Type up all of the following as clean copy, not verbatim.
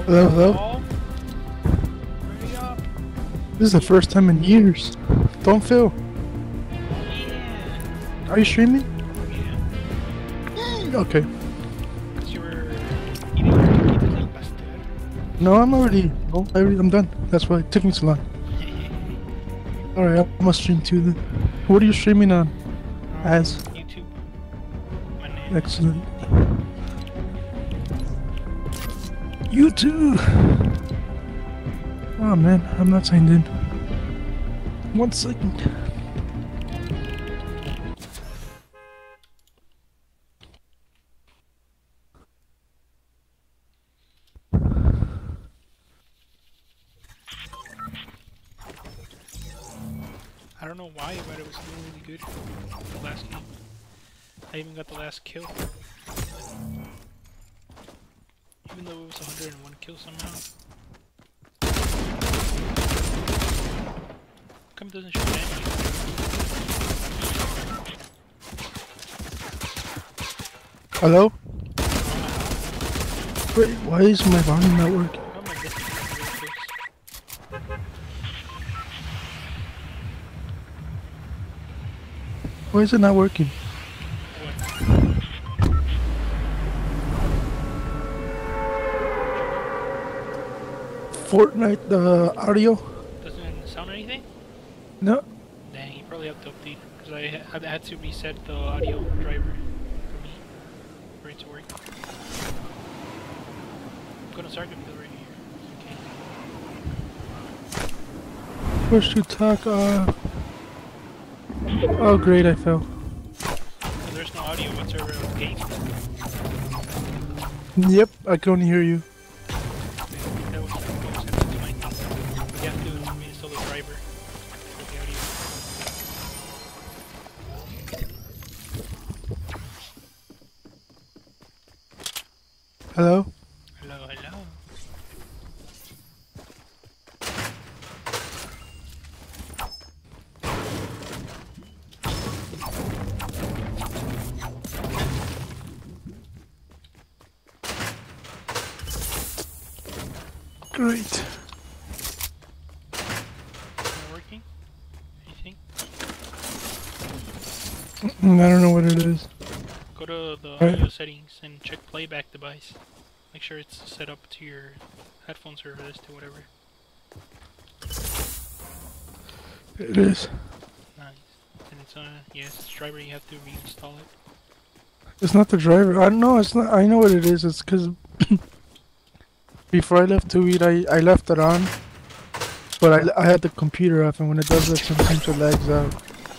Hello, hello. Oh, hurry up. This is the first time in years. Don't feel. Yeah. Are you streaming? Yeah. Okay. Because you were eating your taquitos al pastor. No, I'm already. No, I'm done. That's why it took me so long. Alright, I'm gonna stream too then. What are you streaming on? As? YouTube. My name. Excellent. YouTube! Oh man, I'm not signed in. 1 second. I don't know why, but it was still really good. The last game. I even got the last kill. Even though it was 101 kills somehow. How come it doesn't show damage? Hello? Wait, why is my volume not working? How am I getting really close? Why is it not working? Fortnite, the audio? Doesn't it sound anything? No. Dang, you probably have to update. Because I had to reset the audio driver for me. For it to work. I'm gonna start it right here. Okay. Push to talk, Oh great, I fell. So there's no audio whatsoever of the game. Yep, I can only hear you. That was my thing. You have to reinstall the driver for the audio. Hello? Hello, hello. Great. Not working? Anything? I don't know what it is. Go to the Right. audio settings and check playback device. Make sure it's set up to your headphone service to whatever. It is. Nice. And it's yes, driver, you have to reinstall it. It's not the driver. I don't know. It's not. I know what it is. It's because before I left to eat, I left it on, but I had the computer off, and when it does that, sometimes it lags out.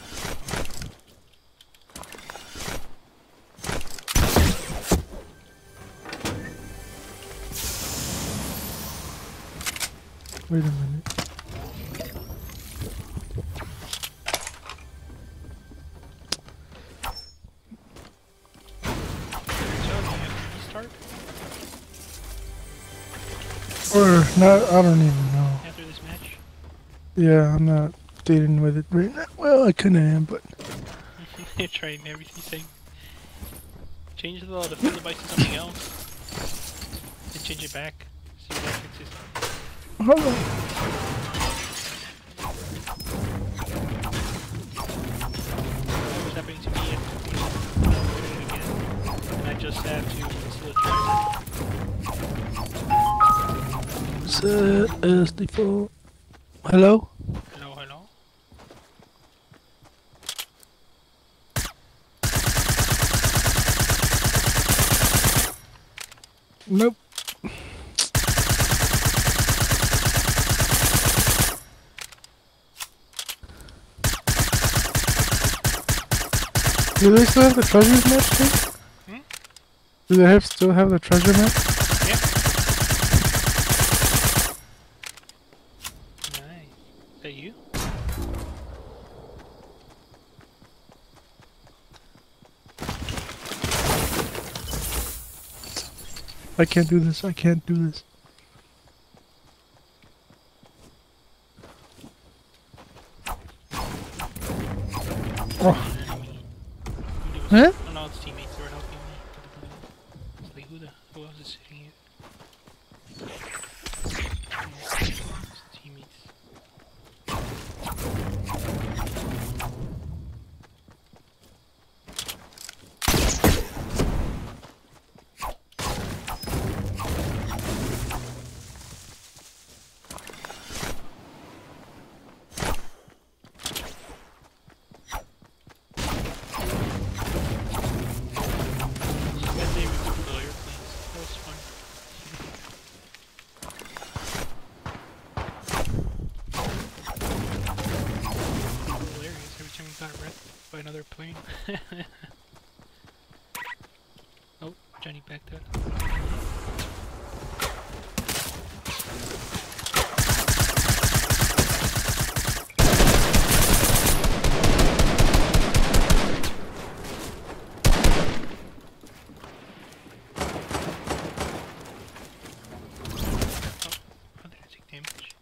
Wait a minute. So, you have to restart Or not? I don't even know. after this match. Yeah, I'm not dealing with it right now. Well, I kinda am, but Trying everything same. Change the field device to something else. And change it back. See if that fixes it. hold on. That was happening to me again. And I just had to install a driver. Set as default. Hello? Hello, hello. Nope. Do they still have the treasures map still? Hmm? Do they still have the treasure map? Yeah. Nice. Is that you? I can't do this. I can't do this. Oh. Huh? Oh no, it's teammates that were helping me. It's like, who else is sitting here? another plane. Oh, Johnny backed up. How did I take damage?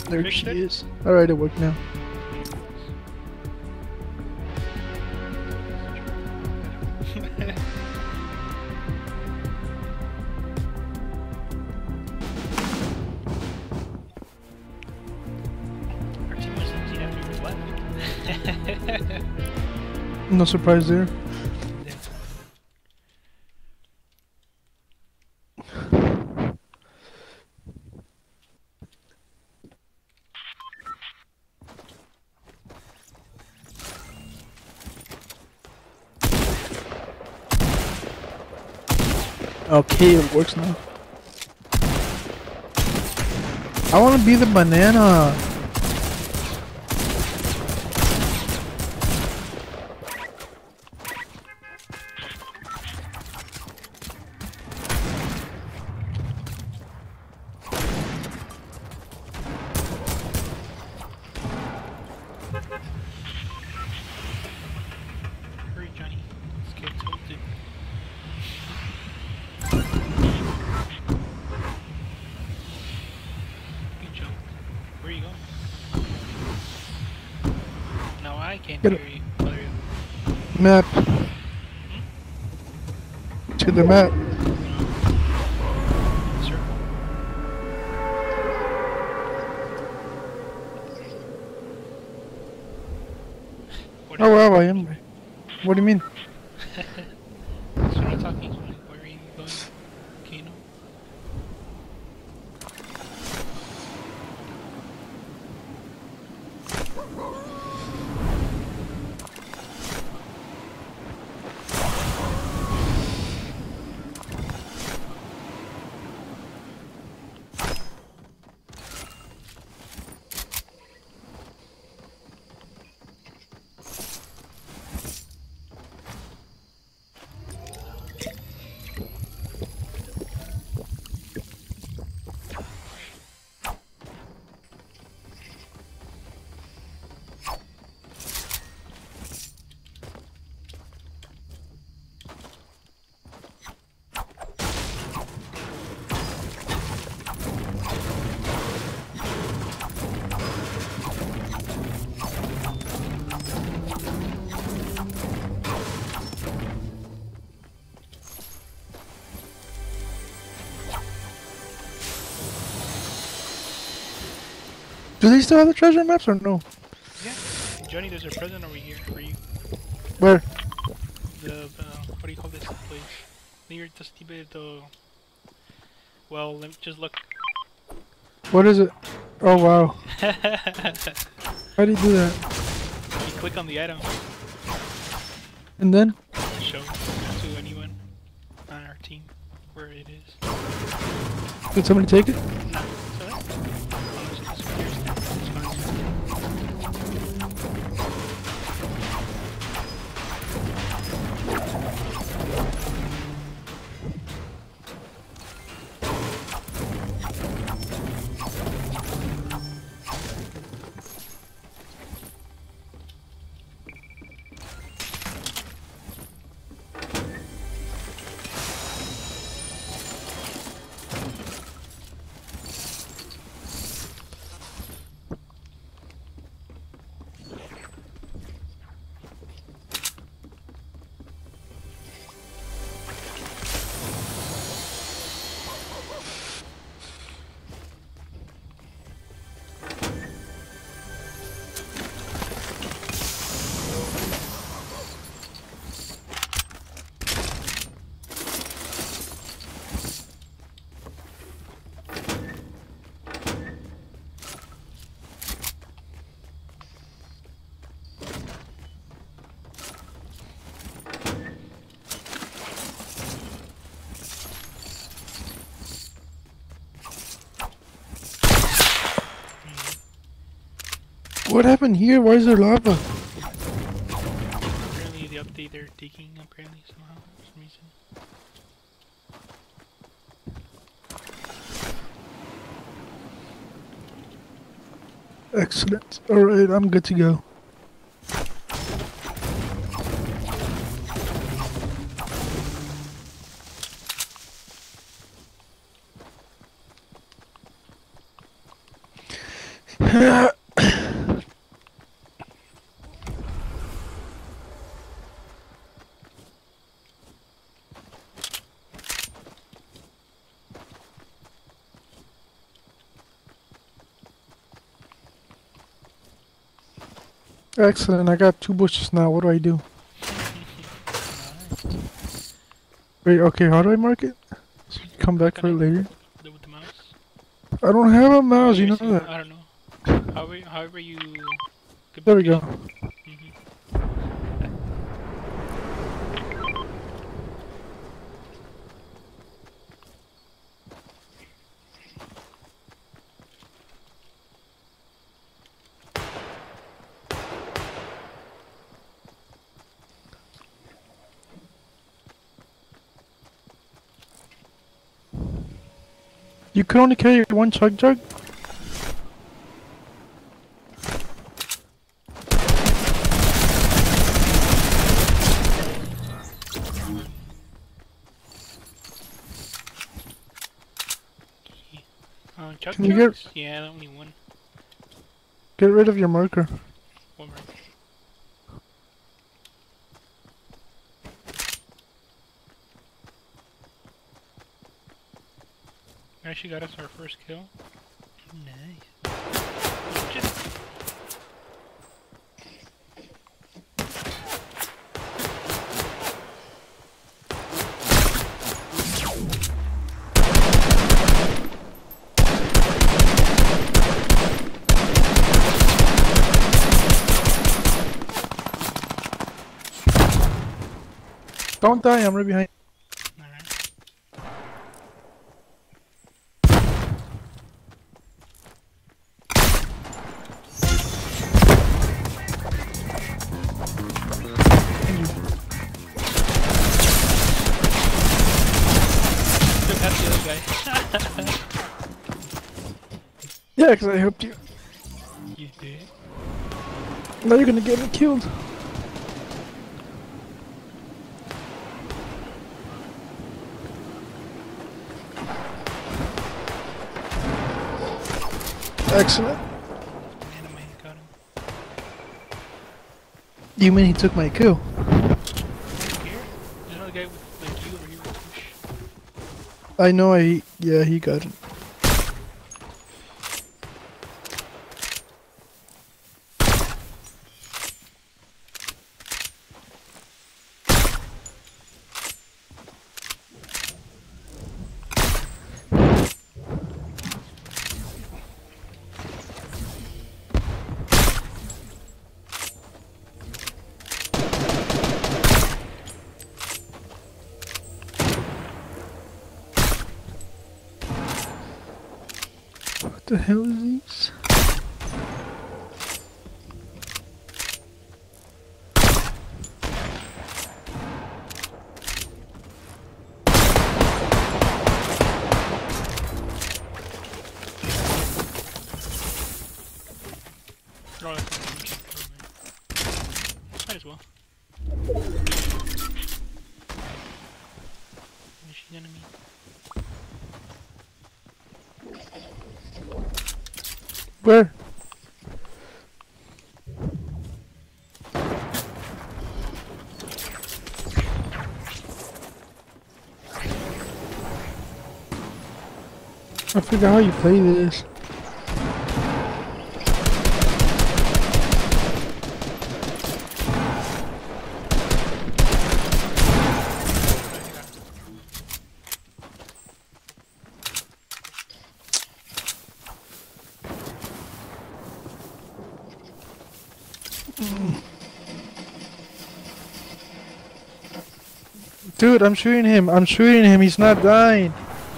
There Fixed she it? is. Alright, it worked now. Our team was empty after we left. No surprise there. Yeah. Okay, it works now. I want to be the banana. Hurry, Johnny. Let's get tilted. You jump. Where are you going? Now I can't Get hear you. Oh, there you go. Map. To the map. Circle. What Oh wow, I am. What do you mean? That's what I'm talking about. Where are you going, Kano? Do they still have the treasure maps or no? Yeah. Johnny, there's a present over here for you. Where? The, what do you call this place? Near the stupid, well, let me just look. What is it? Oh wow. You How do you do that? click on the item, And then? show to anyone on our team where it is. Did somebody take it? No, so that's it's yours now. It's fine. What happened here? Why is there lava? Apparently the update they're digging apparently somehow for some reason. Excellent. Alright, I'm good to go. Excellent. I got 2 bushes now. What do I do? Wait. Okay. How do I mark it? So you come back for it later. Do with the mouse. I don't have a mouse. Oh, You know see, that. I don't know. However you. Could There we go. Mhm. You can only carry 1 chug jug. Chuck Can you chucks? Yeah, only one. Get rid of your marker. One more. Actually got us our first kill. Nice. Just Don't die. I'm right behind. alright. Look at the other guy. Yeah, because I helped you. You did. Now you're gonna get me killed. Excellent. Anime got him. You mean he took my kill? Here? There's another guy with like you over here with push. I know. Yeah, he got it. What the hell is these? Oh, that's not a machine. Might as well. Machine enemy. Where? I forgot how you play this. Dude, I'm shooting him. I'm shooting him. He's not dying.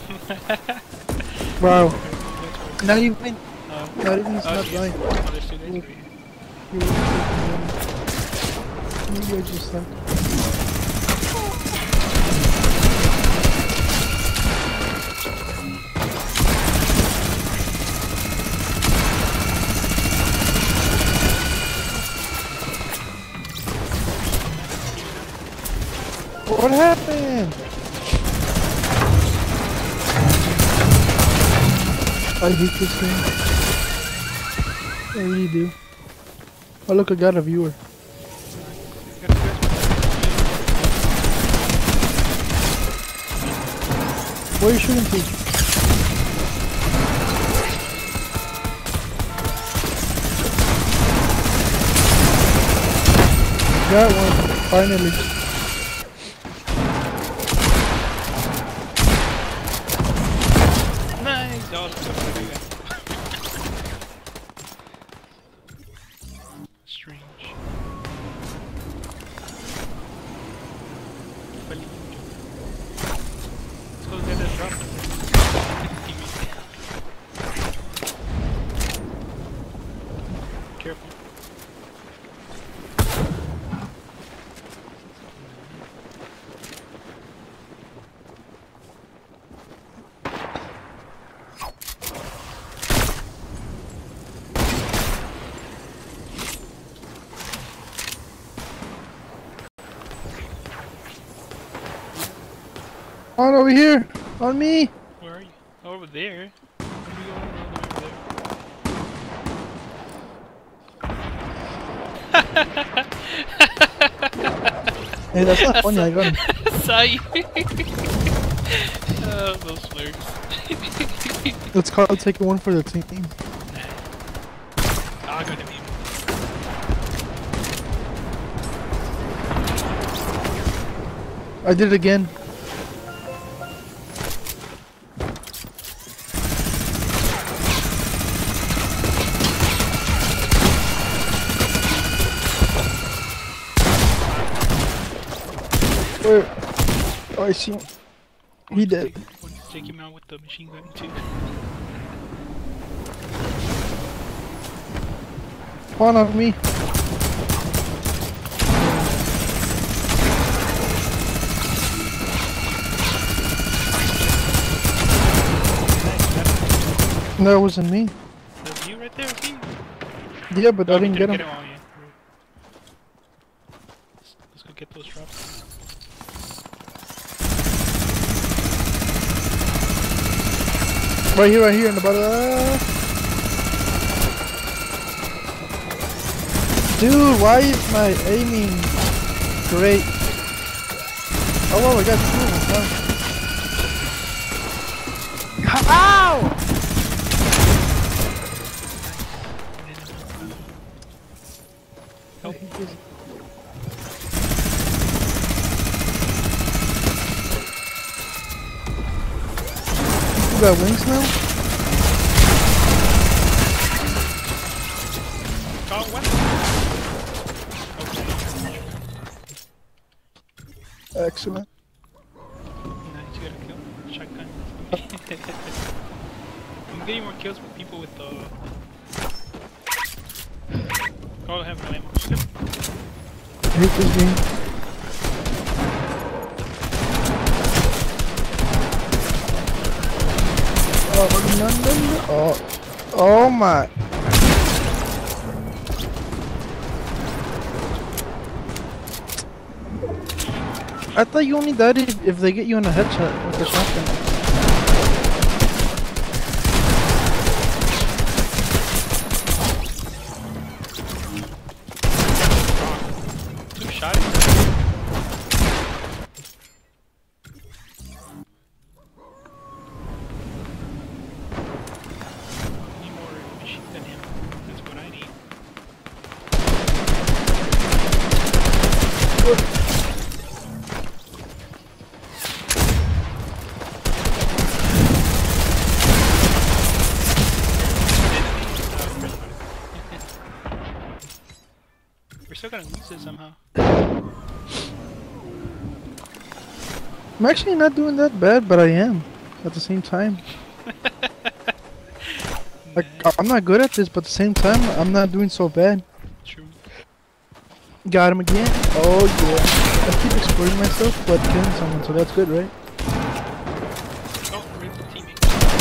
Wow. Not even. Not even. He's not dying. Oh, there's two guys over here. Maybe I just like. What happened? I hate this game. I really do. Oh look, I got a viewer. Where are you shooting to? Got one, finally. Nice! Oh, strange. Let's go get that drop. Careful. On over here! On me! Where are you? Over there. Where are you going Hey, that's not funny, I got him. Saw you. Oh, those flares. Let's call it take one for the team. Oh, I got him. I did it again. Where? Oh, I see him. He did. Want to take him out with the machine gun too. One on me. That wasn't me. That was you right there, see? Yeah, but I didn't get him. All, yeah. Let's go get those drops. Right here in the bottom. Dude, why is my aiming great? Oh well, I got two of them. Ow! Help. You got wings now? Oh, what? Okay. Excellent. Nice, you got a kill. Shotgun. I'm getting more kills with people with the... Oh, I have no ammo. I hate this game. Oh, no. Oh my. I thought you only died if they get you in a headshot with the shotgun. Two shots? Need more machine gun ammo. That's what I need. We're still gonna lose it somehow. I'm actually not doing that bad, but I am at the same time. Like, I'm not good at this, but at the same time, I'm not doing so bad. True. Got him again. Oh yeah. I keep exploring myself, but killing someone, so that's good, right? Oh, we're the teammate.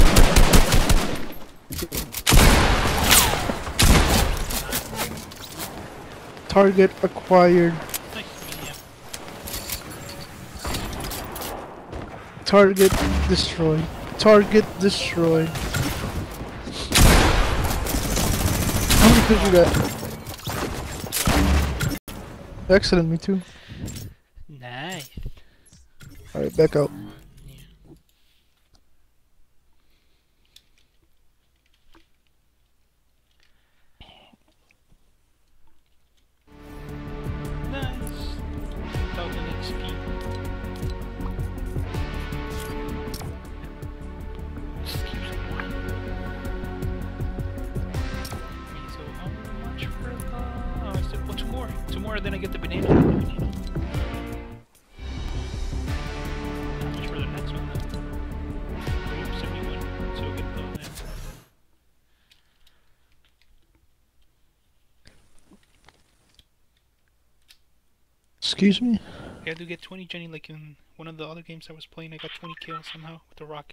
Target acquired. Nice, medium. Target destroyed. Target destroyed. How many did you get? Excellent, me too. Nice. Alright, back out. Nice. 1000 XP. Excuse me. So how much for the... Oh, I still... Oh, two more. Two more, then I get the banana. How much for the next one, though? 71. So we'll get those then. Excuse me? I had to get 20 Jenny like in one of the other games I was playing. I got 20 kills somehow with the rocket.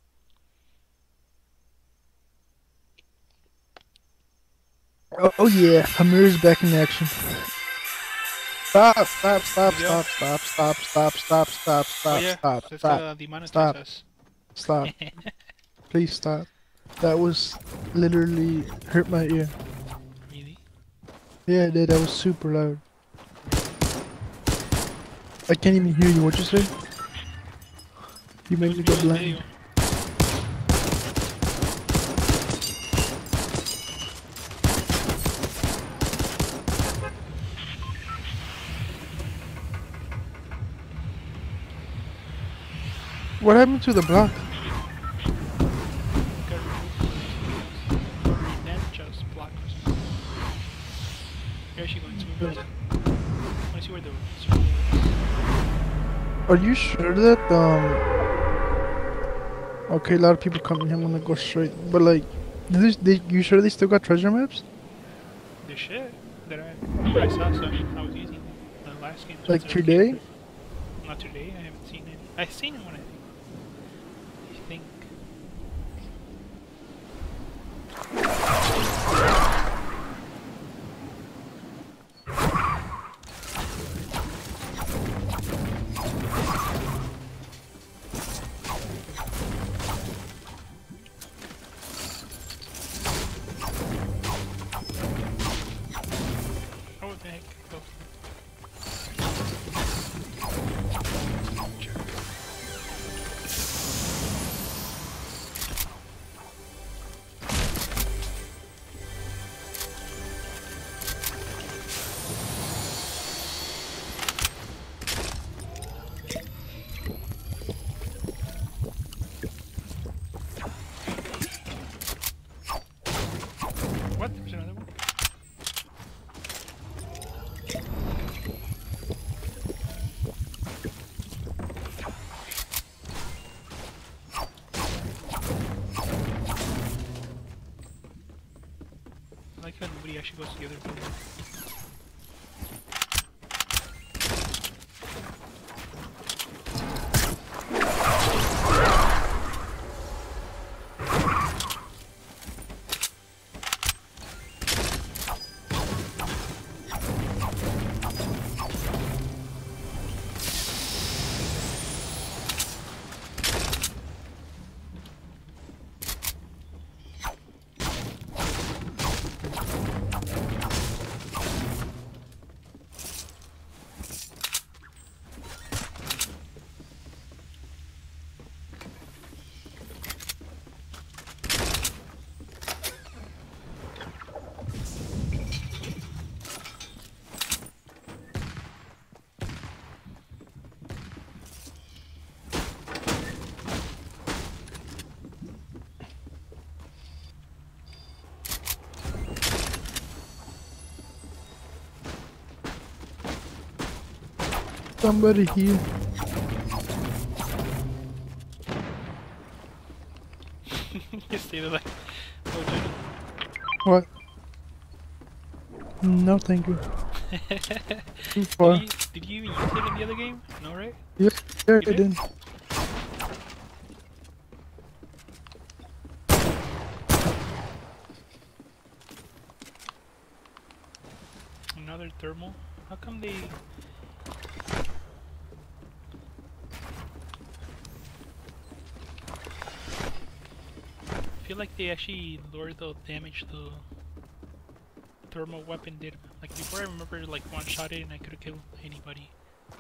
Oh yeah, Amir's back in action. Stop, stop, stop, Yeah. stop, stop, stop, stop, stop, stop, Oh yeah, stop, that's stop, demonetize stop. us. stop. Please stop. That was literally hurt my ear. Really? Yeah, it did. That was super loud. I can't even hear you. What you say? You make me go blind. Video. What happened to the block? Got removed. Or then just block or something. You're actually going to move. I wanna see where the circle is. Are you sure that Okay, a lot of people coming here. I'm gonna go straight. But like, you sure they still got treasure maps? The shit that I saw some I was using the last game. Like today? Not today, I haven't seen it. I've seen it when I think. Oh, what the heck? Oh. What? There's another one? I like how nobody actually goes to the other building. Somebody here. You stay there like, oh, Jenny. What? No, thank you. Too far. Did you even use it in the other game? No, right? Yep, there You it did? is. Another thermal? How come they... I feel like they actually lowered the damage to thermal weapon did. Like before, I remember like one shot it and I could have killed anybody.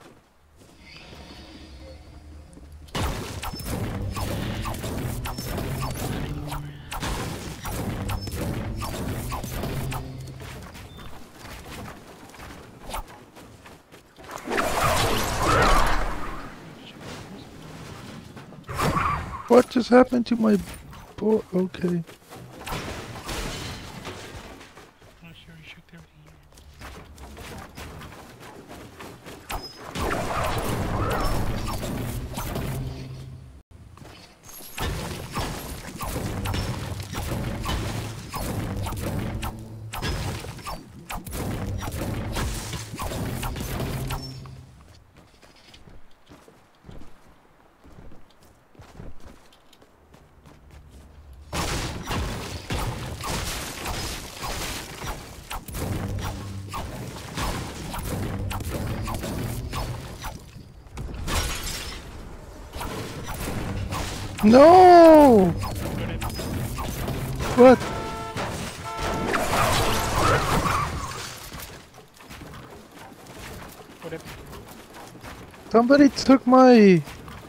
What just happened to my boat? Okay. I'm not sure he shook everything. No! What? Whatever. Somebody took my...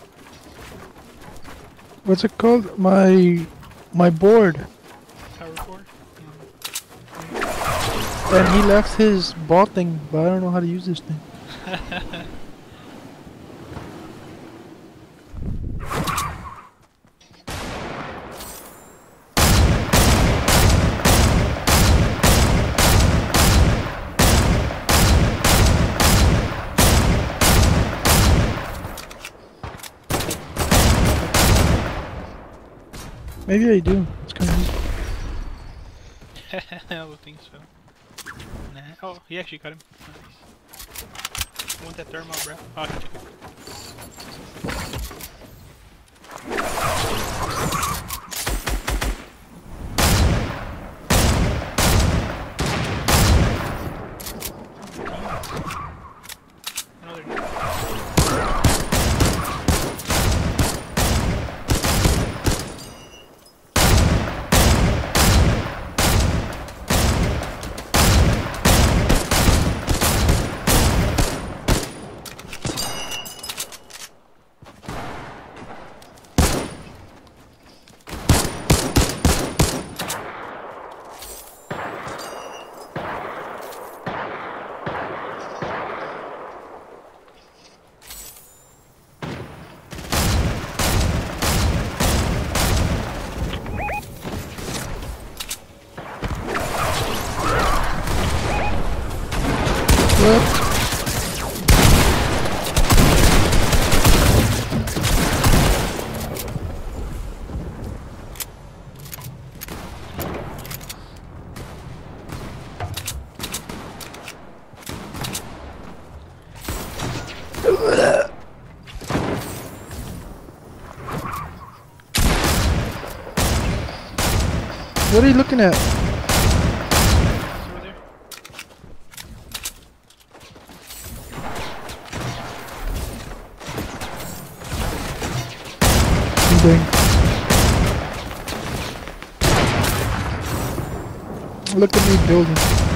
What's it called? My board. Power core? And he left his ball thing, but I don't know how to use this thing. Maybe I do. It's kind of easy. All the things fell. Nah. Oh, he actually got him. Nice. I want that thermal, bro. Oh, he took it. Another guy. What? What are you looking at? It's over there. Dang. Look at me building.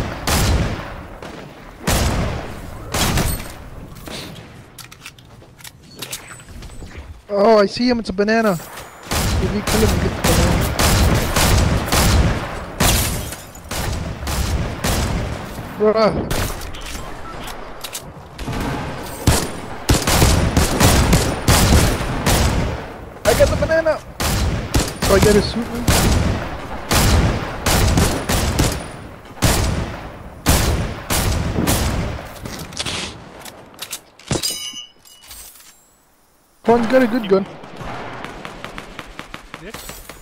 Oh, I see him. It's a banana. If you kill him, you get the banana. Bruh. I got the banana. So I get his suit. Come on, got a good gun. Yep.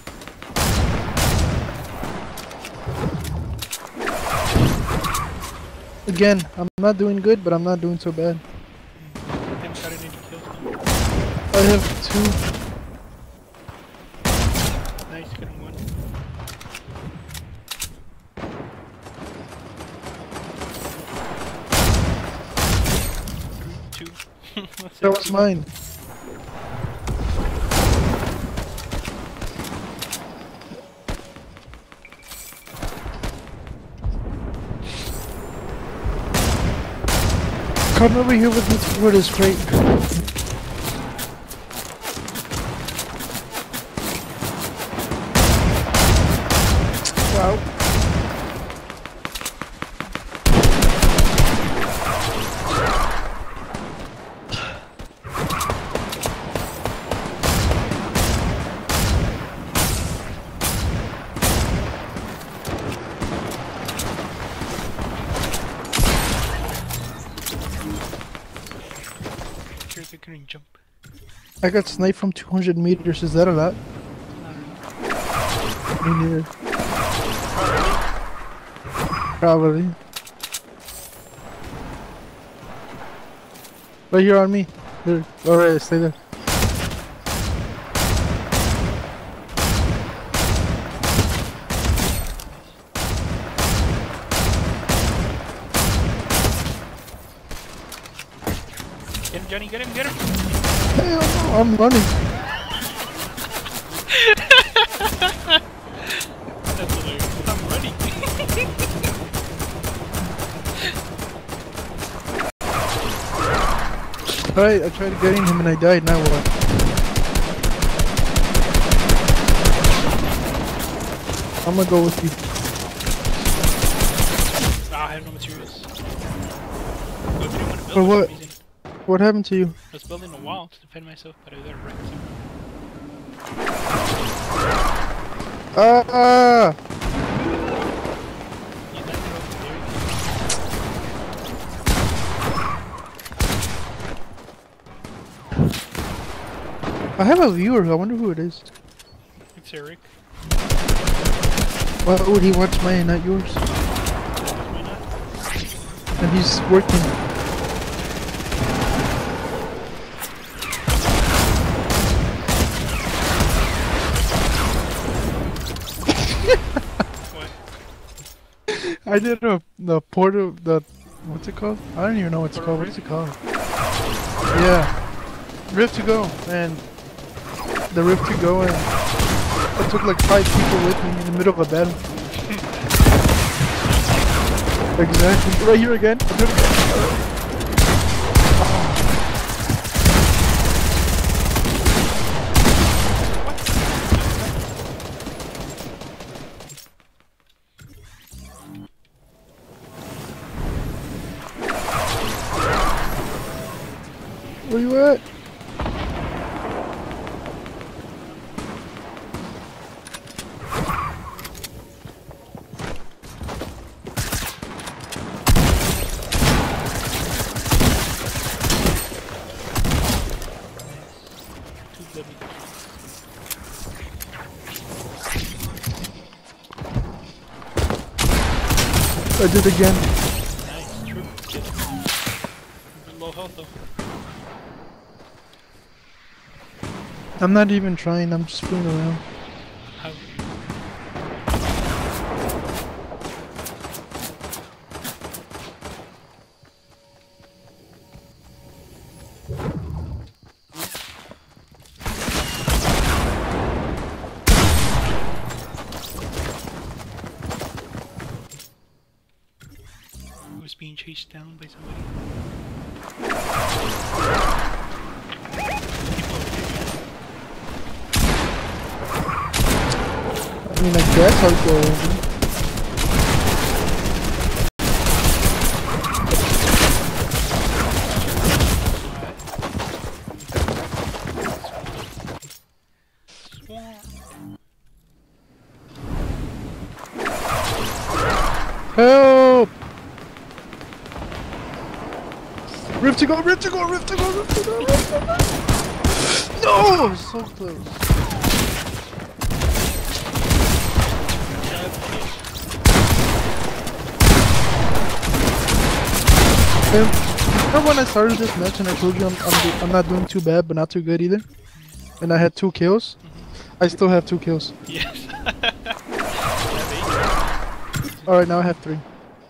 Again, I'm not doing good, but I'm not doing so bad. Haven't got any kills. I have 2. Nice, got him one. Two. That was mine. Come over here with me for this crate. Wow. Sure they couldn't jump. I got sniped from 200 meters. Is that a lot? Me neither. Probably. Right here on me. There. Alright, stay there. Get him, Johnny, get him, get him! Hell no, I'm running. That's hilarious. I'm running. Alright, I tried getting him and I died. Now what? I'm gonna go with you. Ah, I have no materials. Go if you want to build For what? something. What happened to you? I was building a wall to defend myself, but I got wrecked somehow. Ah! You landed over there. I have a viewer. I wonder who it is. It's Eric. Why would he watch mine, not yours? Why not? And he's working. What? I did the portal, what's it called? I don't even know what it's called. What's it called? Yeah. Rift to go. And the Rift to go, and I took like 5 people with me in the middle of a battle. Exactly. Right here again. I'll do it again. Where you at? I did again. Nice, true. Get it. Low health though. I'm not even trying, I'm just fooling around. How? Was being chased down by somebody. I mean, I guess I'll go over. Swarm. Help! Rift to go, rift to go, rift to go, rift to go, rift to go! No! So close. And remember when I started this match and I told you I'm not doing too bad, but not too good either? And I had 2 kills? I still have 2 kills. Yes. Alright, now I have 3.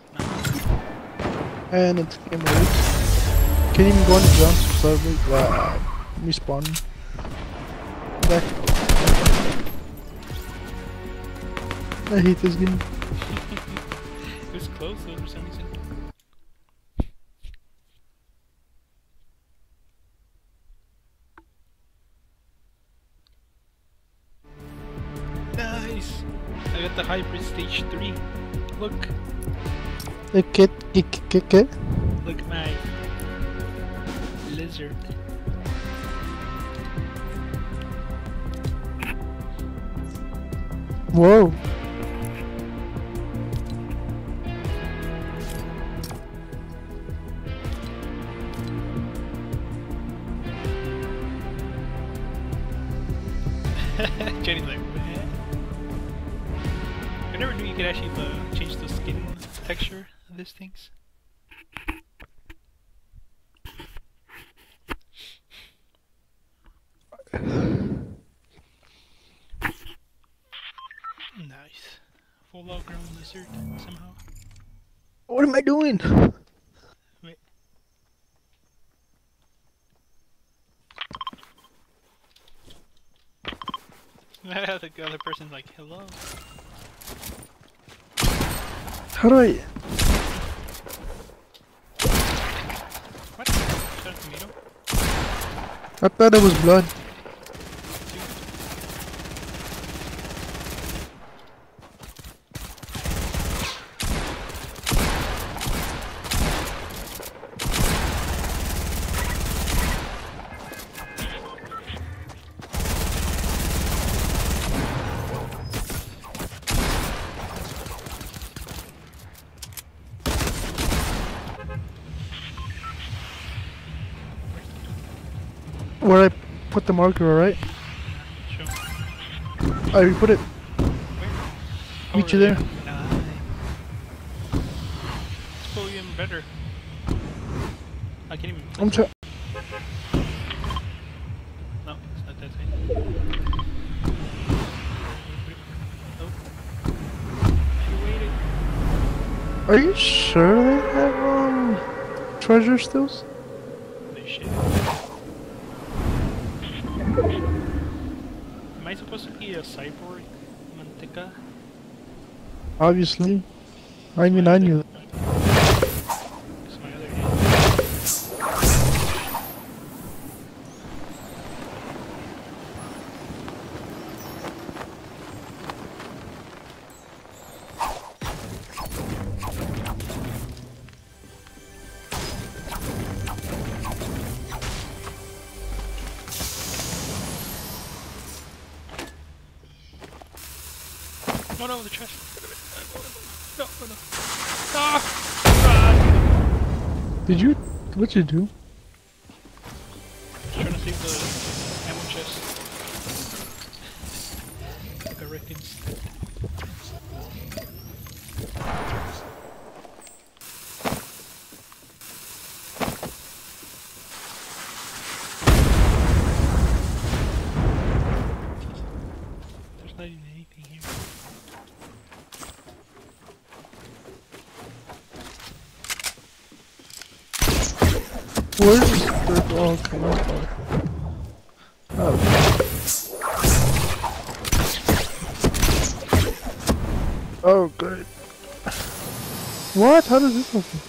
And it's game over. Can't even go on the jumps, so respawn. Back. I hate this game. It was close though for some reason. got the hybrid stage 3. Look. Look at my lizard. Whoa. Jenny's like, what? I never knew you could actually change the skin texture of these things. Nice. Full grown lizard somehow. What am I doing? Wait. The other person's like, hello. How do I? What? Is that a tomato? I thought it was blood. Where I put the marker, alright? Sure. I put it. Where? Meet you there. Nice. It's probably even better. I can't even. I'm trying. No, it's not that side. Nope. You waited. Are you sure they have treasure stills? Holy shit. Am I supposed to be a cyborg? Manteca? Obviously. I mean, I knew that. It's my other hand. Oh no, the chest. No, no, no. Ah! Did you? What'd you do? Trying to save the ammo chest. The reckons. There's not even anything here. Where's the oh, come on. Oh. Oh, good. What? How does this open?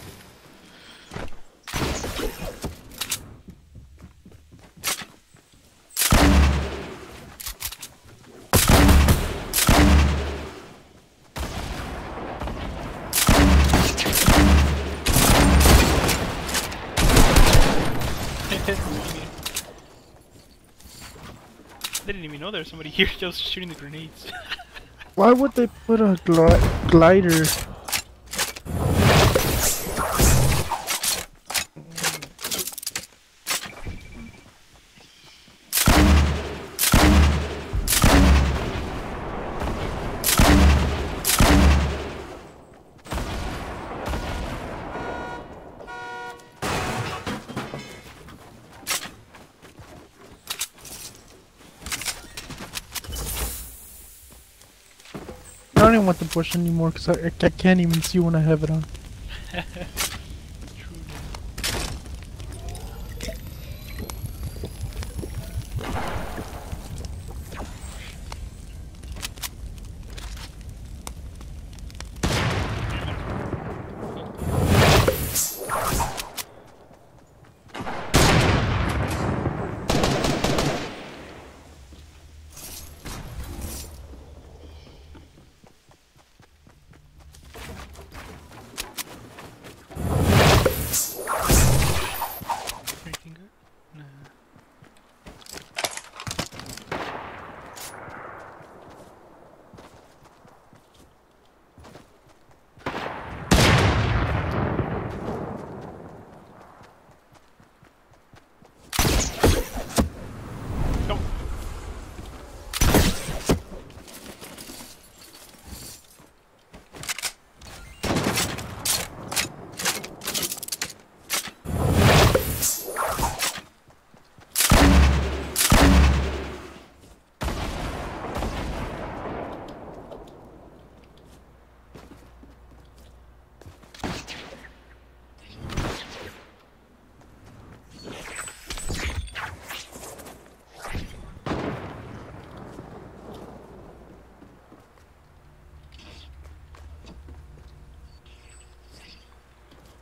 I didn't even know there was somebody here just shooting the grenades. Why would they put a glider? I don't even want to push anymore because I can't even see when I have it on. True.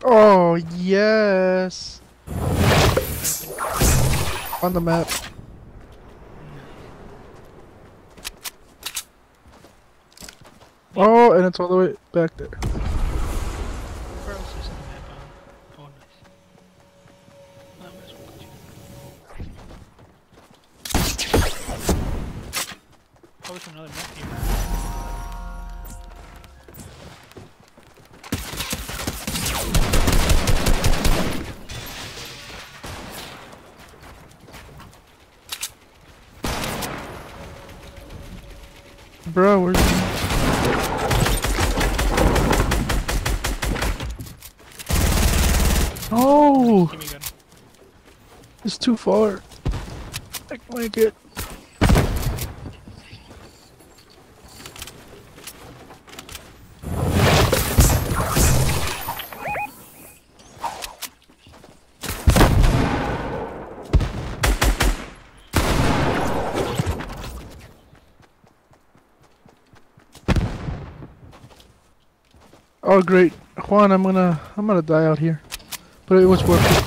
Oh, yes. On the map. Oh, and it's all the way back there. Where else is the map on? Oh, nice. I might as well put you. Oh, there's another map here. Bro, where's the... Oh, Give me a gun. it's too far. I can make it. Oh great, Juan, I'm gonna die out here, but it was worth it.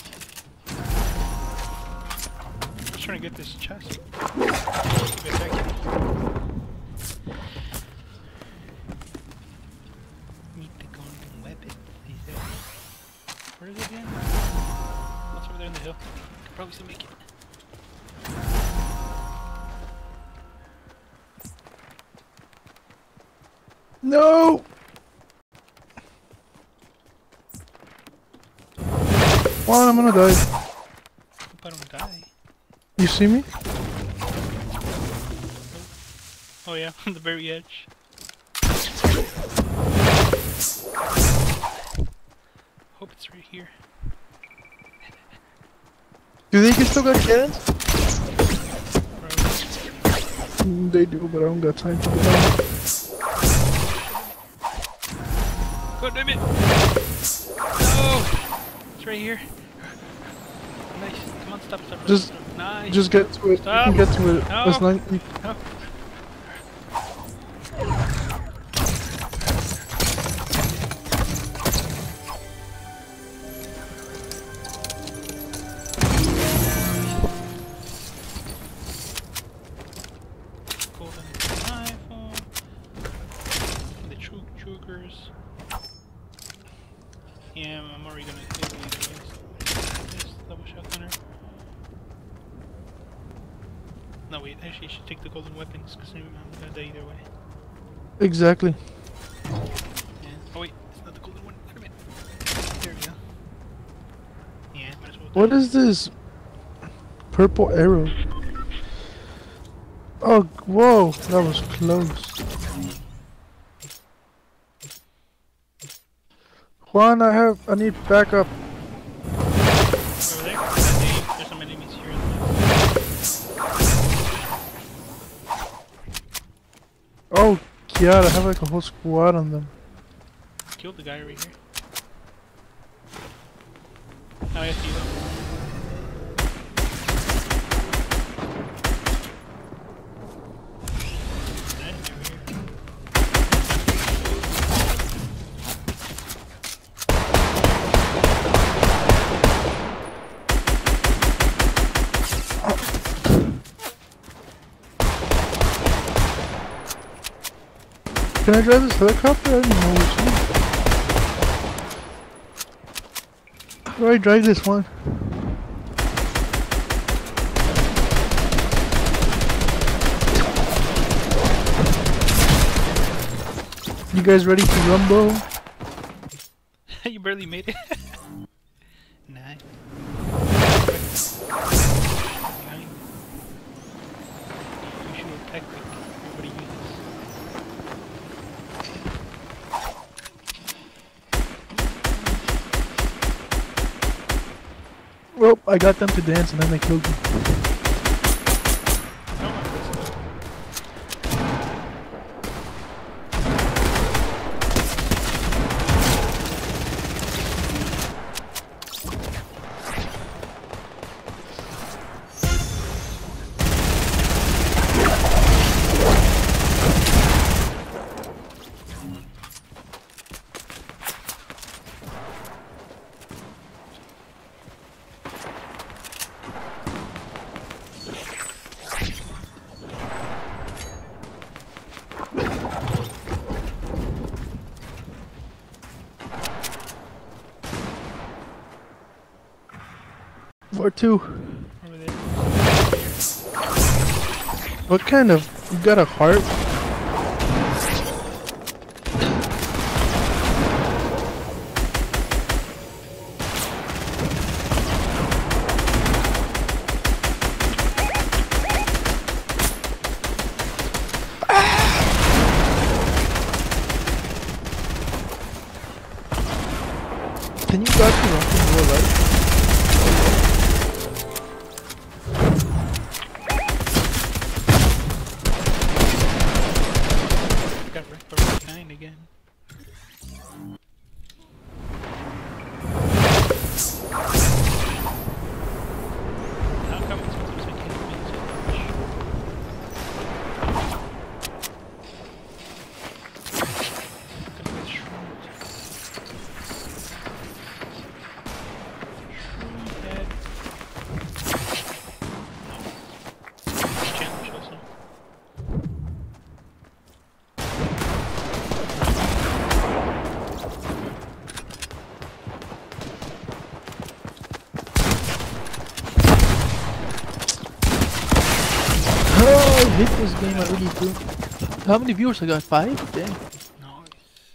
I'm just trying to get this chest. Keep it back. Meet the golden weapon. Is that it? Where is it again? What's over there in the hill? Could probably still make it. No! Juan, I'm gonna die. Hope I don't die. You see me? Oh yeah, on the very edge. Hope it's right here. Do they still got cannons? Probably. They do, but I don't got time to get on. God damn it! No! It's right here. Nice. Come on, stop. Nice. Just get to it. Stop. You can get to it. No. That's not. No. Golden rifle. The chokers. Yeah, I'm already gonna hit it either way. This double shotgunner. No wait, actually I should take the golden weapons because I'm gonna die either way. Exactly. Yeah. Oh wait, it's not the golden one. Wait a minute. There we go. Yeah, might as well. What is this purple arrow? Oh, whoa, that was close. Juan, I need backup. Over there? There's some enemies here. Oh, God, I have like a whole squad on them. Killed the guy over here. Oh, I see you though. Enemy over here. Can I drive this helicopter? I don't know which one. How do I drive this one? You guys ready to rumble? You barely made it. Nice. Nine. Usual tactic. Everybody uses. Well, I got them to dance and then they killed me. Or two. Over there. What kind of? You got a heart? Can you dodge me off in real life? Got wrecked by Rock 9 again. How come it's sometimes I can't make so much? Gonna get shroomed. Shroom head. No. Challenge also. Oh, I hate this game, I really do. How many viewers I got? 5? Damn. Nice.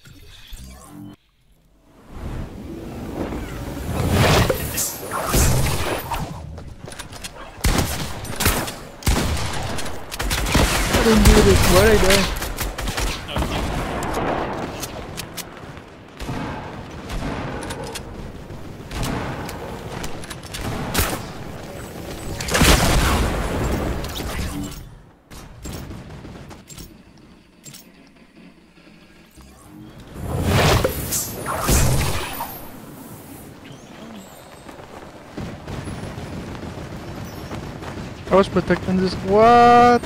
I didn't do this. Why did I die? No, it's not. I was protecting this. What?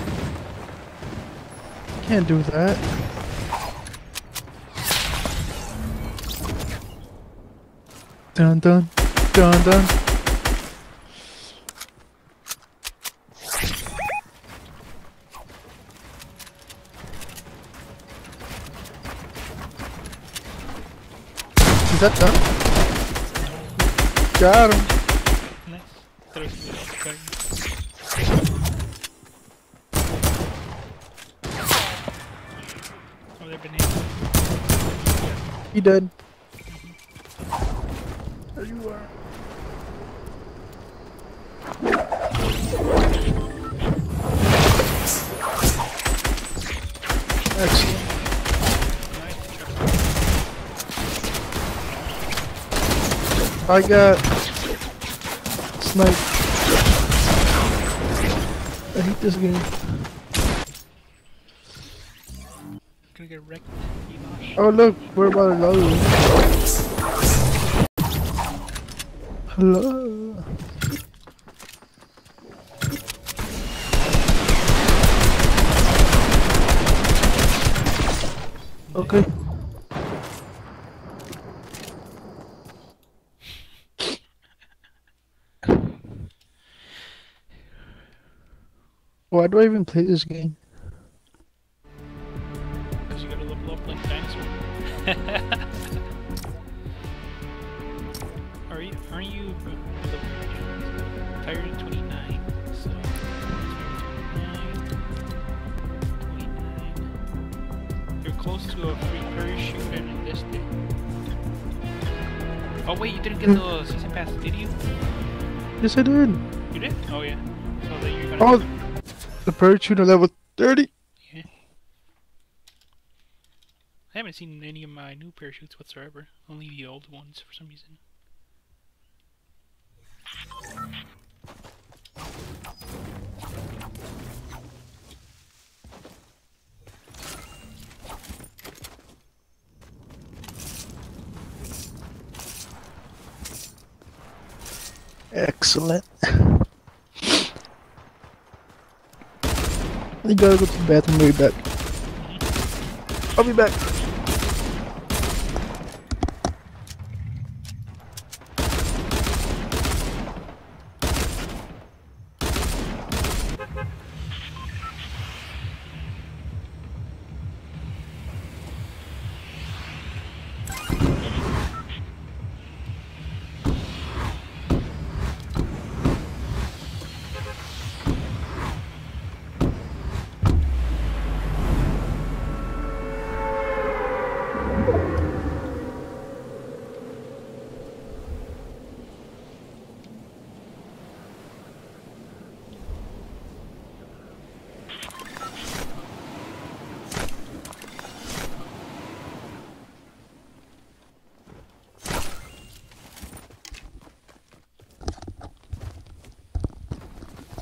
Can't do that. Dun dun dun dun. Is that done? Got him. Nice. Throw some card. Oh, they're banana. He dead. There you are. Excellent. I got sniped. I hate this game. Gonna get wrecked. Enosh. Oh look, we're about to load. Hello. Okay. Why do I even play this game? Because you gotta level up like a dinosaur. Aren't you tired of 29? So 29. You're close to a free parachute and enlisted. Oh wait, you didn't get the season pass, did you? Yes, I did. You did? Oh yeah. So then you're gonna. Oh, the parachute at level 30. Yeah. I haven't seen any of my new parachutes whatsoever. Only the old ones for some reason. Excellent. You gotta go to the bathroom, I'll be back. I'll be back.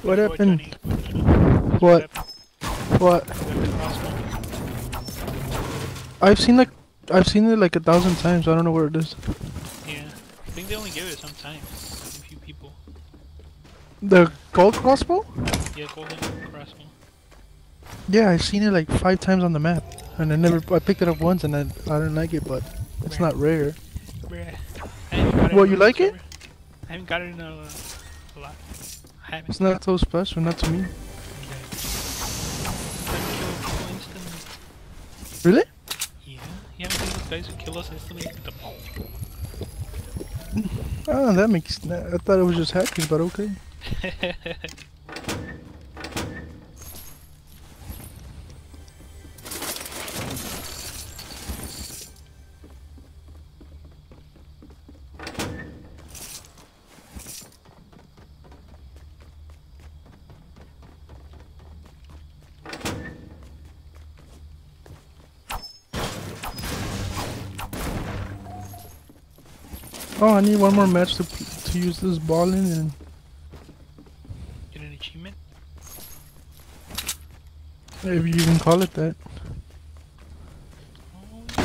What Johnny, happened? Johnny. What? What? With the crossbow. I've seen it like 1,000 times. I don't know where it is. Yeah. I think they only give it sometimes. A few people. The gold crossbow? Yeah, golden crossbow. Yeah, I've seen it like 5 times on the map, and I picked it up once, and I didn't like it, but it's not rare. Bruh. I haven't got it What, in you a like it? server. I haven't got it in a lot. I haven't. It's not so special, not to me. Really? Yeah. You haven't seen those guys who kill us instantly with the bow? Oh, that makes. I thought it was just hackers, but okay. Oh, I need one more match to use this ball in, and Get an achievement? if you can call it that. Oh,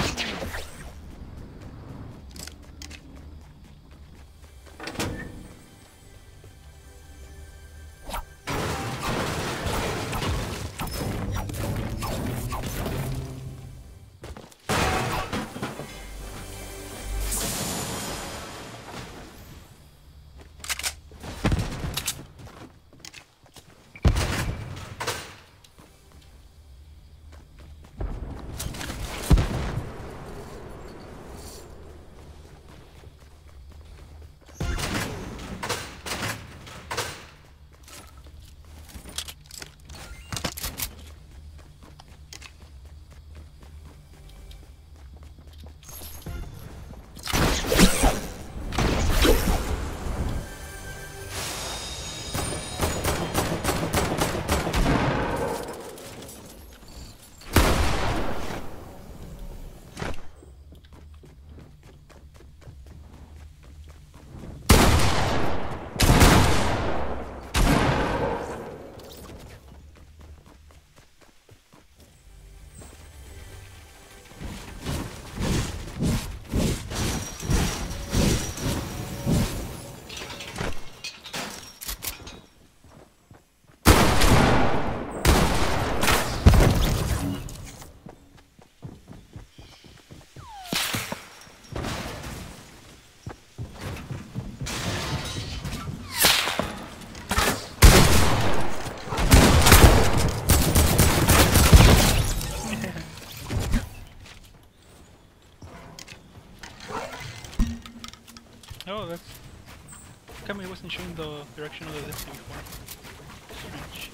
oh, that's... How come it wasn't showing the direction of the list before? Strange.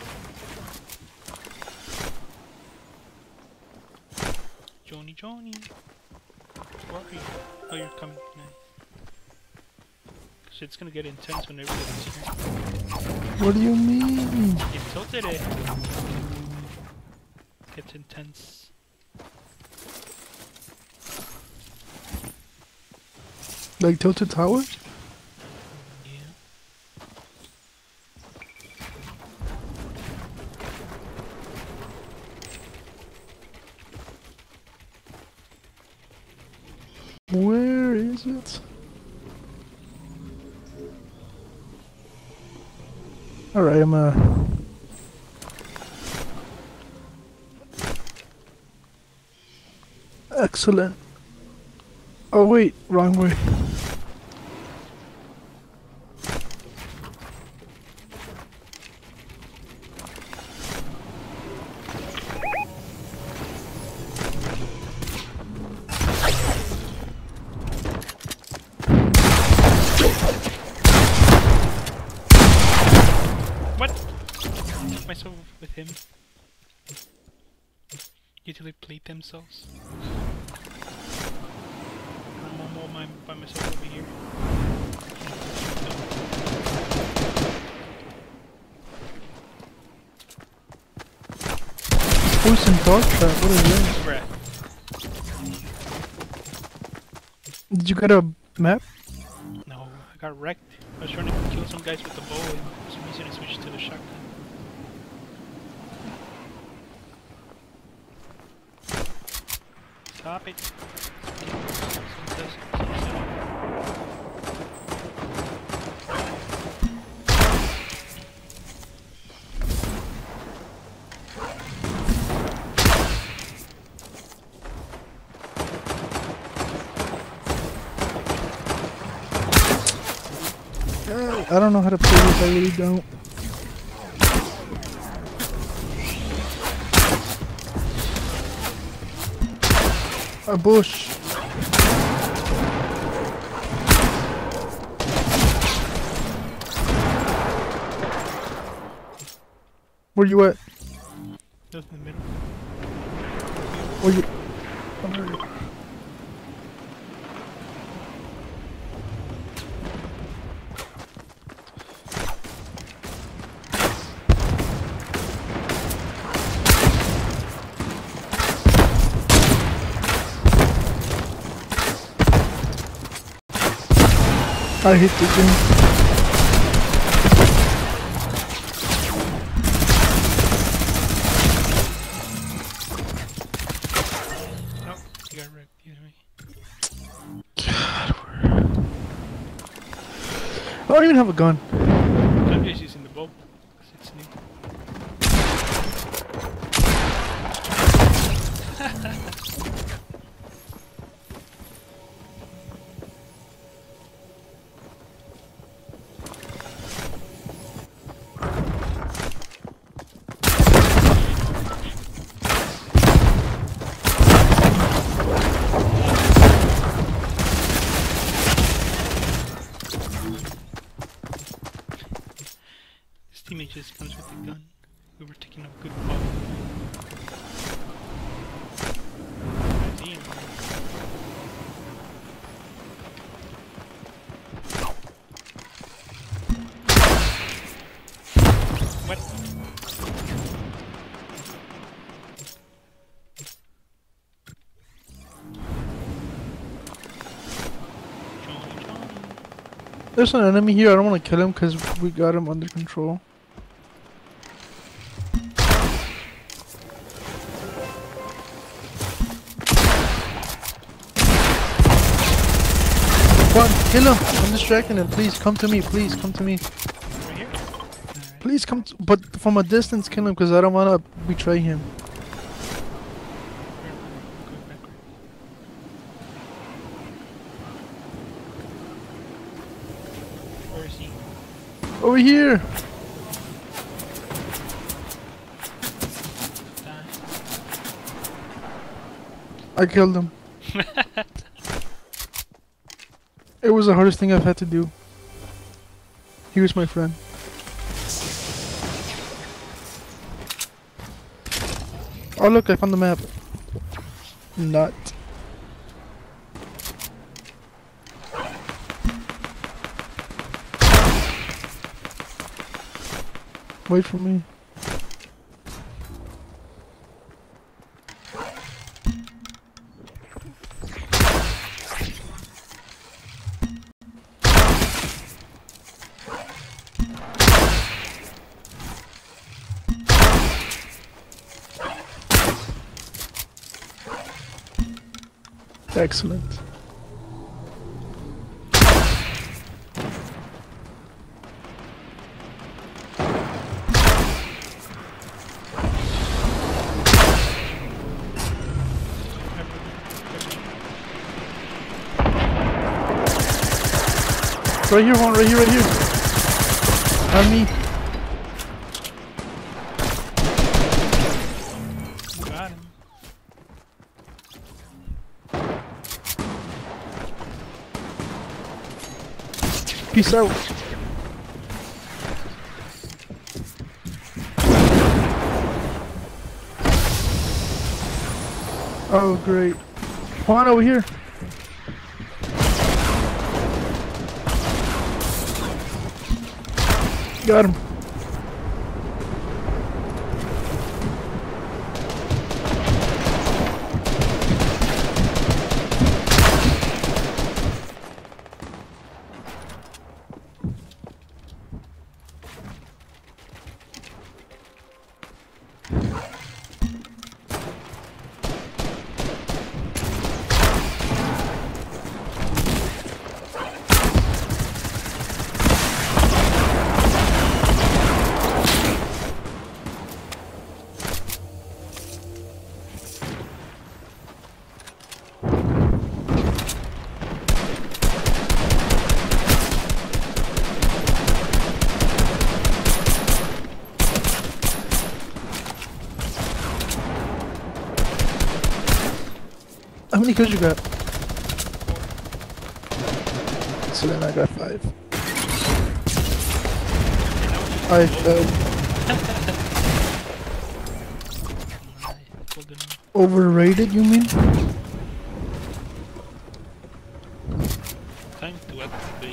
Johnny. Where are you? Oh, you're coming. Nice. Cause it's gonna get intense when everybody's here. What do you mean? You tilted it. Gets intense. Like Tilted Towers? Yeah. Where is it? Alright, Excellent. Oh wait, wrong way. What? Myself with him. Usually plate themselves. I'm all by myself over here. Poison dog trap, what is this? Bruh. Did you get a map? No, I got wrecked. I was trying to kill some guys with the bow and for some reason I switched to the the shotgun. Stop it. I don't know how to play this, I really don't. A bush. Where you at? Just in the middle. Where you? I'm hurt. I hit the game. Oh, you got ripped. You know me. God, I don't even have a gun. I'm just using the bow. 'Cause it's new. This teammate just comes with a gun. We were taking a good ball. Damn. What? Johnny, Johnny. There's an enemy here. I don't want to kill him because we got him under control. Come on, kill him. I'm distracting him. Please come to me. Please come to me. Right here? Alright. Please come. But from a distance, kill him because I don't want to betray him. Go backward. Where is he? Over here. Die. I killed him. It was the hardest thing I've had to do. He was my friend. Oh look, I found the map. Not. Wait for me. Excellent. Right here, one, right here, right here. On me. Got him. Peace out. Oh, great. Juan over here. Got him. many kills you got? So then I got 5. I fell. Overrated, you mean? Time to activate.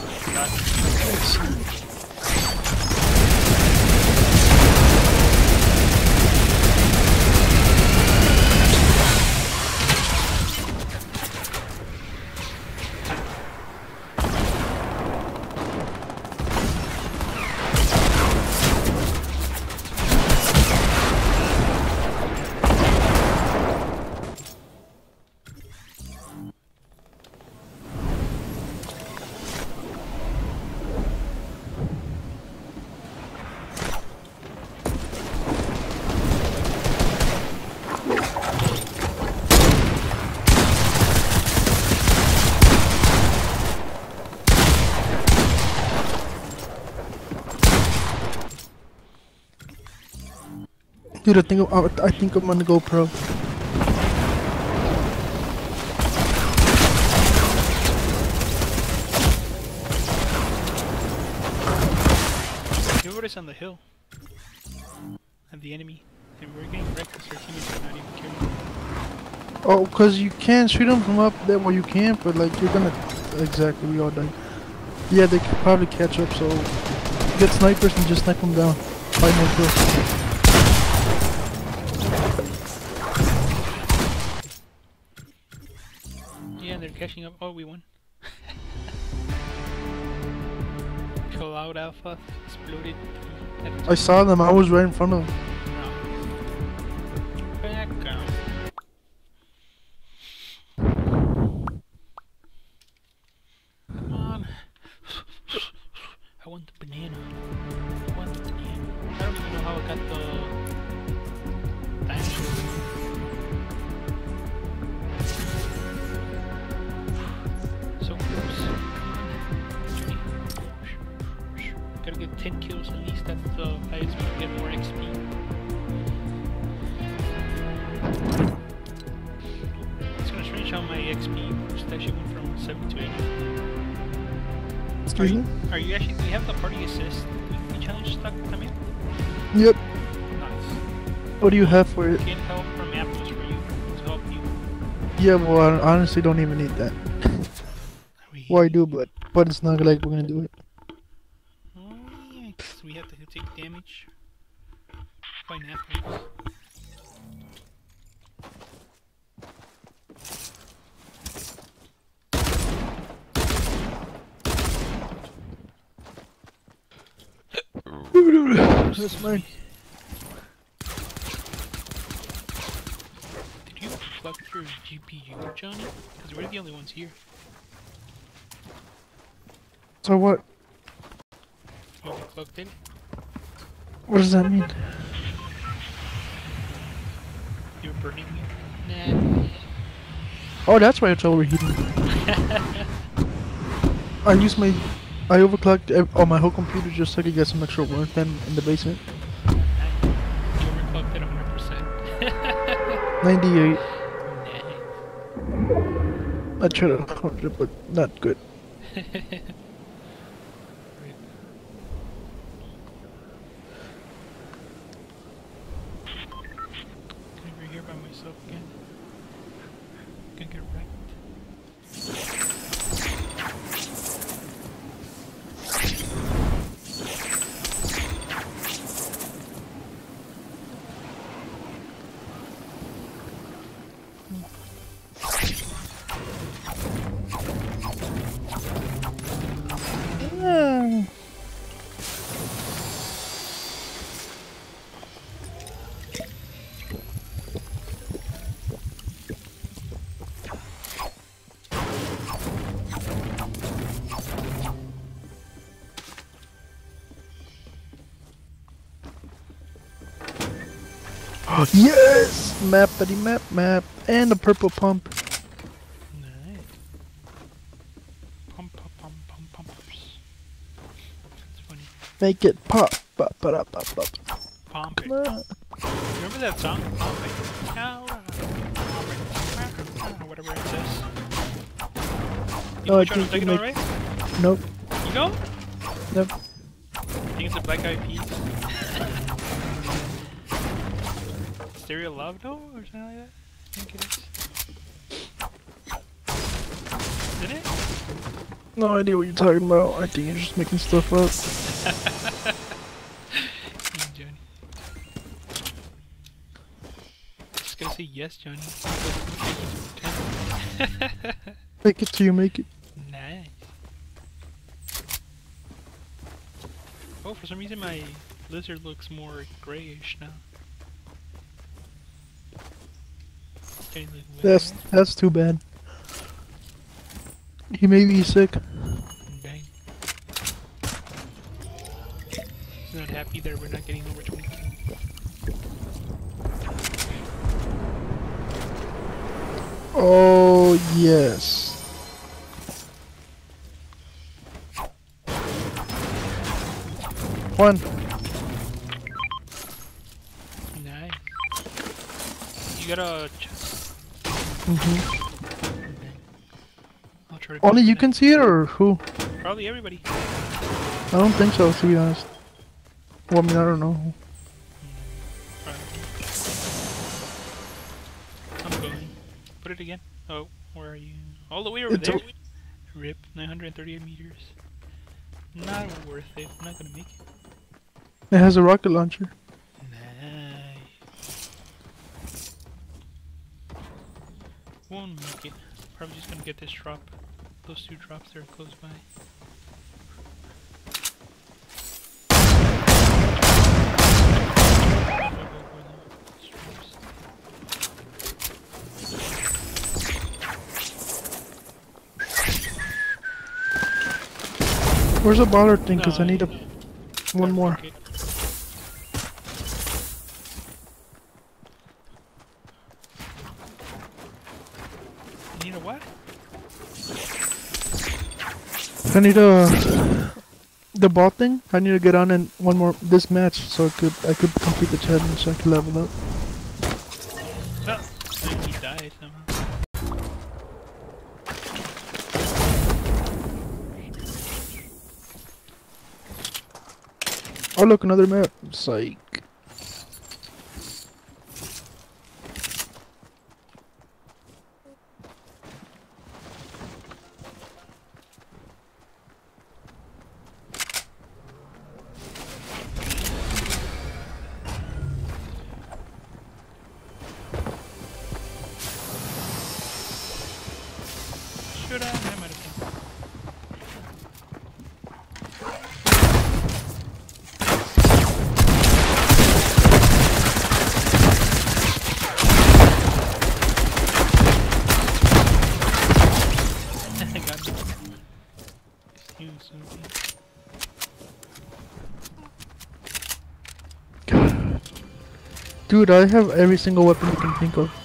Dude, I think I'm gonna go pro. Everybody's on the hill. And the enemy. And we're getting wrecked because our teammates are not even carrying. Oh, cause you can shoot them from up there. Well, you can, but like you're gonna exactly. We all died. Yeah, they could probably catch up. So get snipers and just snipe them down. 5 more kills. Yeah, they're catching up. Oh, we won. Chill out, Alpha. Exploded. I saw them. I was right in front of them. No. Back down. Come on. I want the banana. I want the banana. I don't even know how I got the dinosaur. So close. Gotta get 10 kills at least. That's the highest we can get more XP. It's gonna strange how my XP boost actually went from 7 to 8. Excuse me? Are you actually, do you have the party assist? The challenge stuck come in? Yep. Nice. What do you have for it? Get help from Apples for you to help you. Yeah, well, I honestly don't even need that. Well, I do, but it's not like we're gonna do it. Oh yeah, 'cause we have to take damage. Find Apples. That's mine. Did you plug your GPU, Johnny? Because we're the only ones here. So what? You plugged in? What does that mean? You're burning it? Nah. Oh, that's why it's overheating. I overclocked on my whole computer just so I could get some extra work done in the basement. You overclocked it 100%. 98. Nah. I tried 100, but not good. Over here by myself again. Gonna get wrecked. Yeah. Yes! Map, buddy, map. And the purple pump. Nice. Pump. That's funny. Make it pop. Pop. Pump it. Come on. Remember that song? Pump it. Whatever You know I which one I'm think talking you about, right? Nope. You know? Nope. I think it's a Black Eyed Peas. Stereo Love, no? Or something like that? I think it is. Isn't it? No idea what you're talking about. I think you're just making stuff up. Johnny. Just gonna say yes, Johnny. Make it till you make it. Nice. Oh, for some reason my lizard looks more grayish now. Getting like wet. That's too bad. He may be sick. Dang. He's not happy that we're not getting over 20. Oh yes. One. Nice. You got a chest. I'll try to Only go you for can see it, or who? that. Probably everybody. I don't think so, to be honest. Well, I mean, I don't know. I'm going. Put it again. Oh, where are you? All the way over It's there. Rip. 938 meters. Not worth it. I'm not gonna make it. It has a rocket launcher. Nice. Won't make it. Probably just gonna get this drop. Those two drops there close by. Where's the baller thing? Cause I need one more. Okay. You need a what? I need the ball thing. I need to get on in one more this match so I could complete the challenge so I can level up. Oh, maybe he died somehow. Oh look, another map. Psych. Should I might have been. Got me. Excuse me. Dude, I have every single weapon you can think of.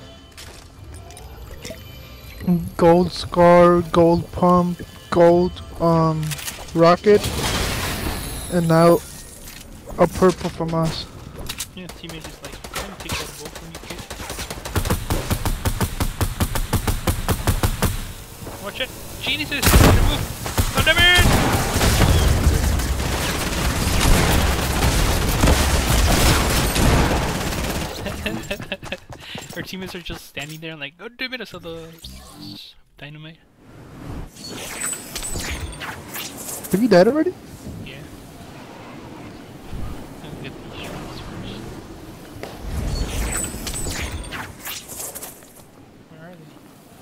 Gold Scar, Gold Pump, Gold Rocket, and now a purple from us. Yeah, teammate is like, let me take that bolt from you, kid. Watch it! Geniuses! Move! Thunderbird! Our teammates are just standing there and like, oh damn it, I saw the dynamite. Have you died already? Yeah. I'll get these shots first. Where are they?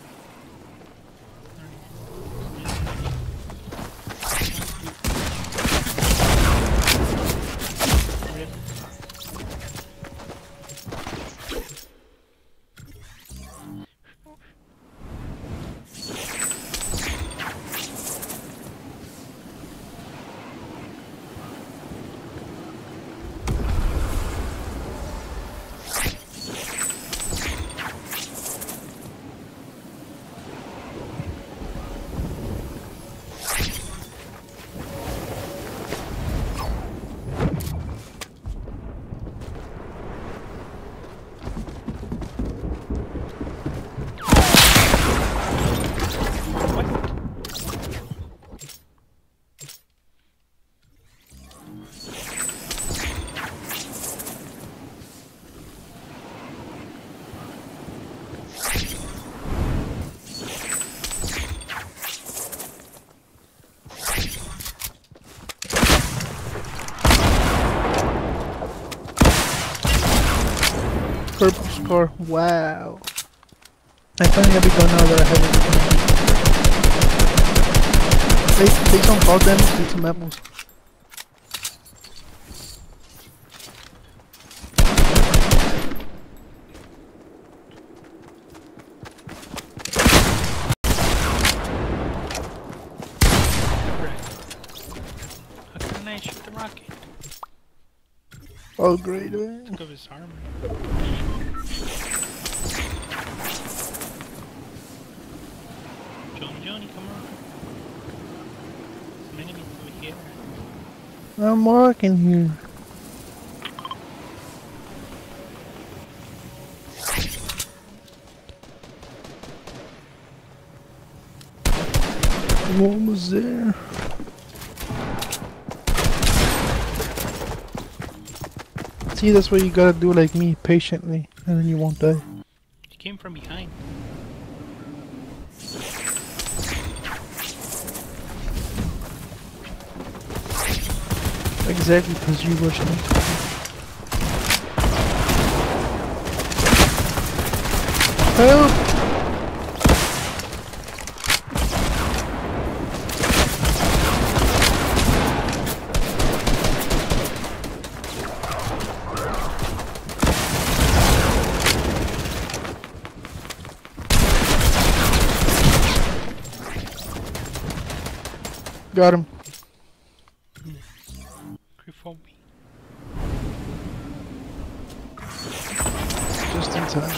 Rip. Purple scar. Wow. I finally have it done now that I have it. Take some fall damage and some apples. How can I shoot the rocket? Oh, great, man. Took off his armor. Johnny, come on. Some enemies over here. I'm walking here. What was there? See, that's what you gotta do like me, patiently, and then you won't die. He came from behind. Exactly, because you rushed me. Help! Got him. Creephobi. Just in time.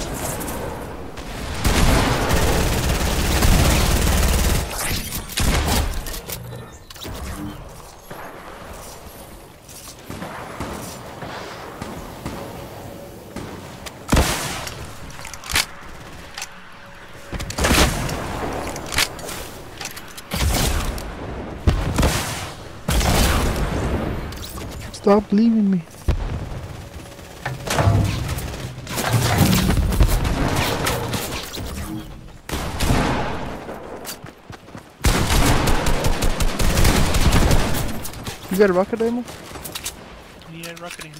Stop leaving me. You got a rocket ammo? I need a rocket ammo.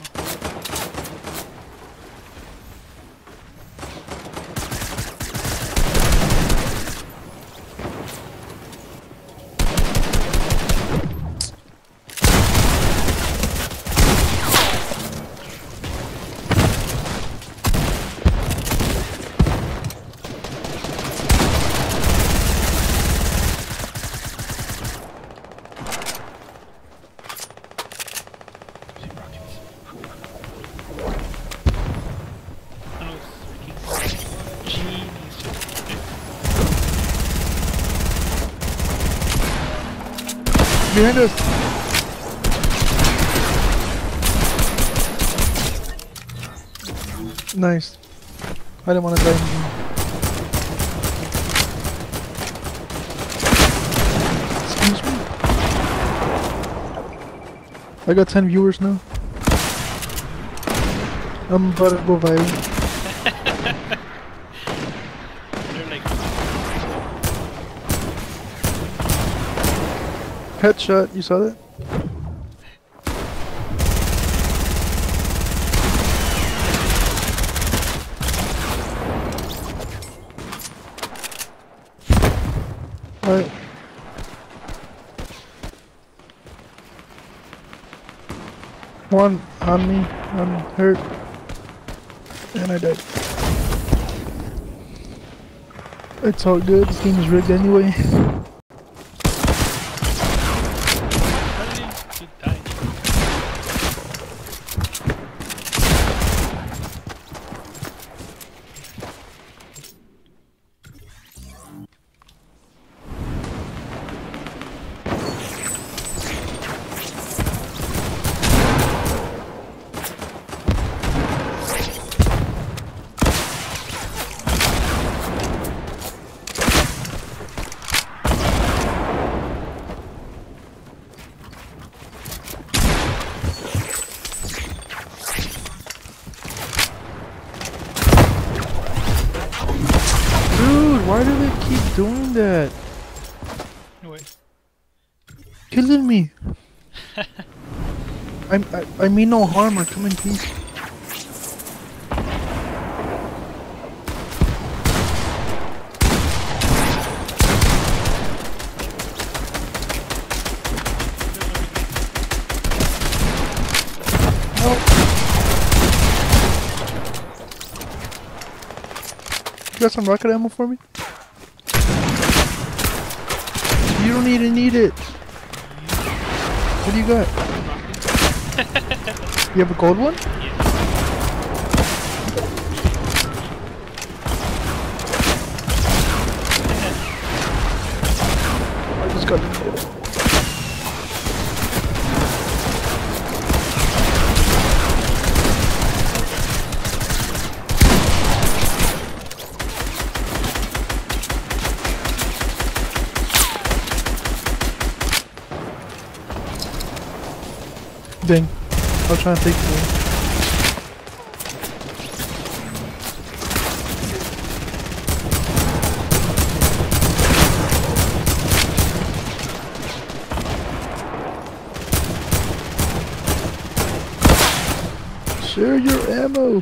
Behind us! Nice. I didn't want to die in here. Excuse me? I got 10 viewers now. I'm about to go viral. They're like, Headshot, you saw that? Alright. One on me, I'm hurt. And I died. It's all good, this game is rigged anyway. how did you die? Dude, why do they keep doing that? Wait. Killing me. I mean no harm, or come in peace. got some rocket ammo for me? You don't even need it. What do you got? You have a gold one? I just got it. Dang. I'll try and take it. Share your ammo.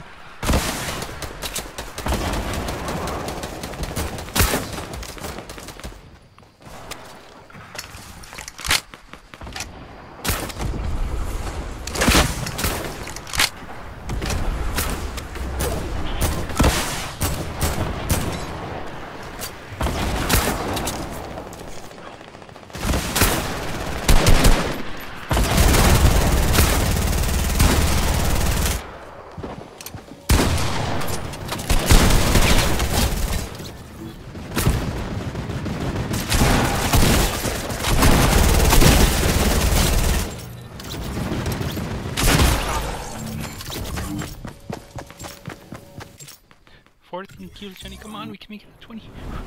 Kills, Johnny, come on, we can make it 20.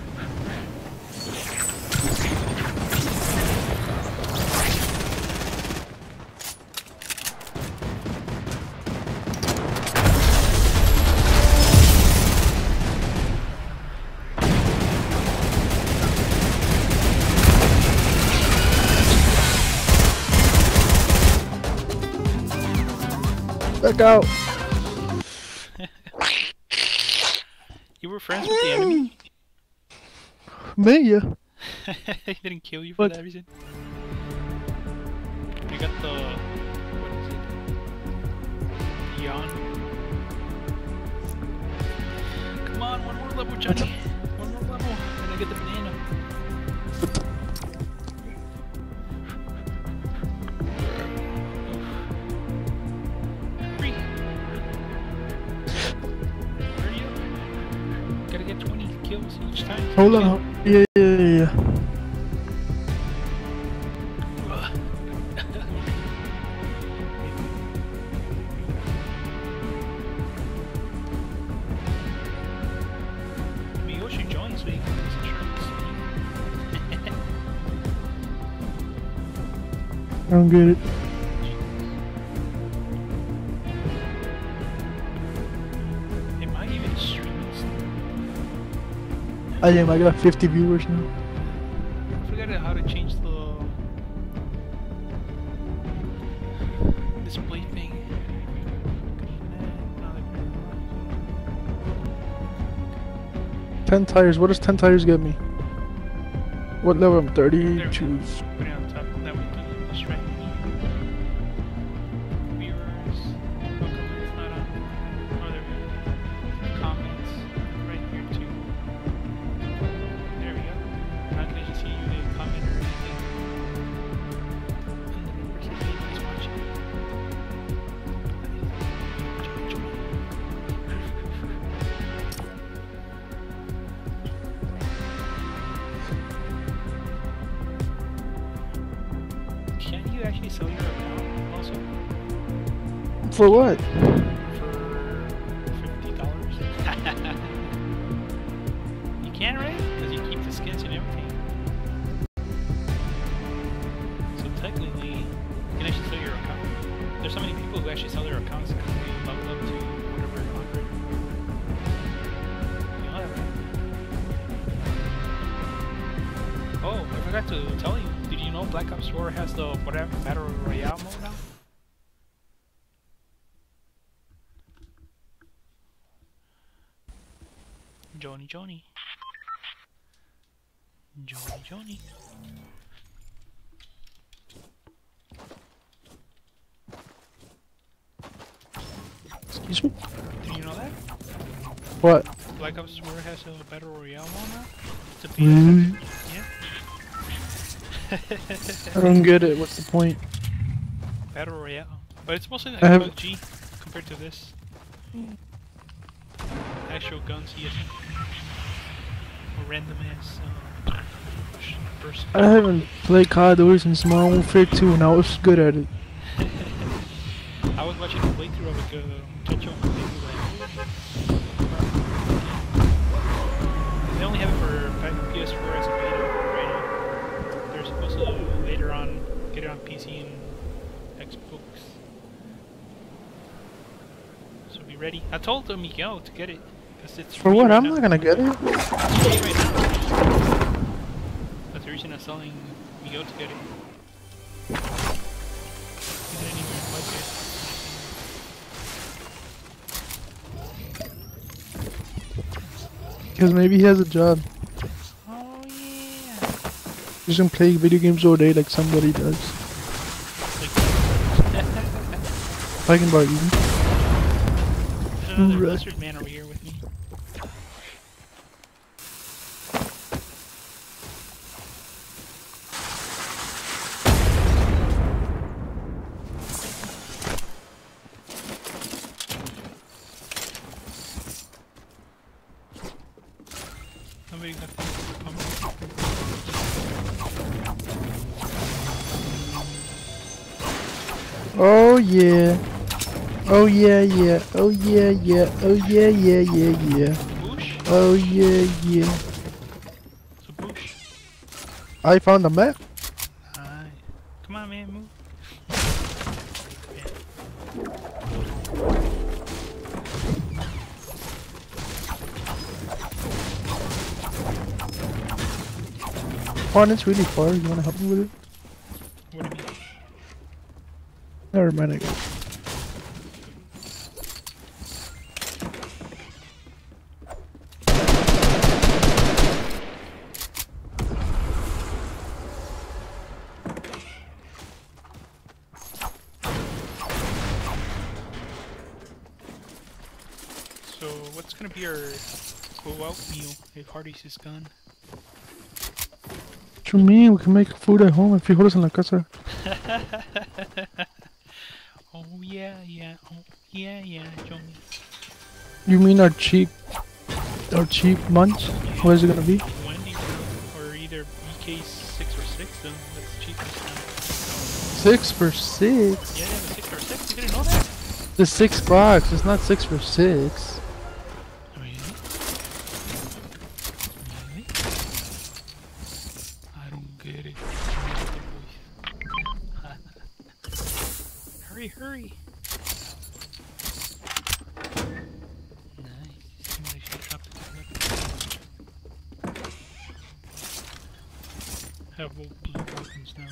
Back out. You were friends with the enemy? Me, yeah. He didn't kill you for that reason? You got the... what is it? Yawn? Come on, one more level, Johnny! One more level, and I get the banana. Kills each time. Hold on. Yeah. Maybe you should join so you can get insurance. I don't get it. I am. I got 50 viewers now. I forgot how to change the display thing. 10 tires. What does 10 tires get me? What level? I'm 30. Choose. Put it on top. That way you can distract me. Viewers. How come it's not on? Oh, there we go. Comments. Right here too. There we go. Now can I just see you leave a comment or anything? And the numbers if anybody's watching. Can you actually sell your account also? For what? For $50? You can, right? Because you keep the skins and everything. So technically, you can actually sell your account. There's so many people who actually sell their accounts because they level up to whatever 100. You know that, right? Oh, I forgot to tell you. Did you know Black Ops 4 has the whatever Battle Royale mode now? Johnny. Excuse me? Did you know that? What? Black Ops 4 has a Battle Royale one now? It's a Really? yeah. I don't get it. What's the point? Battle Royale. But it's mostly like I have- PUBG compared to this. Actual guns, yes. Or random ass burst. I haven't played Call of Duty since Modern Warfare 2 and I was good at it. I was watching a playthrough of a Ketchup playthrough they only have it for PS4 as a beta right now. They're supposed to later on get it on PC and Xbox. So be ready. I told Miguel to get it. Cause it's For free what? right I'm now. not gonna get it. It's free right now. That's the reason I'm telling Miguel to get it. He didn't even like it. Because maybe he has a job. Oh yeah. He doesn't play video games all day like somebody does. Talking about you. There's another Right. Blizzard man over here with me. Somebody got Oh yeah. Oh yeah, yeah. Oh yeah, yeah. Oh yeah, yeah, yeah, yeah. Boosh? Oh yeah, yeah. It's a boosh. I found a map. Alright. Come on, man, move. Juan, it's really far. You wanna help me with it? What do you mean? Never mind, I guess. So, what's gonna be our go-out meal if Hardy's is gone? What you mean? We can make food at home if you hold us in la casa. Oh yeah, yeah, oh yeah, yeah, Johnny. You mean our cheap lunch? What is it gonna be? Wendy's or either BK 6 or 6, then that's the cheapest now. 6 for 6. Yeah, the 6 or 6, you didn't know that? The 6 box. It's not 6 for 6. Really? Really? I don't get it. Hurry, hurry! Nice. Somebody should drop the weapon. Have old blue weapons now.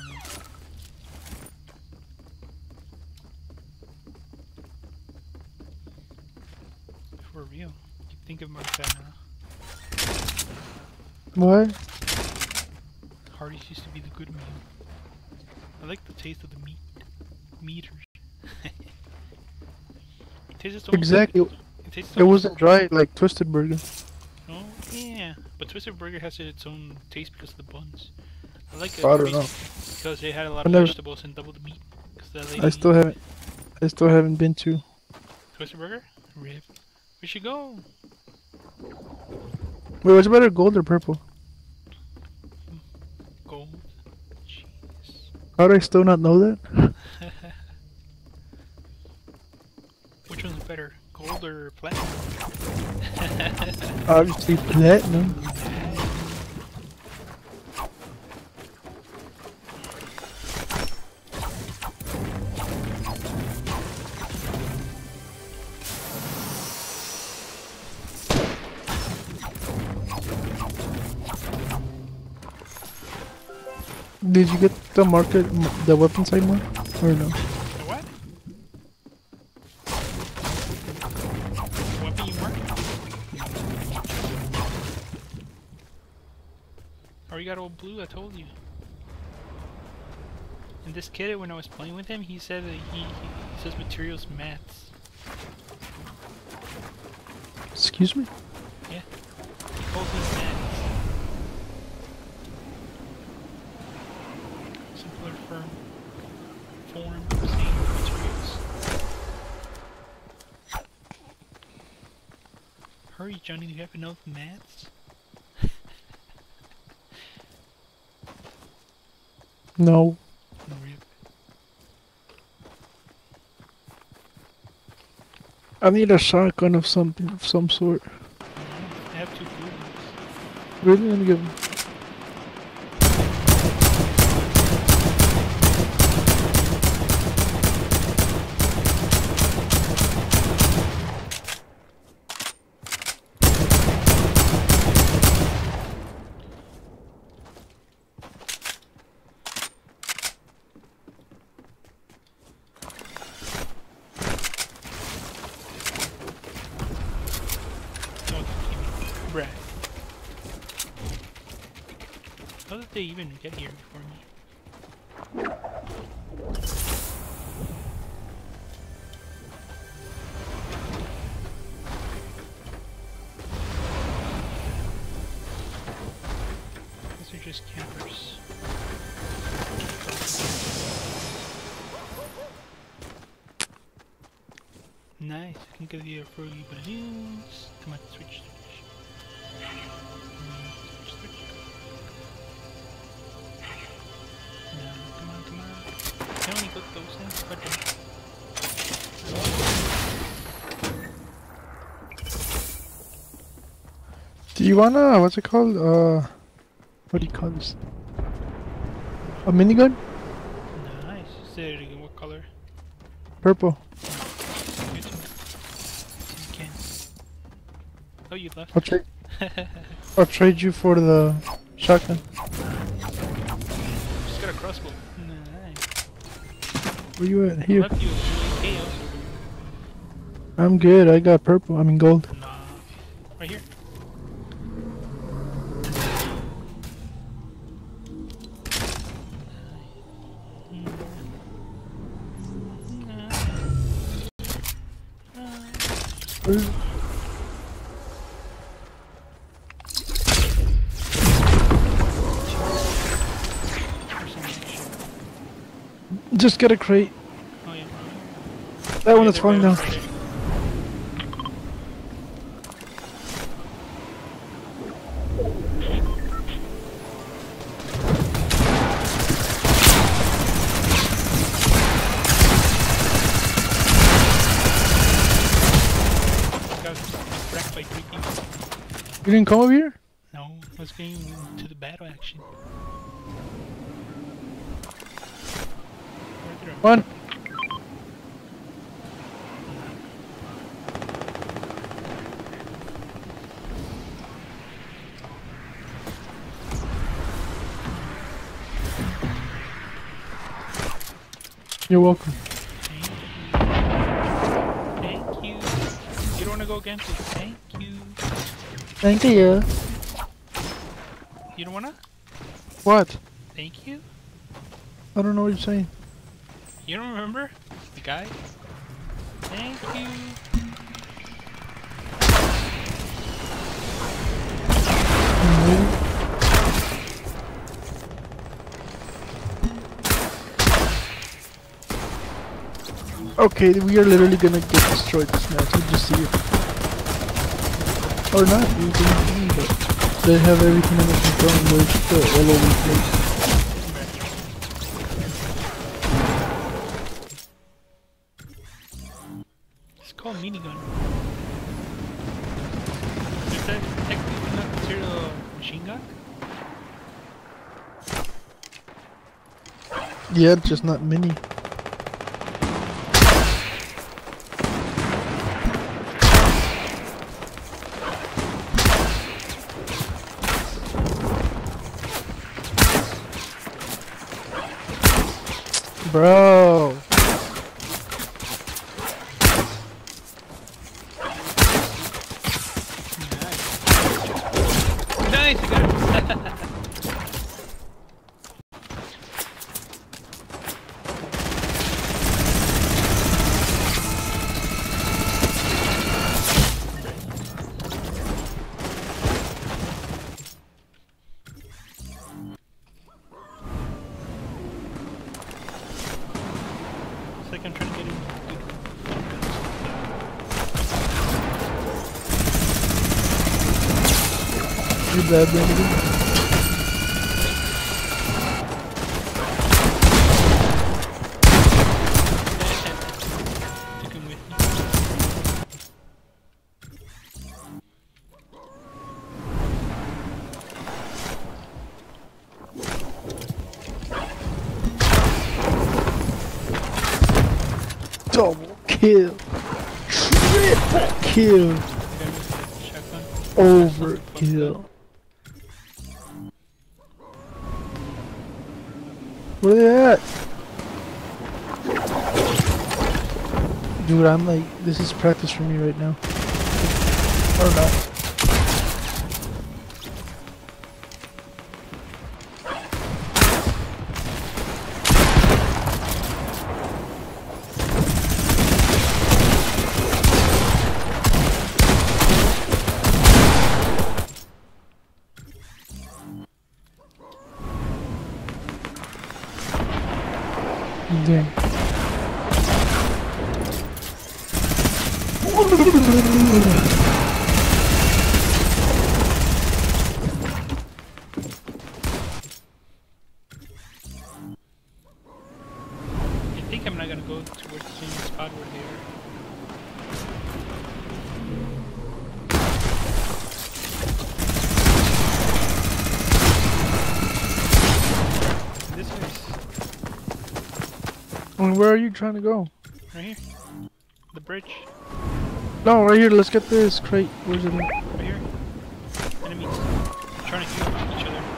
For real. You think about that now. What? Hardee's used to be the good meal. I like the taste of the meat. Meters. It tastes almost Exactly. Like, it tastes It wasn't dry like Twisted Burger. Oh yeah, but Twisted Burger has its own taste because of the buns. I like it I don't know. because they had a lot I of never- vegetables and double the meat. Cause that lady I still haven't been to. Twisted Burger. Rip. We should go. Wait, what's better, gold or purple? Gold. Jeez. How do I still not know that? Which one's better, gold or platinum? Obviously platinum. Did you get the the weapon side mark? Or no? The what? Weapon you marked? Oh, you got old blue, I told you. And this kid, when I was playing with him, he said that he says materials maths. Excuse me? Yeah. He calls them mats. Simpler form, same materials. Hurry, Johnny, do you have enough mats? No. Rip. I need a shotgun of something, of some sort. I have 2 blue ones. Really? Let me give him. Oh, give me bread. How did they even get here before me? These are just campers. Nice, I can give you a fruity balloons. Come on, switch. Switch. No, come on. I only got those things, but Do you wanna, what's it called? What do you call this? A minigun? nice. Say it again, what color? Purple. You too. You can. Oh, you left. I'll trade you for the shotgun. Just got a crossbow. Nice. Where you at? I Here. left you a chaos. I'm good. I got purple. I mean gold. Nah. Right here. Just get a crate. Oh yeah. That one is falling down. You didn't come over here? No, I was getting to the battle action. One. You're welcome. Thank you. You don't want to go against it. Thank you. Thank you. You don't wanna? What? Thank you? I don't know what you're saying. You don't remember? The guy? Thank you. Okay, we are literally gonna get destroyed this match. You just see it. Or not, you can, but they have everything under control and they're still all over the place. It's called minigun. Is that technically not considered a machine gun? Yeah, just not mini. Bro. Nice, I got it. I'm trying to get him. You bad, Brandon. Took him with me. Double kill. Triple kill. The guy with the shotgun. Overkill. Where they at? Dude, I'm like, this is practice for me right now. Or not. Dang. I think I'm not gonna go towards the same spot where they are. This is And where are you trying to go? right here. The bridge. No, right here. Let's get this crate. Where's it? Right here. Enemies trying to heal each other.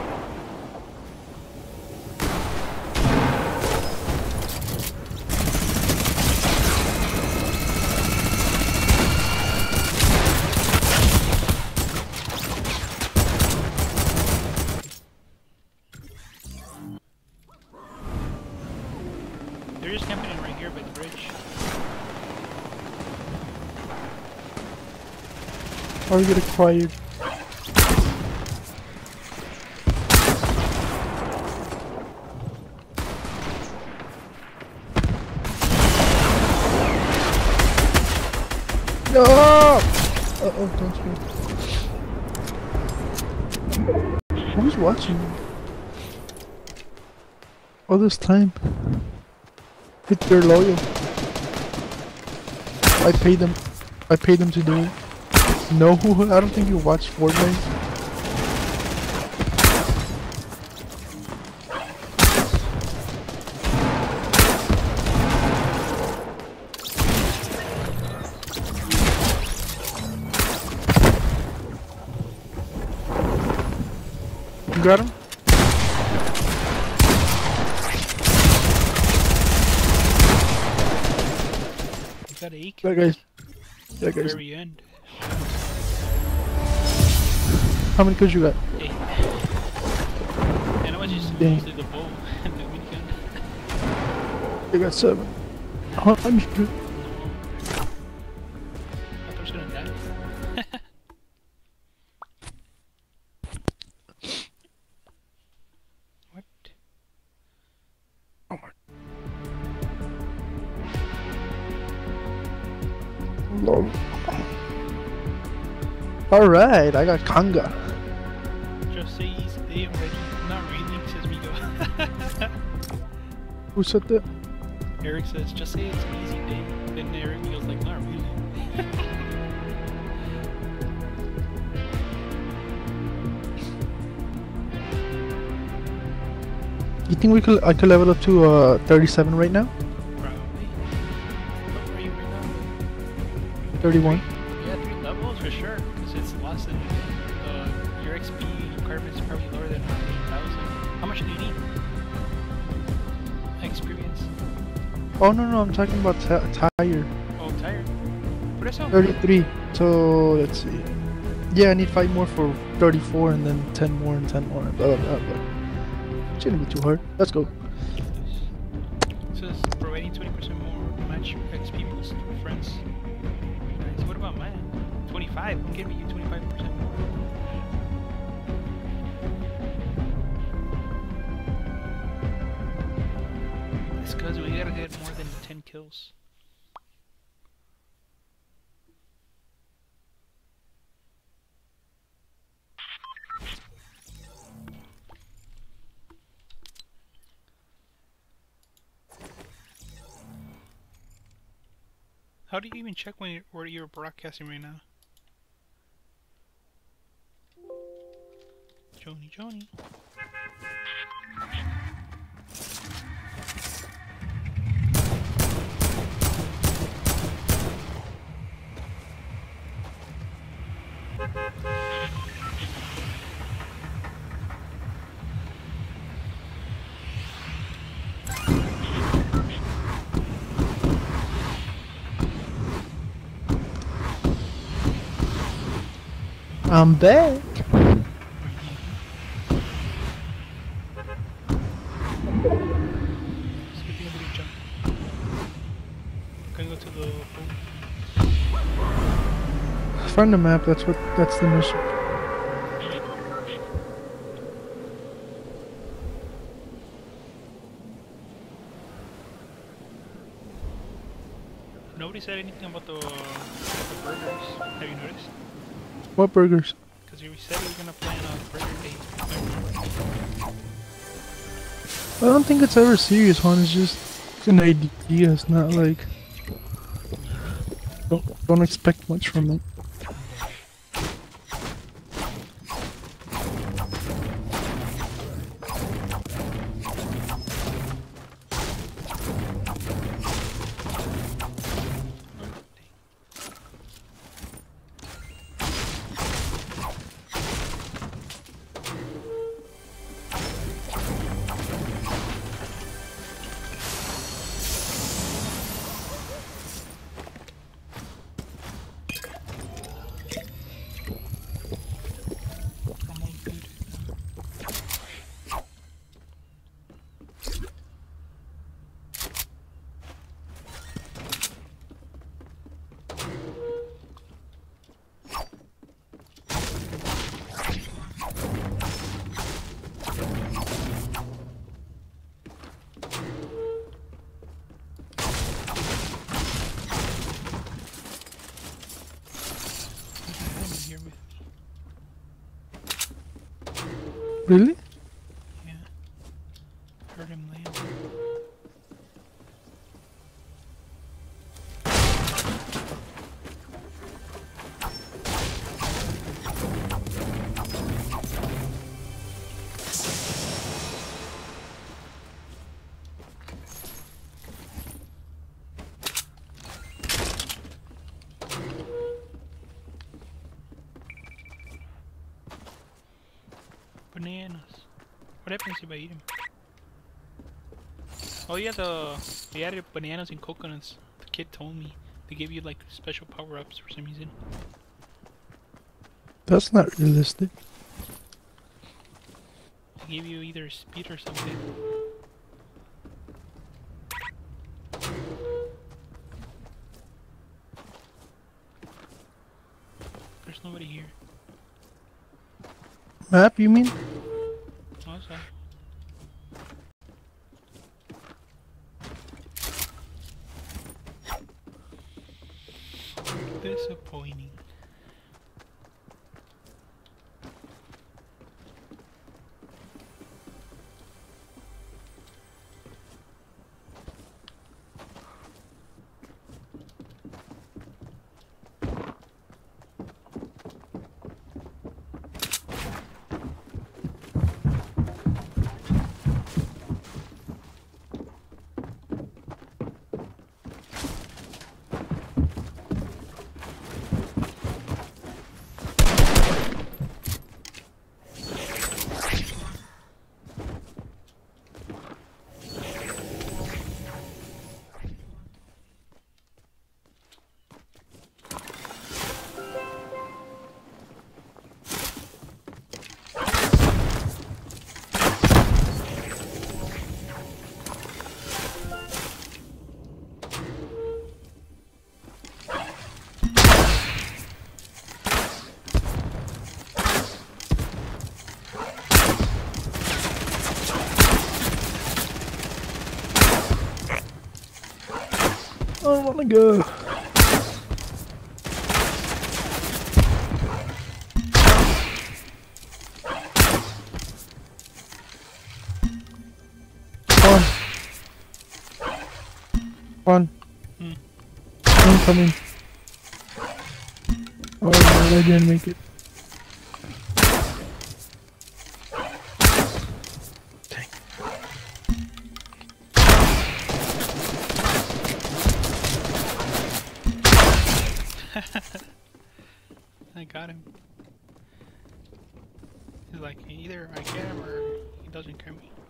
They're just camping right here by the bridge. Or get acquired. No! Uh-oh, don't scream. Who's watching? All this time. They're loyal. I paid them. I paid them to do it. No, I don't think you watch Fortnite. You got him? Is that Ake? That guy's. That guy's. Very end. How many kills you got? 8. And I was just Dang. mostly the bow and the minigun. You got 7. 100. I thought I was gonna die. What? Oh my. Lol. Alright, I got Kanga. Just say easy day already. Not really, says Migo. Who said that? Eric says, just say it's an easy day. Then Eric feels like, not really. You think I could level up to 37 right now? Probably. What are you right now? 31. Yeah, 3 levels for sure. Because it's less than your XP requirements are probably lower than 8,000. How much do you need? Experience. Oh no, I'm talking about tire. Oh, tired. What is that? 33. So let's see. Yeah, I need 5 more for 34, and then 10 more and 10 more. Blah blah blah. But it shouldn't be too hard. Let's go. It says providing 20% more match XP boost for friends. Nice. What about mine? 25. I'm giving you 25% more. It's because we gotta get more than 10 kills. How do you even check when where you're broadcasting right now? Joni. I'm back. Skipping a little jump. Gonna go to the boat. Find the map. That's the mission. Nobody said anything about the burgers. Have you noticed? What burgers? Because you said we were gonna plan a burger date. I don't think it's ever serious, Juan. It's just an idea. It's not like don't expect much from it. I'm all good. Here with me. Really? Yeah. Heard him land. Bananas. What happens if I eat them? Oh yeah, they added bananas and coconuts. The kid told me they give you like special power-ups for some reason. That's not realistic. They give you either speed or something. There's nobody here. Map, you mean? Oh, sorry. Disappointing. I don't wanna go. One. I'm coming. Oh no, I didn't make it. Dang. I got him. He's like, either I get him or he doesn't care me.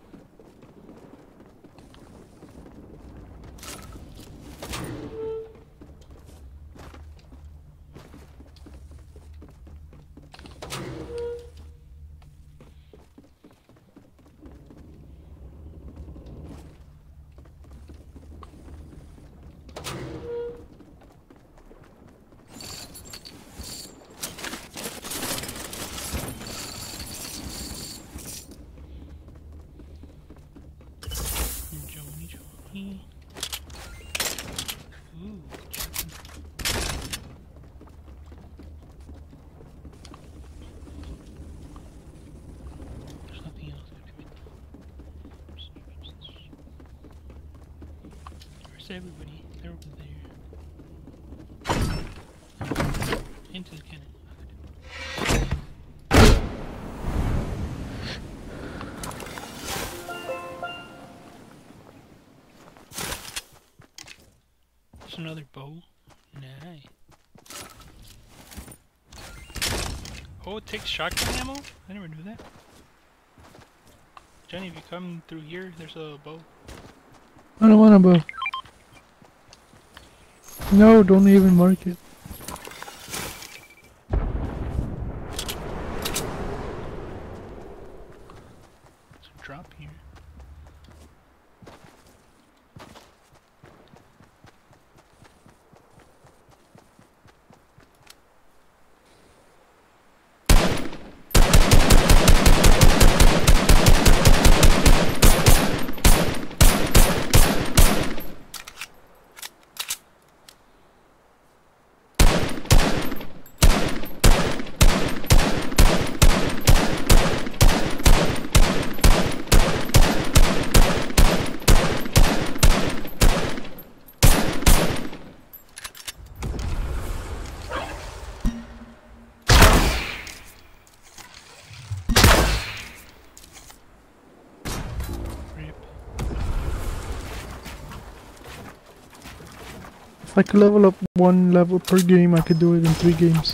Johnny. Ooh, chicken. There's nothing else. Where's everybody? They're over there. Into the cannon. Another bow. Nice. Oh, it takes shotgun ammo? I never knew that. Johnny, if you come through here, there's a bow. I don't want a bow. No, don't even mark it. There's a drop here. If I could level up one level per game, I could do it in 3 games.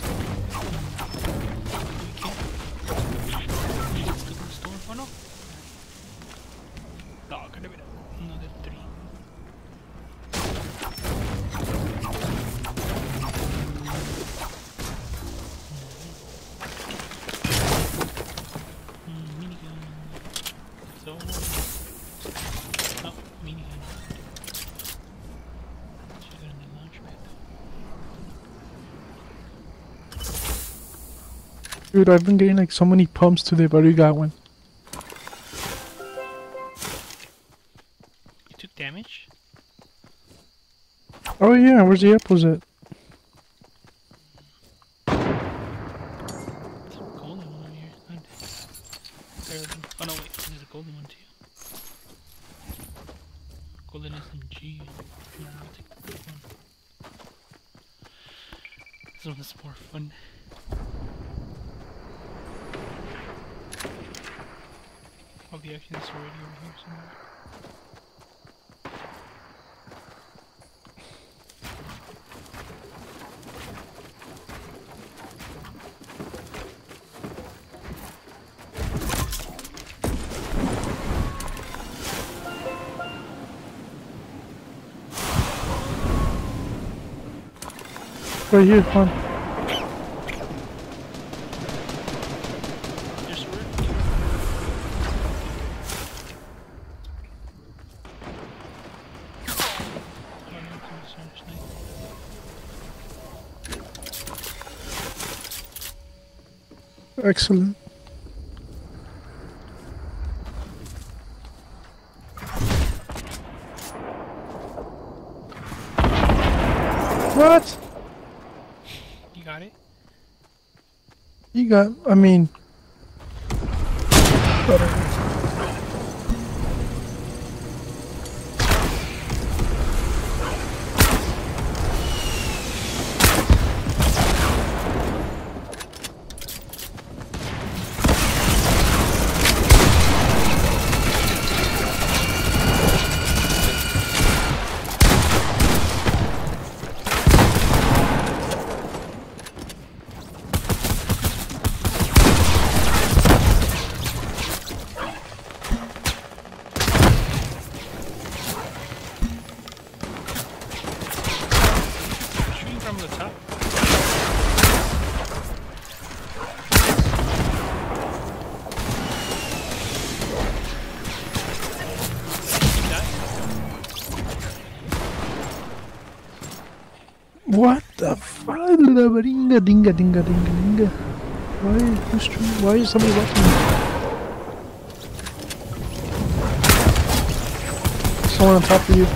Dude, I've been getting like so many pumps today, but you got one. You took damage? Oh yeah, where's the apples at? There's a golden one here. Oh no, wait, there's a golden one too. Golden SMG. No, I'll take the gold one. This one is more fun. I'll be actually this already over here somewhere. Right here, fun. Excellent. What? You got it? You got, I mean... Whatever. Shooting from the top. You died. What the fuck? Dinga, dinga, dinga, dinga, dinga. Why is somebody watching me? Someone on top of you.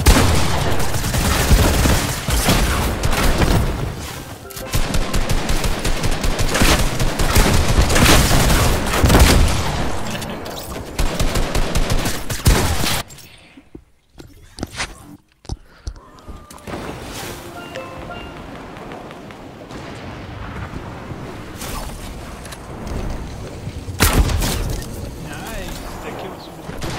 Nice. That kill was super good.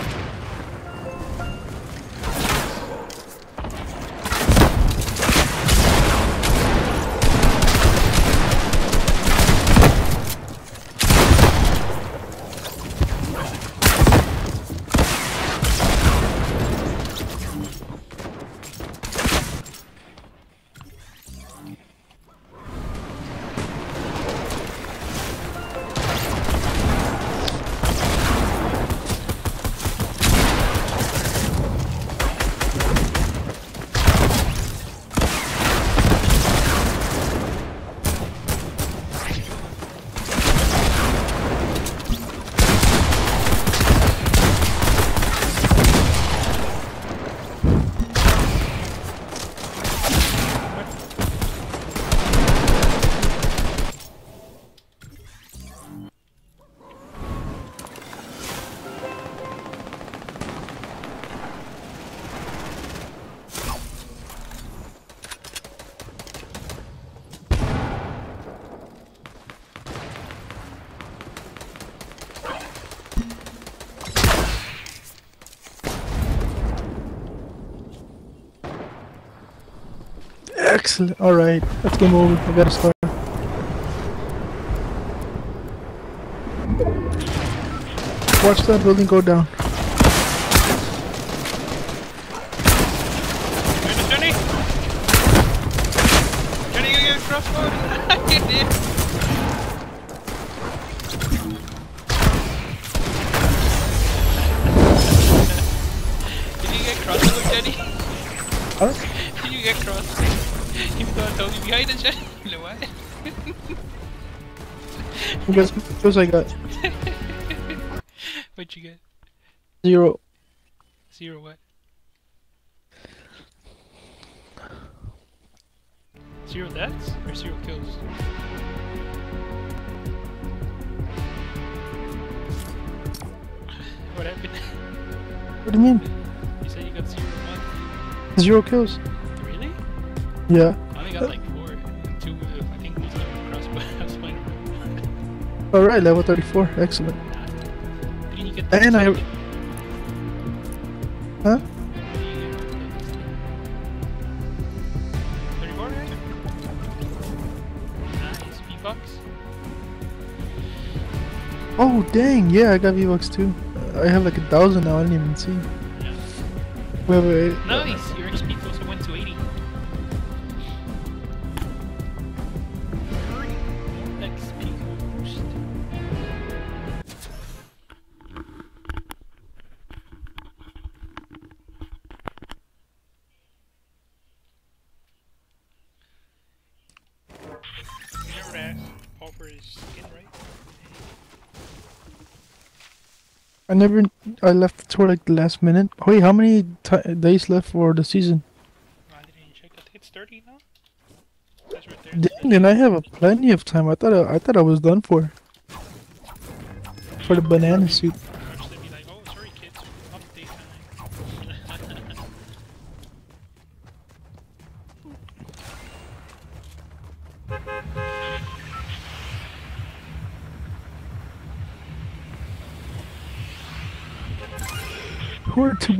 Excellent. Alright, let's game over. I gotta start. Watch that building go down. Johnny! Johnny, you get crossbow? You did. Did you get crossbow, Johnny? Huh? Did you get crossbow? Even though I told you behind it, Johnny? You know what? Guess I got What'd you get? 0. 0 what? 0 deaths or 0 kills? What happened? What do you mean? You said you got 0 what? 0 kills. Really? Yeah. I only got like 4. And 2 I think was like crossbow. I was playing. Alright, level 34. Excellent. Didn't you get And I... Huh? Huh? 34, right? Nice. V-Bucks? Oh, dang. Yeah, I got V-Bucks too. I have like 1,000 now. I didn't even see. Yeah. Wait. Nice! Your XP also went to 80. XP boost. You never asked Paul for his skin, right? I left toward like the last minute. Wait, how many days left for the season? I didn't check. I think it's 30 now. That's right there. Dang, then I have plenty of time. I thought I was done for the banana suit. I'll just be like, oh, sorry kids, update time. Where to?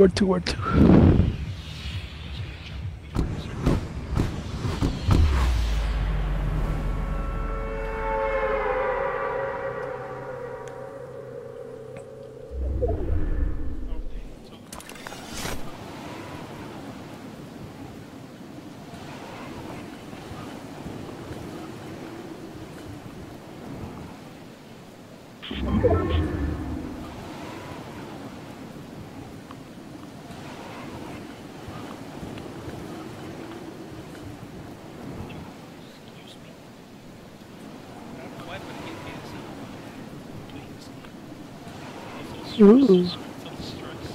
Excuse me. I don't know why, but I get gassy playing this game. Ooh. Some stress.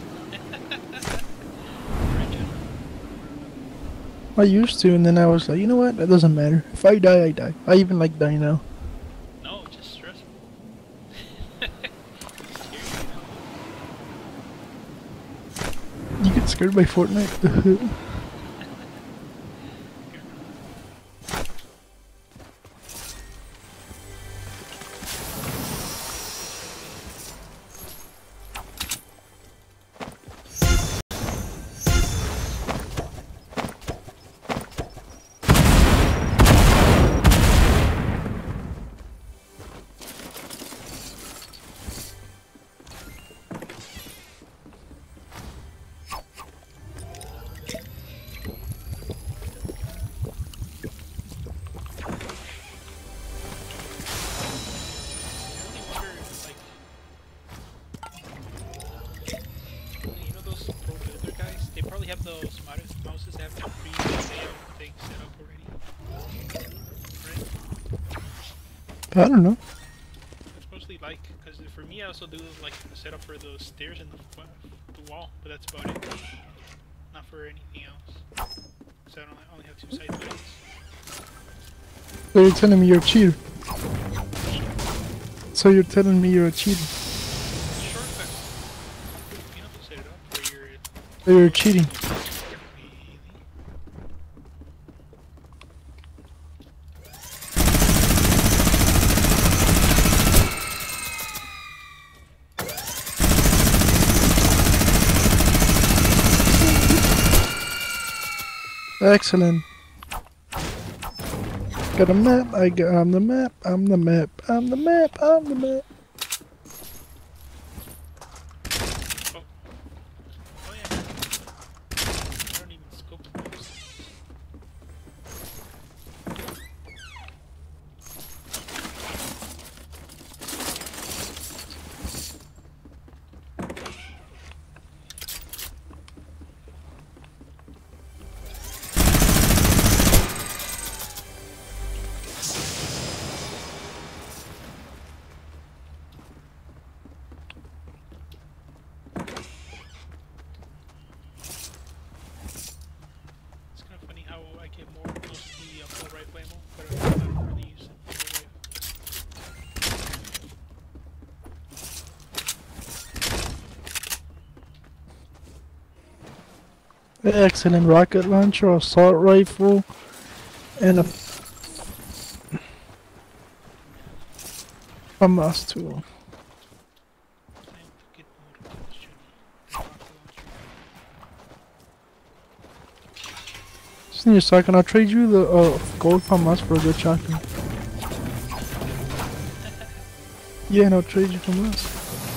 I used to, and then I was like, you know what? That doesn't matter. If I die, I die. I even like dying now. No, just stressful. Scary, You get scared by Fortnite? You know those pro builder guys? They probably have those smartest mouses that have the pre-sale thing set up already. Right? I don't know. That's mostly like, because for me I also do like the setup for the stairs and the wall, but that's about it. Not for anything else. So I only have 2 side buttons. So you're telling me you're a cheater? So you're telling me you're a cheater? Shortcut. You know to set it up for your... So you're cheating? Excellent. Got a map, I'm the map, I'm the map, I'm the map, I'm the map. Oh. Oh yeah. I don't even scope those. It's kind of funny how I get more mostly full rifle ammo, but I don't really use full rifle. Excellent rocket launcher, assault rifle, and a FAMAS tool. Time to get more of this journey. Rocket launcher. Just need a second, I'll trade you the gold FAMAS for a good shotgun. Yeah, and I'll trade you FAMAS.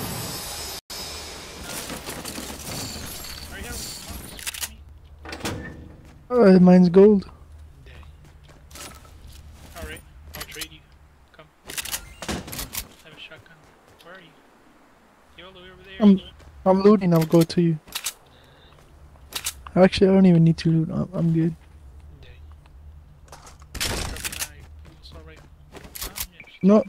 Are you having some box with me? Mine's gold. Dang. Alright, I'll trade you. Come. I have a shotgun. Where are you? You all the way over there? I'm looting, I'll go to you. Actually, I don't even need to loot, I'm good. Dang. Probably not. It's alright. No,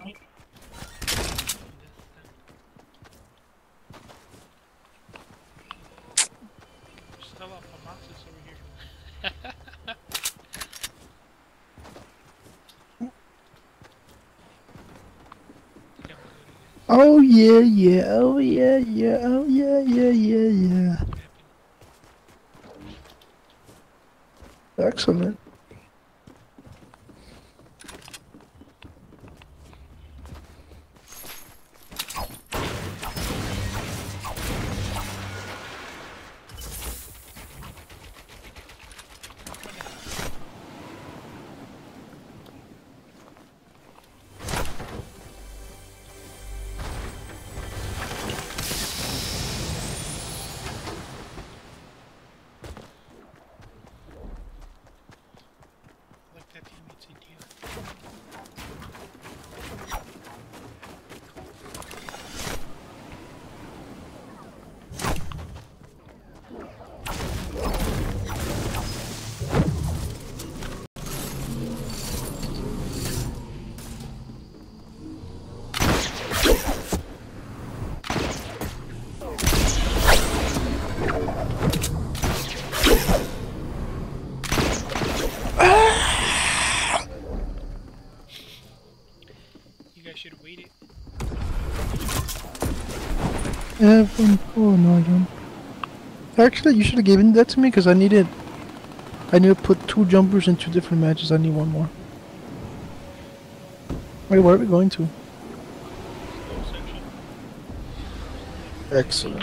Still up on boxes over here. Oh yeah, yeah, oh yeah, yeah, oh yeah, yeah, yeah, yeah. Excellent. Like that teammate's idea. You guys should have waited. Oh no, I don't. Actually, you should have given that to me because I need to put 2 jumpers in 2 different matches. I need 1 more. Wait, where are we going to? Slow section. Excellent.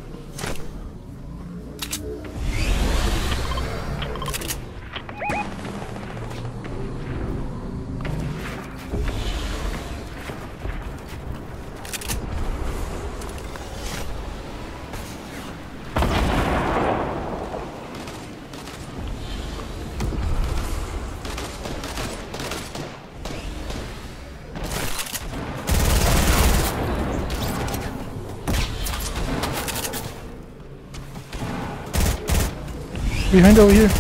Behind over here.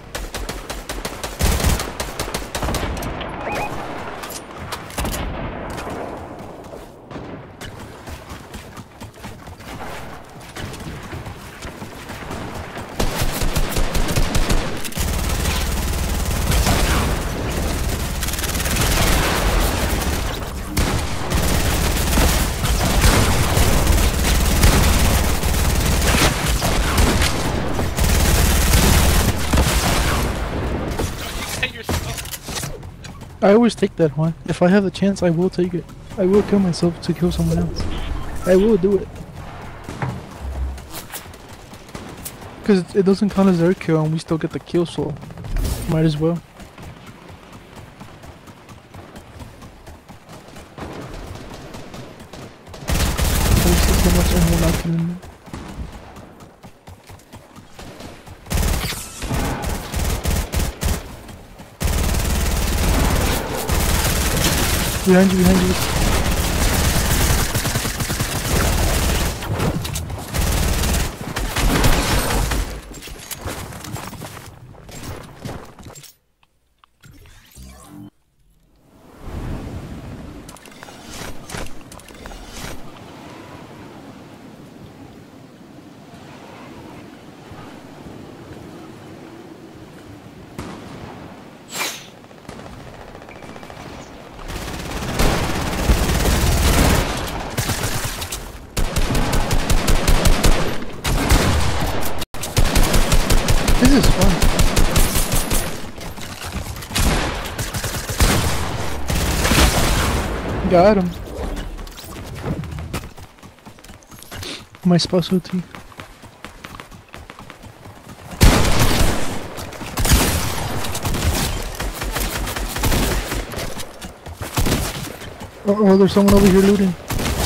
I always take that one. If I have the chance, I will take it. I will kill myself to kill someone else. I will do it. Because it doesn't count as their kill and we still get the kill, so might as well. I wasted so much ammo not killing them. Behind you, behind you. This is fun. Got him. My specialty. Oh, there's someone over here looting.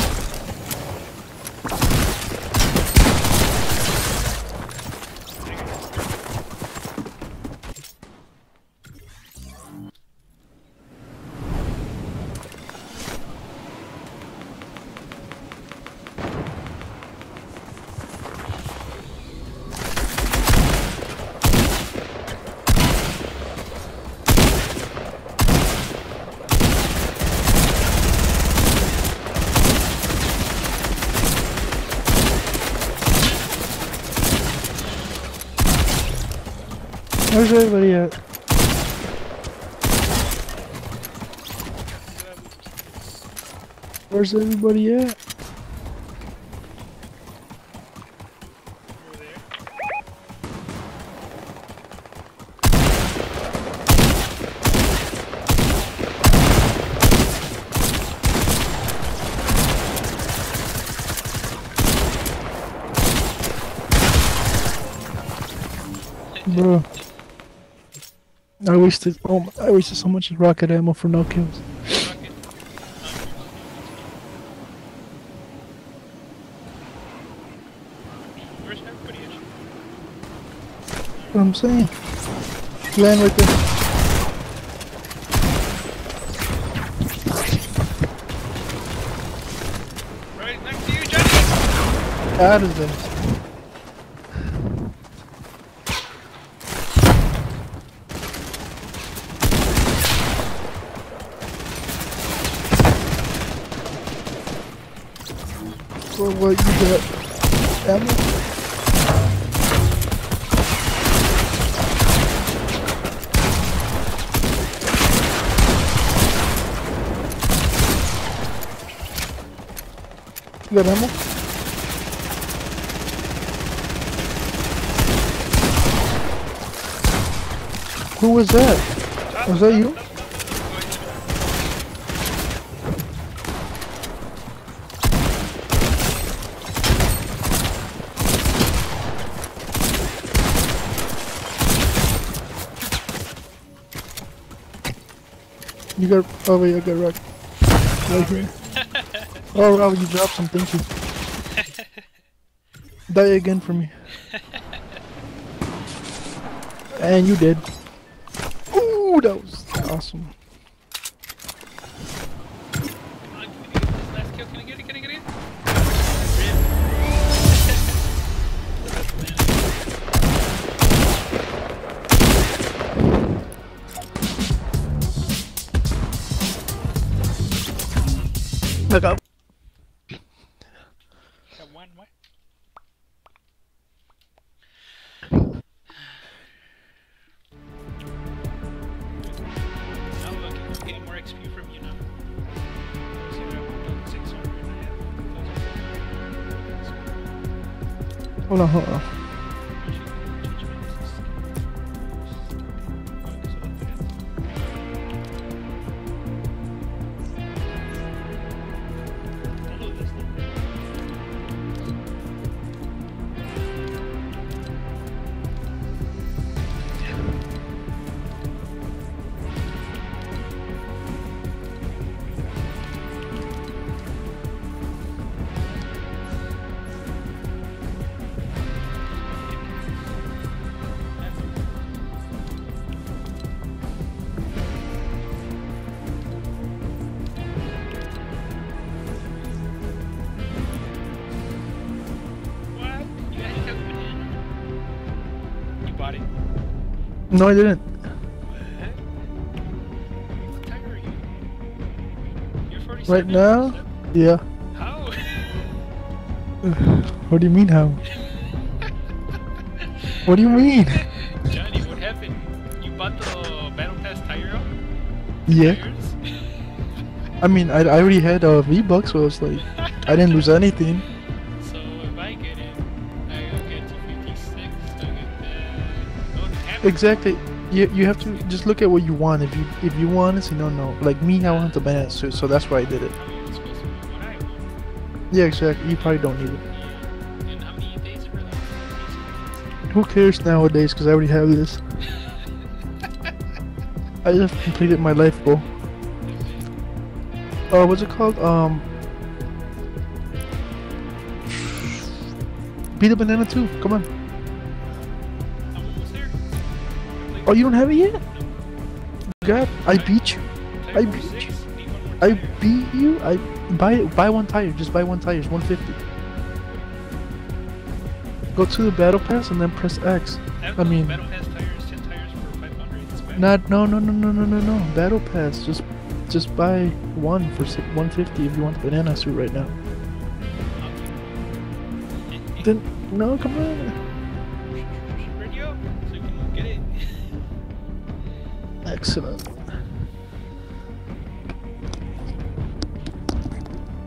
Where's everybody at? Where's everybody at? Over there. Bro. I wasted so much rocket ammo for no kills. Rocket. Where's everybody at? What I'm saying. Land right there. Right next to you, Johnny! Out of there. Well, what you got? Ammo? You got ammo? Who was that? Was that you? You got. Oh wait, I got rock. Right here. Oh wow, you dropped some. Thank you. Die again for me. And you did. Ooh, that was awesome. Come on, can I get this last kill? Can I get it? Can I get it? Look up. Got one, what? Now look, I'm getting more XP from you now. See what I've done, 600 and I have 1,000. Hold on, hold on. No, I didn't. What tiger are you? You're 47? Right now? Yeah. How? What do you mean how? What do you mean? Johnny, what happened? You bought the Battle Pass tire out? Yeah. Tires? I mean, I already had V-Bucks, so it's like, I didn't lose anything. So if I get it, I'll get 256, I'll get that. Oh, damn it. Exactly. You have to just look at what you want. If you want it, no. Like me, I want the banana suit, so that's why I did it. I mean, it's supposed to be what I want. Yeah, exactly. You probably don't need it. Yeah. And how many days for that? Who cares nowadays? Because I already have this. I just completed my life goal. What's it called? Beat a banana too. Come on. I'm almost there. Oh, you don't have it yet? No. God, I beat you. Tire I number beat 6, you. need one more I tire. beat you. I buy one tire. Just buy one tire. It's 150. Go to the battle pass and then press X. Have I those mean, Battle Pass tires, 10 tires for 500. It's bad. no. Battle pass. Just buy one for 150 if you want the banana suit right now. Then no, come on. Radio, so you can get it. Excellent.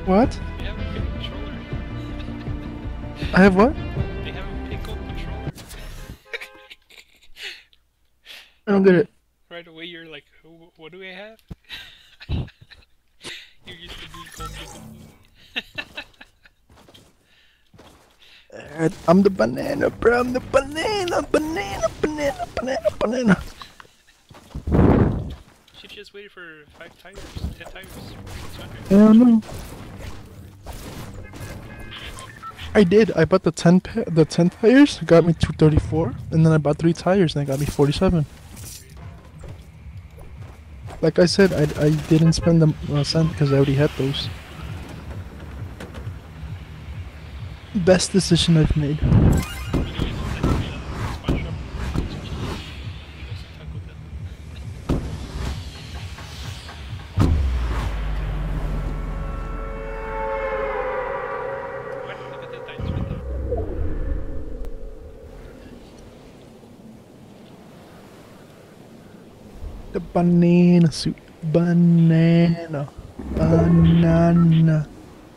What? They have a pickle controller. I have what? They have a pickle controller. I don't get it. Right away, you're like, what do I have? You're used to being called pickle food. I'm the banana, bro. I'm the banana, banana, banana, banana, banana. Should just waited for 5 tires, 10 tires, 600. I don't know. I did. I bought the 10 tires. Got me 234, and then I bought 3 tires, and it got me 47. Like I said, I didn't spend the cent because I already had those. Best decision I've made. The banana suit. Banana. Banana.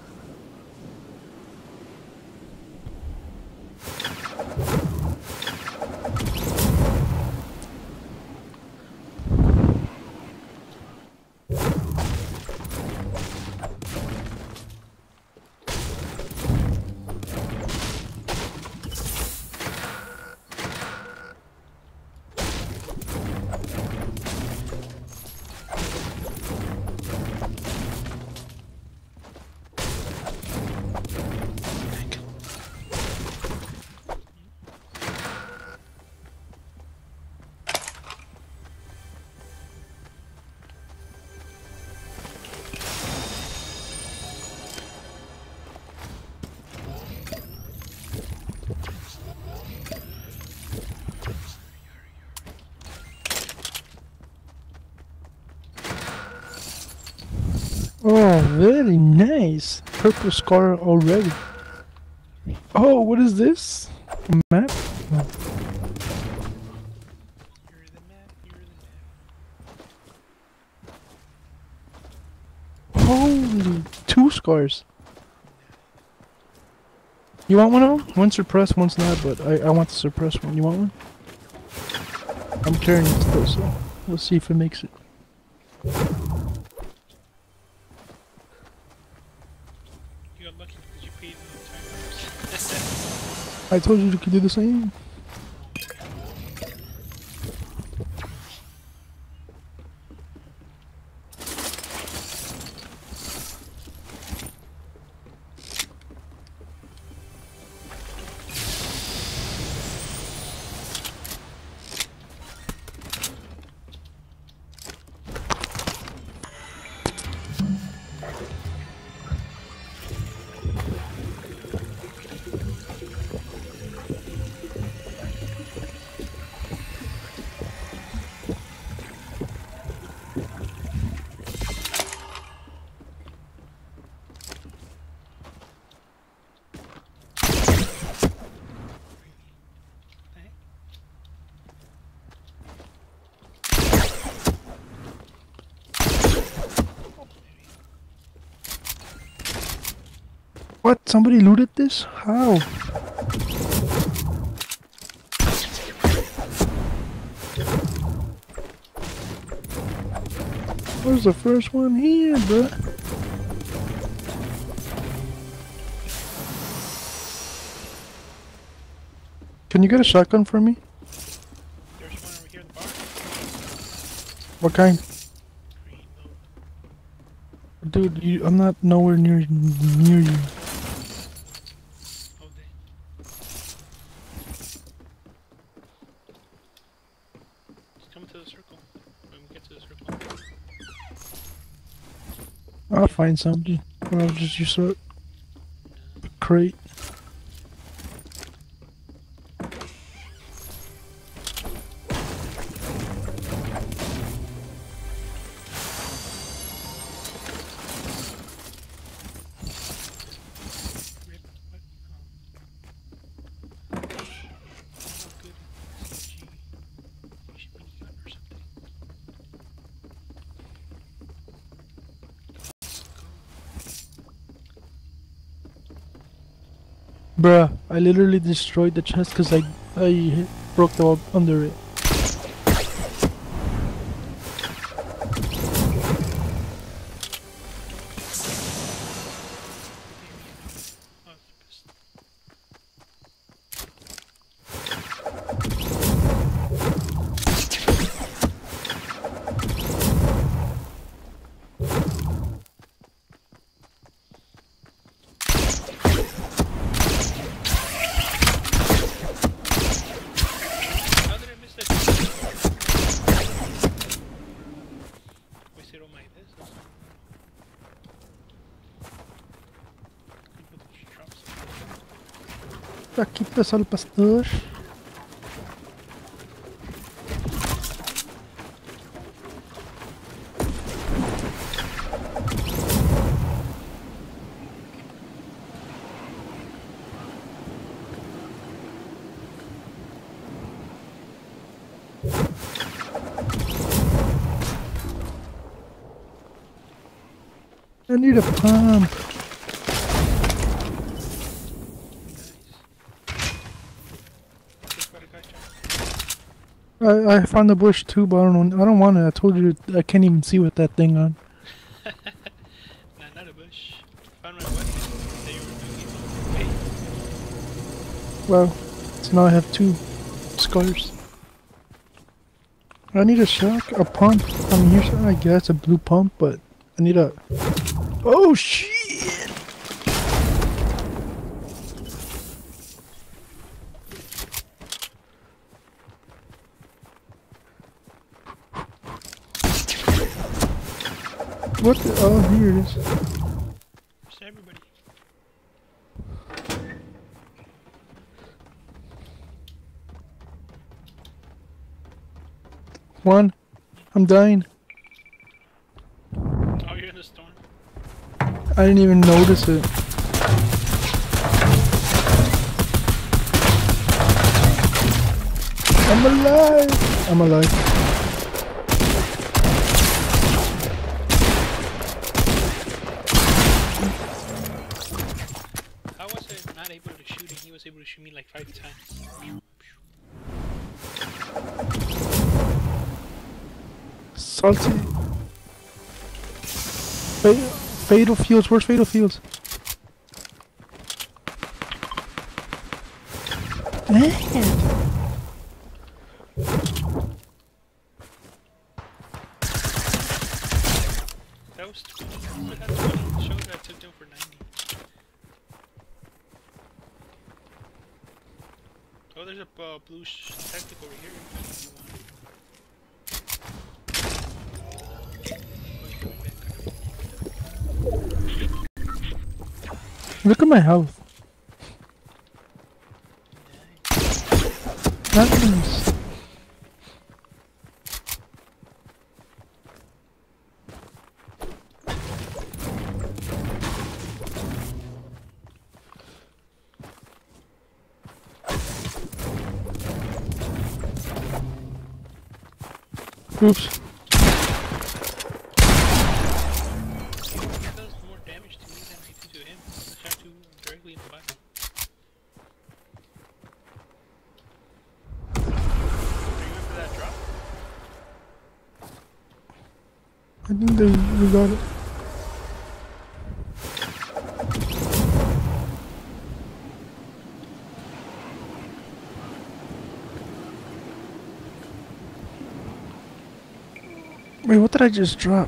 Oh, very nice. Purple scar already. Oh, what is this? A map? Oh. You're the map, you're the map. Holy, 2 scars. You want one of them? One's suppressed, one's not, but I want the suppressed one. You want one? I'm carrying it still, so we'll see if it makes it. You got lucky because you paid the time. I told you could do the same. What? Somebody looted this? How? Where's the first one here, bruh? Can you get a shotgun for me? There's one over here at the bar. What kind? Green low. Dude, I'm not nowhere near you. Oh, they. Just come to the circle. When we get to the circle. I'll find something. Or I'll just use a crate. Rip. What? Oh. Oh, good. SMG. You should minigun or something. Let's go. Bruh, I literally destroyed the chest because I broke the wall under it. Oh, it's pissed. How did I miss that? Wasted all my this. Put those drops. Taquitos al pastor. I need a pump. I found the bush too, but I don't want it. I told you I can't even see with that thing on. Nah, not a bush. Found my weapon. That you were doing it. Well, so now I have 2 scars. I need a shock, a pump. I mean, here's, I guess, a blue pump, but I need a... Oh, shit! What the... Oh, here it is. Just everybody. One. I'm dying. Oh, you're in the storm. I didn't even notice it. I'm alive! I'm alive. How was I not able to shoot him? He was able to shoot me like 5 times. Salty. Fatal Fields. Where's Fatal Fields? Man. That was 20. That's 20. Showed that I took down for 90. Oh, there's a blue tactic over here. If you want. Look at my health. Nice. Oops. That does more damage to me than I do to him. I shot two directly in the body. Are you in for that drop? I think we got it. Wait, what did I just drop?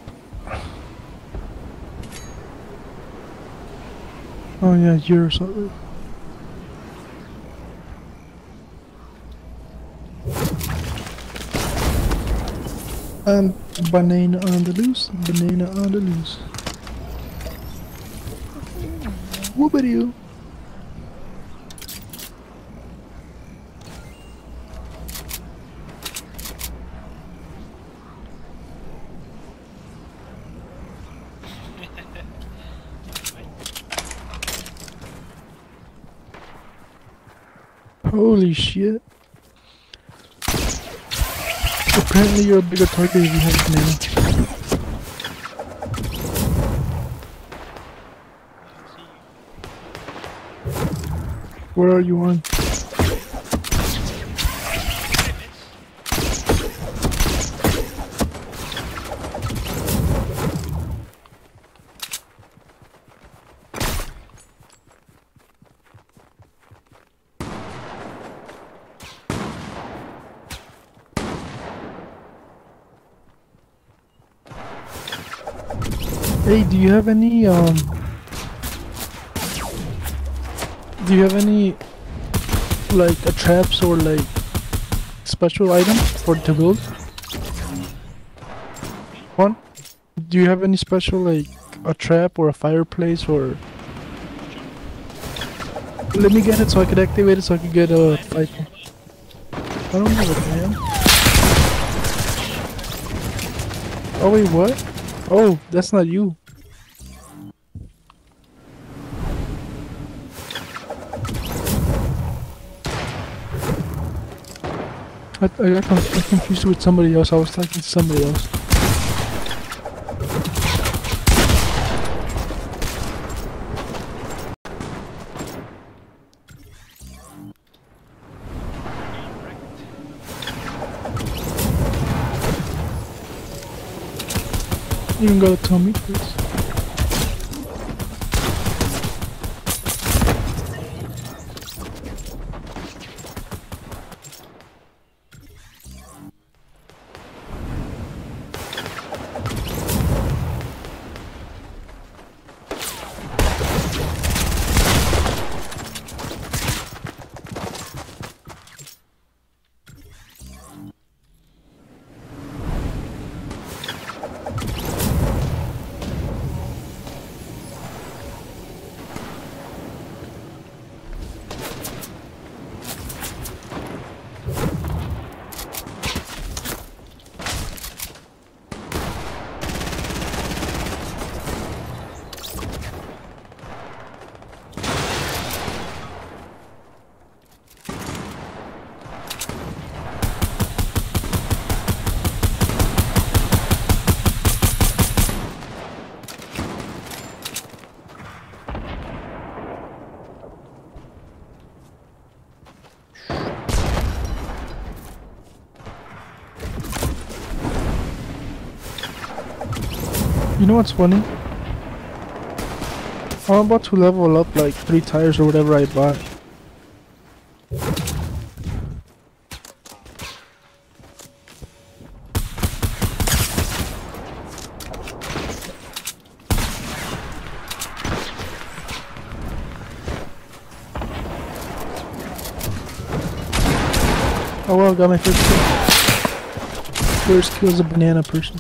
Oh yeah, you're so. Banana on the loose, banana on the loose. Whoopity-oo. Holy shit. Apparently you're a bigger target if you have banana. Where are you on? Hey, do you have any like traps or like special item for to build? One? Do you have any special like a trap or a fireplace or? Let me get it so I can activate it so I can get a fight. I don't know what man. Oh wait, what? Oh, that's not you. I got confused with somebody else. I was talking to somebody else. You can go to Tommy, please. You know what's funny? I'm about to level up like 3 tires or whatever I bought. Oh well, got my first kill. First kill is a banana person.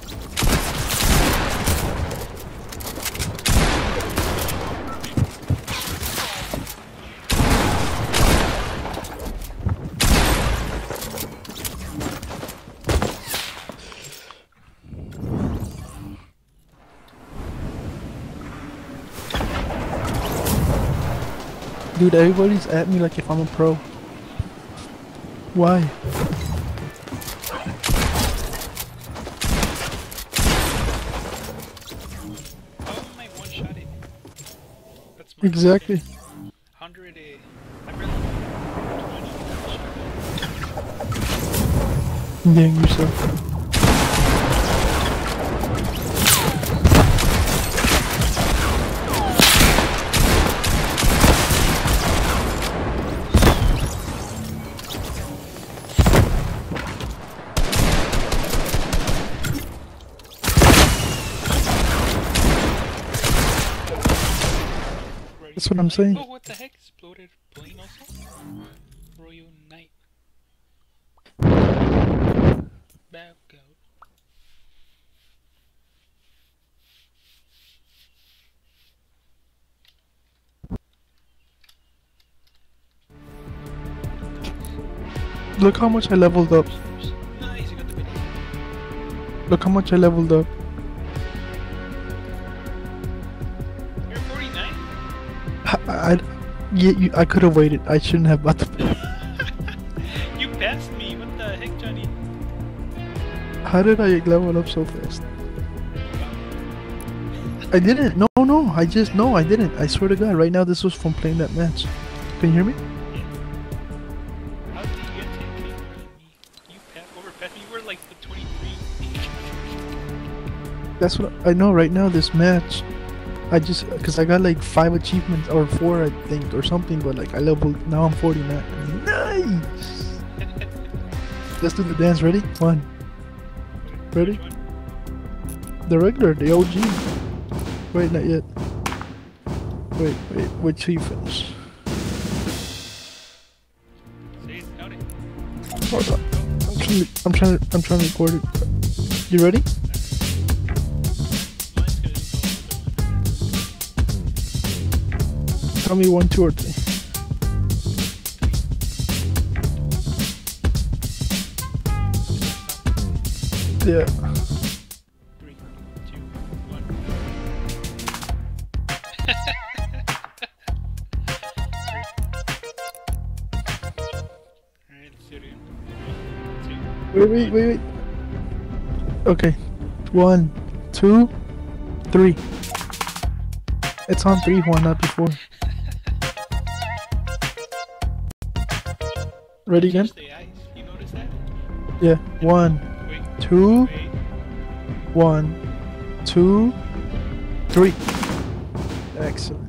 Dude, everybody's at me like if I'm a pro. Why? Oh, my one-shot it. That's my Exactly. 100 I really want Dang yourself. That's what I'm saying. Oh, what the heck? Exploded plane also? Royal Knight. Back out. Look how much I leveled up. Nice, you got the video. Look how much I leveled up. You're 49? I could have waited. I shouldn't have bought the. You passed me. What the heck, Johnny? How did I level up so fast? I didn't. No. I didn't. I swear to God. Right now, this was from playing that match. Can you hear me? That's what I know right now. This match, cause I got like 5 achievements or 4, I think, or something. But like I leveled. Now I'm 49. Nice. Let's do the dance. Ready? 1. Ready? Which one? The regular, the OG. Wait, not yet. Wait. Wait till you finish. Say it, count it. Hold on. I'm trying to record it. You ready? Mine's gonna do Tell me 1, 2, or 3. Yeah. 3, 2, 1. Alright, let's do it again. 3, 2, Wait. Okay. 1, 2, 3. It's on 3, Juan, not before. Ready again? Just the eyes. You notice that? Yeah. 1, Wait. 2, Wait. 1, 2, 3. Excellent.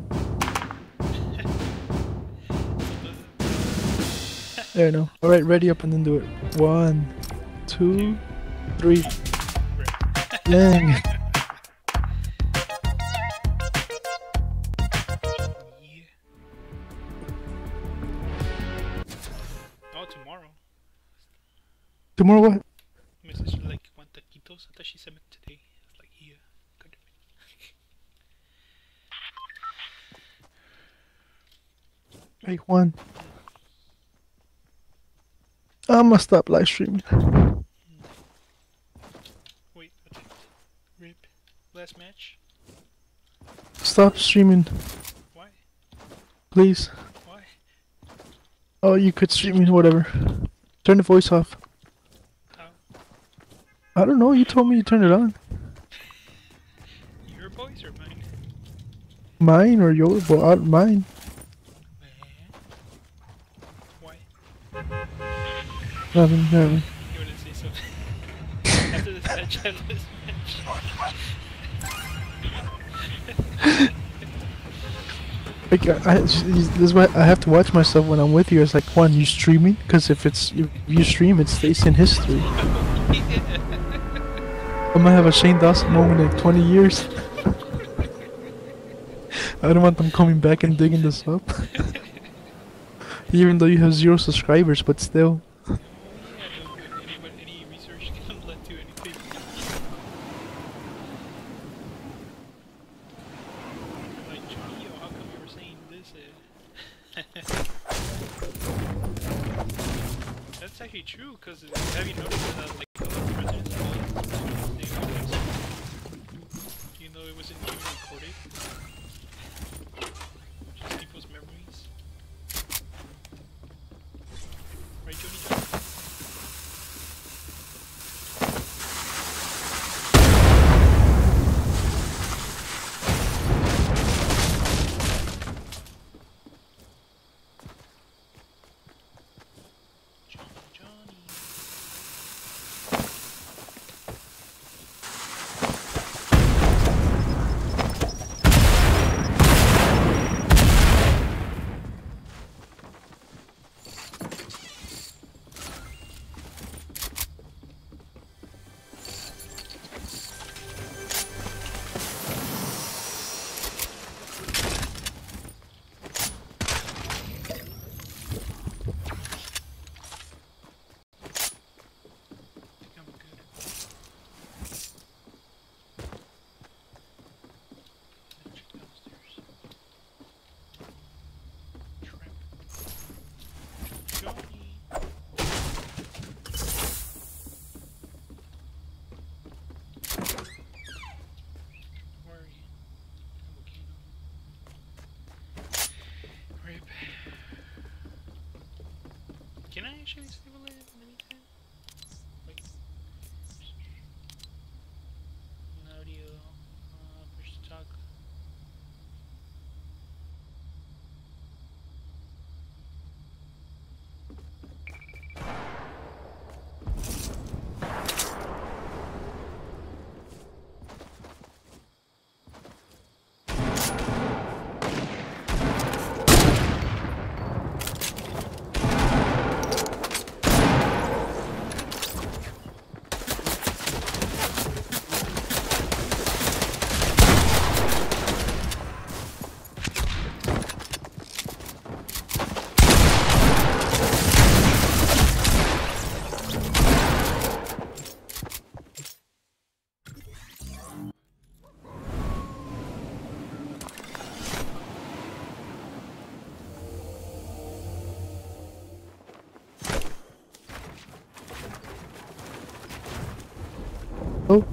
There, no. Alright, ready up and then do it. 1, 2, 3. Dang. Yeah. Oh, tomorrow. Tomorrow what? My sister like want taquitos. I thought she said it today. I was like, yeah. Good. Hey, Juan. I'ma stop live streaming. Wait, what's it? Rip. Last match? Stop streaming, Why? please. Why? Oh, you could stream me, whatever. Turn the voice off. How? I don't know, you told me you turned it on. Your voice or mine? Mine or yours? Well, mine. Why? Nothing. You want to say something? After this match, after this match. Like, this is why I have to watch myself when I'm with you. It's like, Juan, you streaming? Because if you stream, it stays in history. I might have a Shane Dawson moment in 20 years. I don't want them coming back and digging this up. Even though you have 0 subscribers, but still. Yeah, no good. Any research can lead to anything. Like, Johnny, how come you were saying this? That's actually true, because have you noticed that, like, a lot of presidents even though it wasn't even recorded? Just people's memories. Right, Johnny? Johnny. I think I'm good. Check downstairs. Tramp. Johnny. Where are you? Rip. Can I actually stable it in the meantime? Wait. Audio. Push to talk. Oh.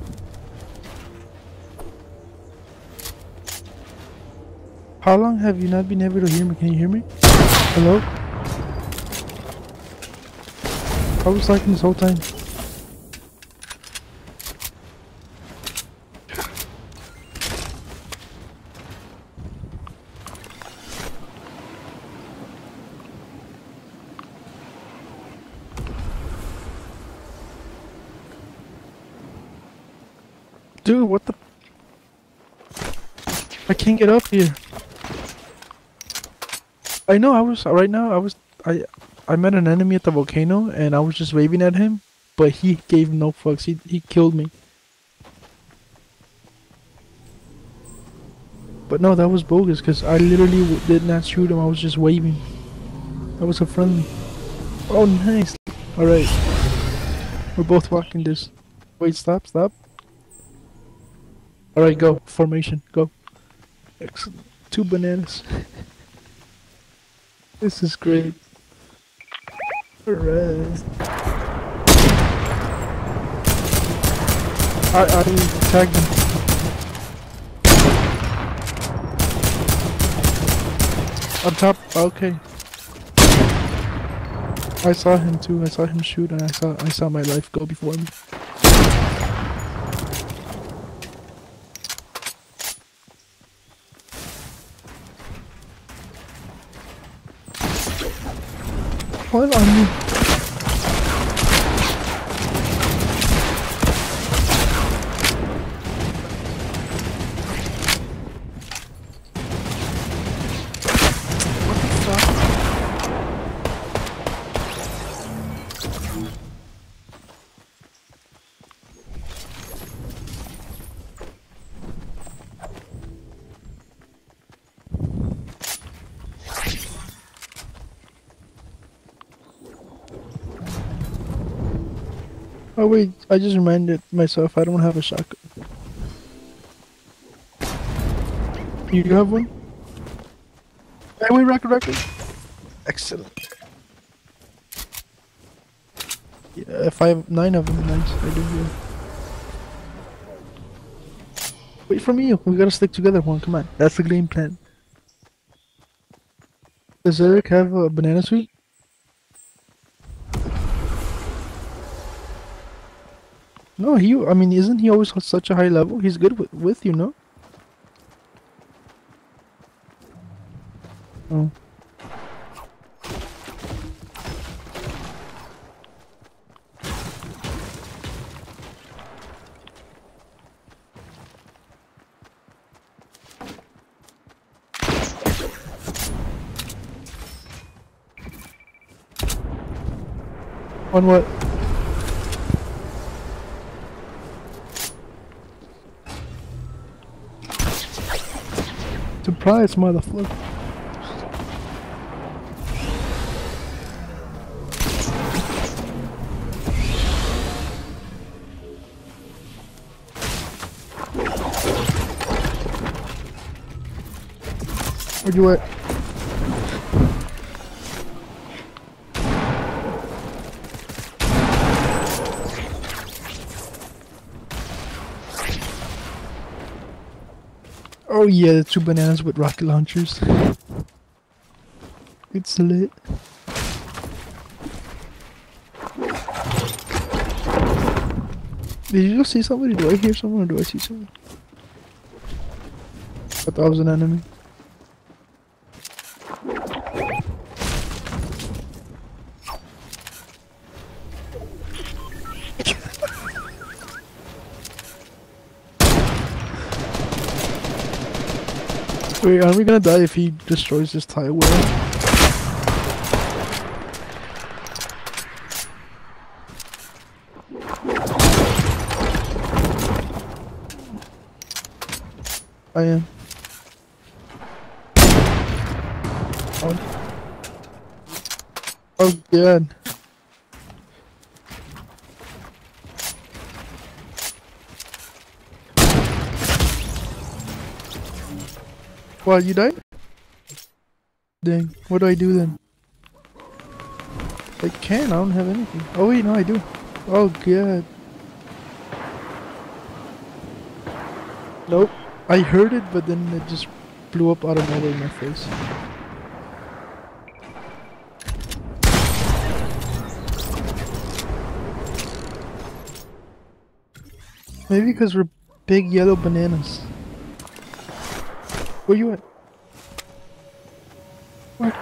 How long have you not been able to hear me? Can you hear me? Hello? I was talking this whole time. Dude, what the? I can't get up here. I know I met an enemy at the volcano and I was just waving at him, but he gave no fucks. He killed me. But no, that was bogus because I literally did not shoot him. I was just waving. That was a friendly. Oh, nice. All right, we're both walking this. Wait, stop. All right, go. Formation, go. Excellent. 2 bananas. This is great. Alright. I tagged him. On top, okay. I saw him too. I saw him shoot and I saw my life go before me. What on me? Oh wait, I just reminded myself I don't have a shotgun. You have one? Hey, wait, record. Excellent. Yeah, 9 of them, nice. I do, yeah. Wait for me, we gotta stick together, Juan, come on. That's the game plan. Does Eric have a banana suit? No, I mean, isn't he always such a high level? He's good with you, no? Oh. On what? Surprise, motherfucker. Where you at? Oh yeah, the 2 bananas with rocket launchers. It's lit. Did you just see somebody? Do I hear someone or do I see someone? I thought that was an enemy. Wait, are we gonna die if he destroys this tile well? I am. Oh god. What, you died? Dang, what do I do then? I don't have anything. Oh wait, no I do. Oh god. Nope. I heard it, but then it just blew up out of nowhere in my face. Maybe because we're big yellow bananas. Where you at? What?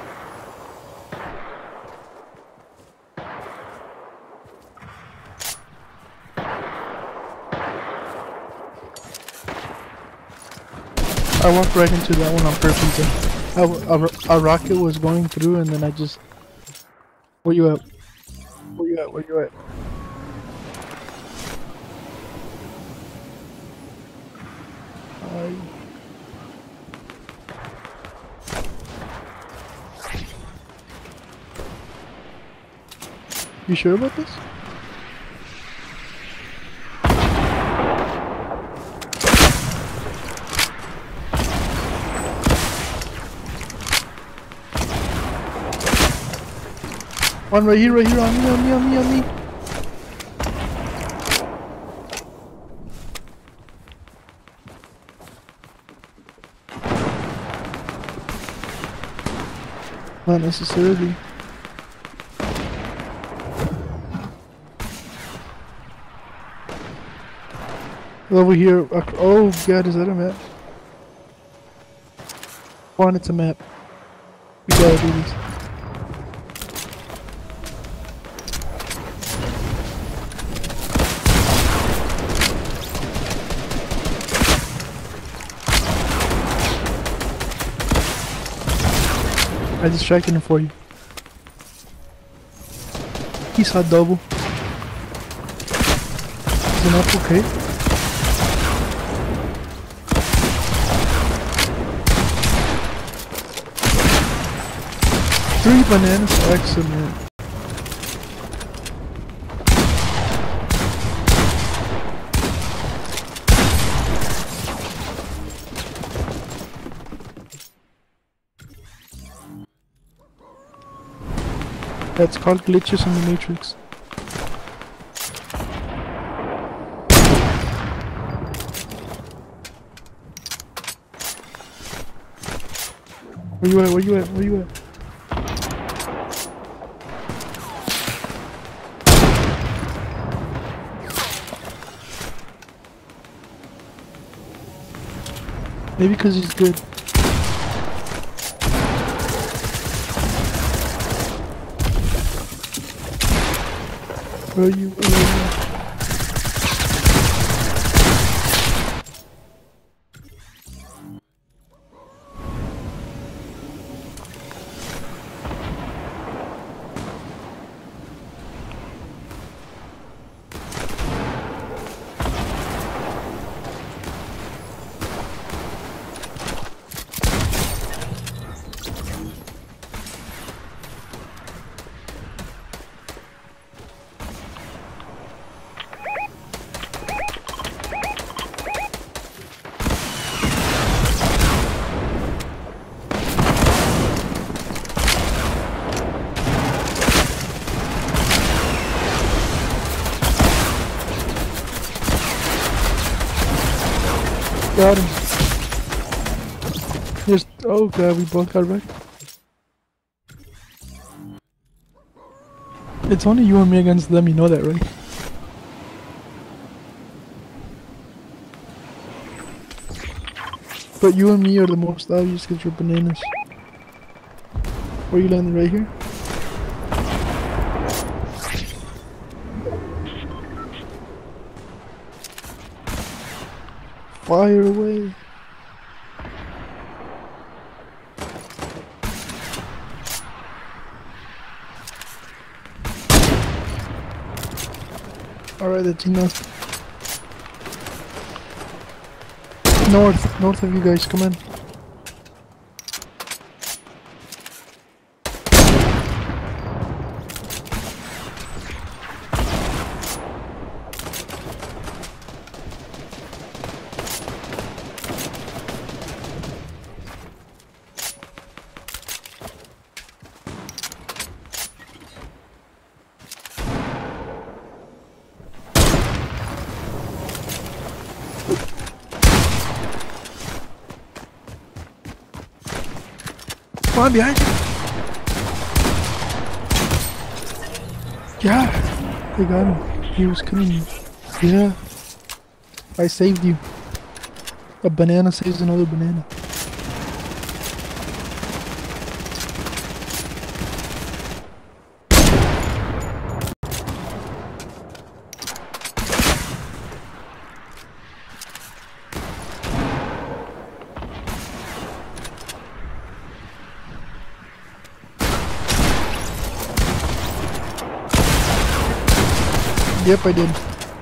I walked right into that one on purpose. A rocket was going through and then I just... Where you at? Where you at? Where you at? You sure about this? One right here, on me. Not necessarily. Over here, oh god, is that a map? One, it's a map. We gotta do this. I distracted him for you. He saw double. Is it not okay? Three bananas, excellent. That's called glitches in the Matrix. Where you at? Where you at? Where you at? Maybe because he's good. Where are you? Where are you? Got him. There's, oh god, we both got wrecked. It's only you and me against them, you know that, right? But you and me are the most obvious because you're bananas. Where you landing, right here? Fire away. Alright, that's enough. North of you guys, come in. Come on, behind you. Yeah, they got him. He was killing you. Yeah, I saved you. A banana saves another banana. Yep, I did.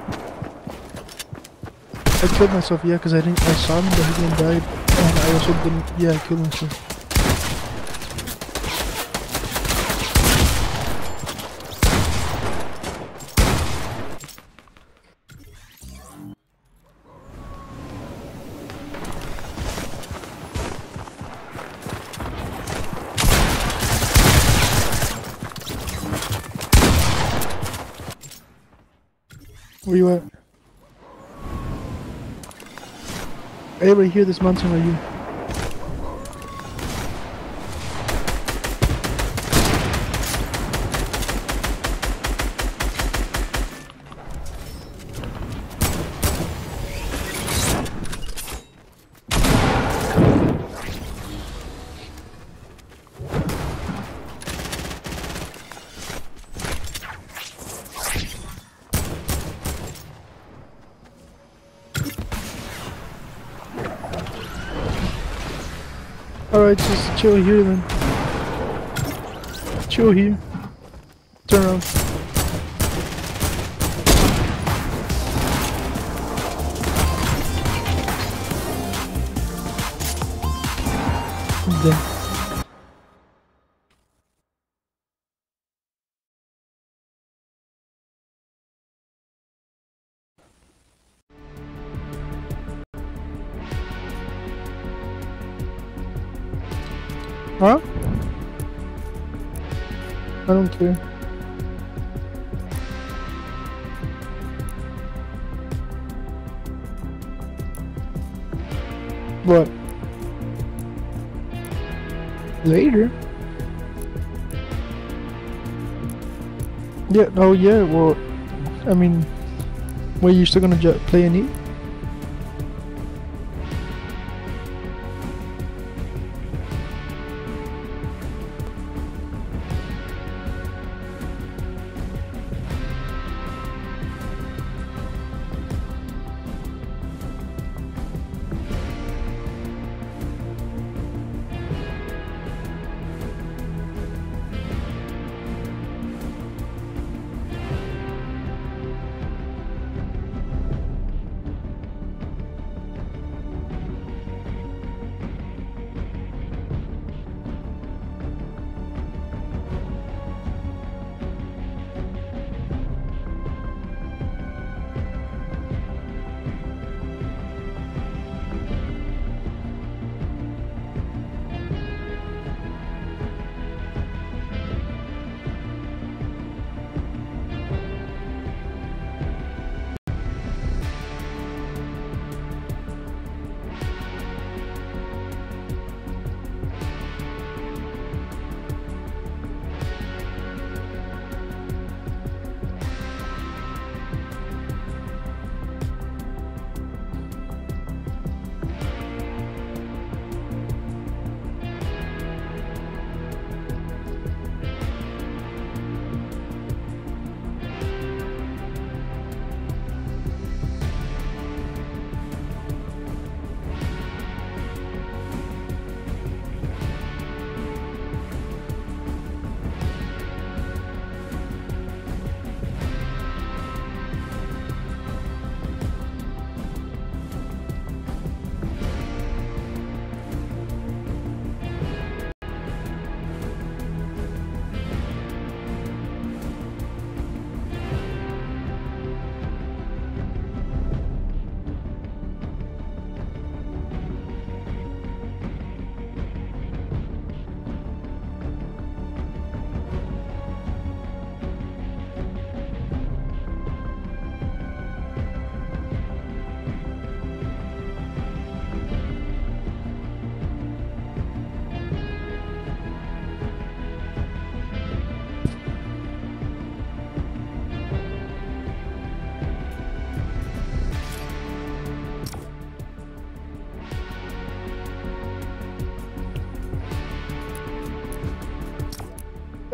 I killed myself, yeah, because I saw him, but he didn't die. And I also didn't, yeah, I killed myself. Where you at? Hey, right here, this mountain right here. Alright, just chill here then. Chill here. Turn around. Then. Huh? I don't care. What? Later? Yeah, oh yeah, well, I mean, were you still gonna play a knee?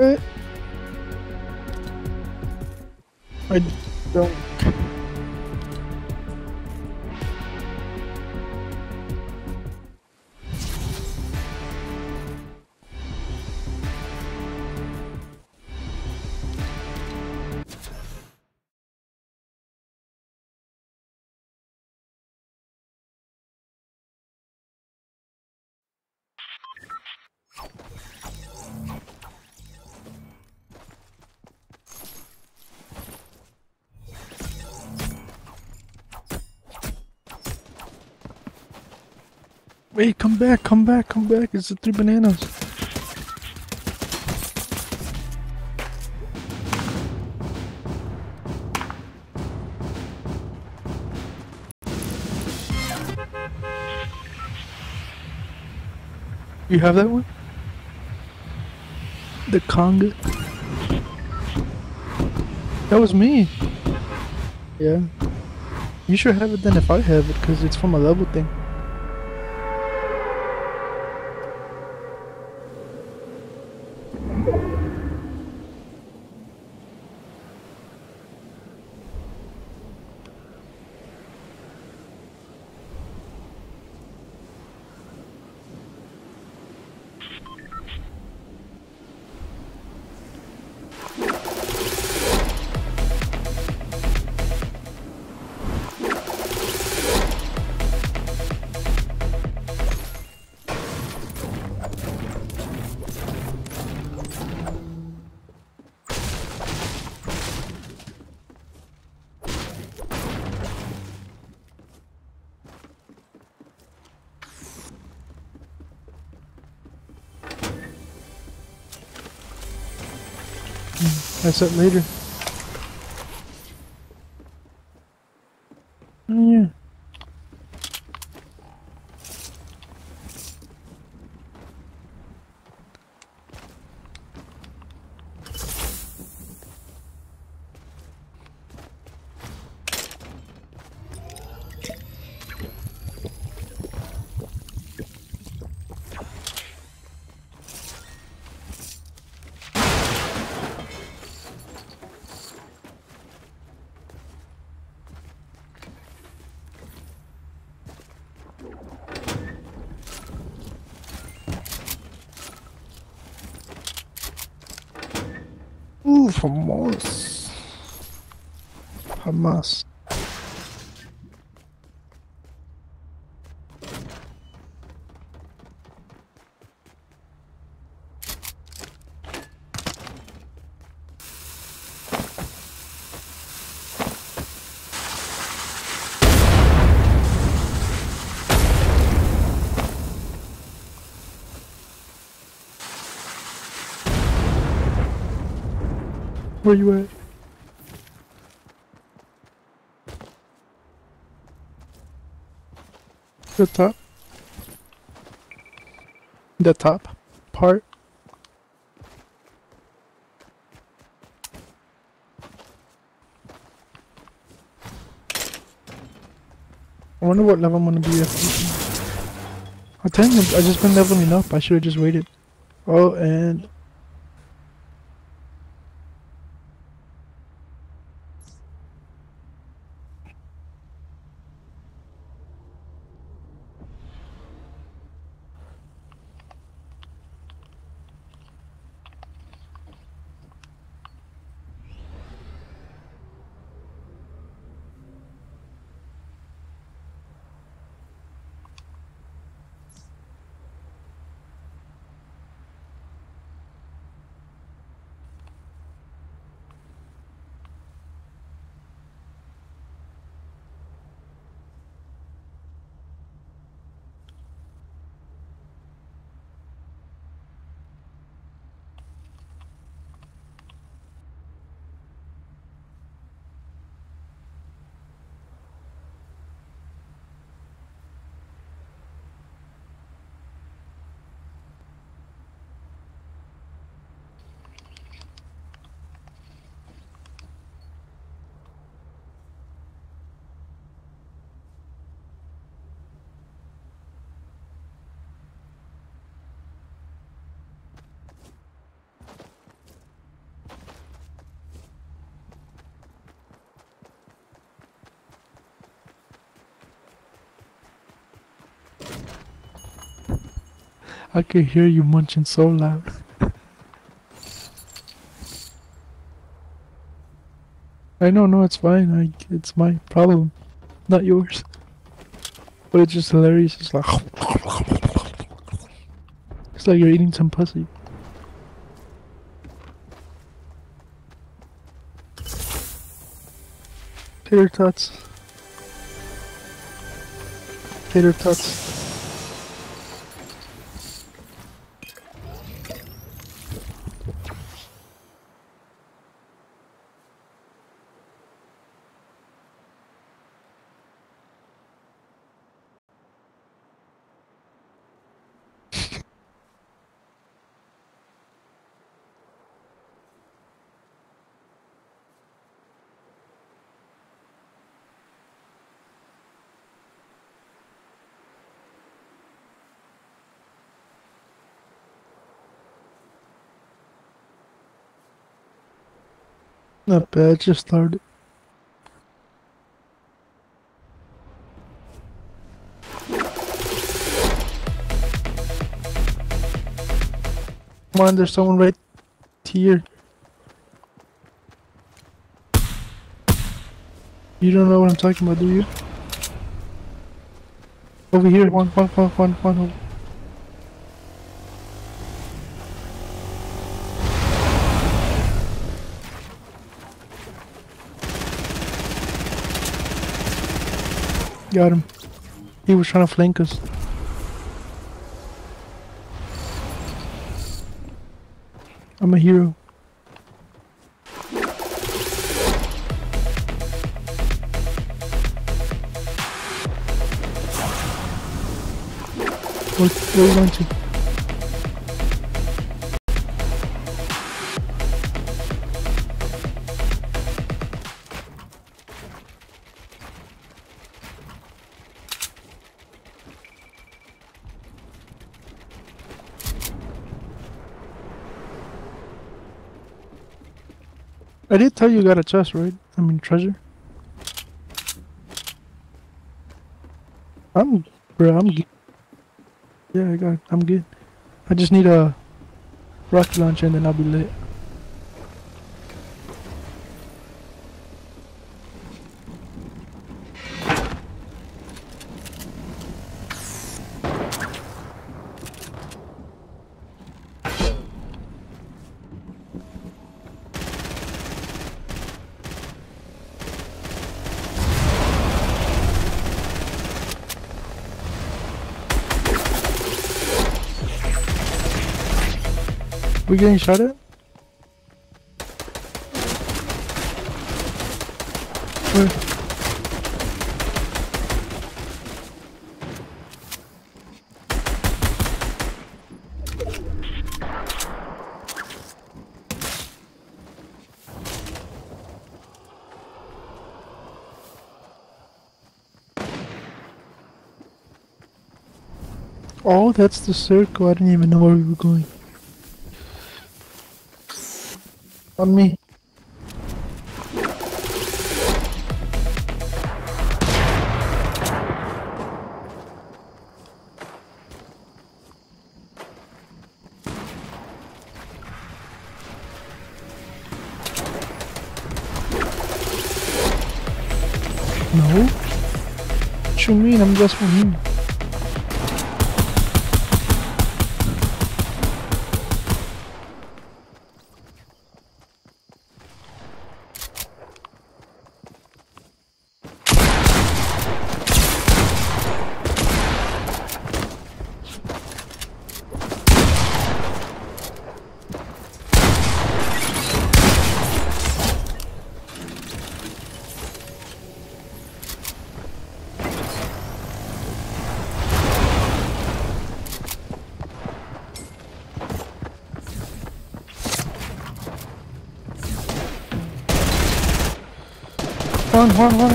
What? I don't. Wait, come back, come back, come back. It's the 3 bananas. You have that one? The conga? That was me. Yeah. You should have it then if I have it, because it's from a level thing. That's it later. Oh, yeah. Ooh, Hamas. Hamas. Where you at? The top? The top part? I wonder what level I'm gonna be at. I tell you, I just been leveling up. I should have just waited. Oh, and I can hear you munching so loud. I know, no, it's fine. It's my problem, not yours. But it's just hilarious. It's like it's like you're eating some pussy. Tater tots. Tater tots. Not bad, just started. Come on, there's someone right here. You don't know what I'm talking about, do you? Over here, one. Got him. He was trying to flank us. I'm a hero. Where are you going to? I did tell you got a chest, right? I mean treasure. I'm good. Yeah, I'm good. I just need a rocket launcher and then I'll be lit. We getting shot at? Where? Oh, that's the circle. I didn't even know where we were going. On me. No? What you mean? I'm just from him. One.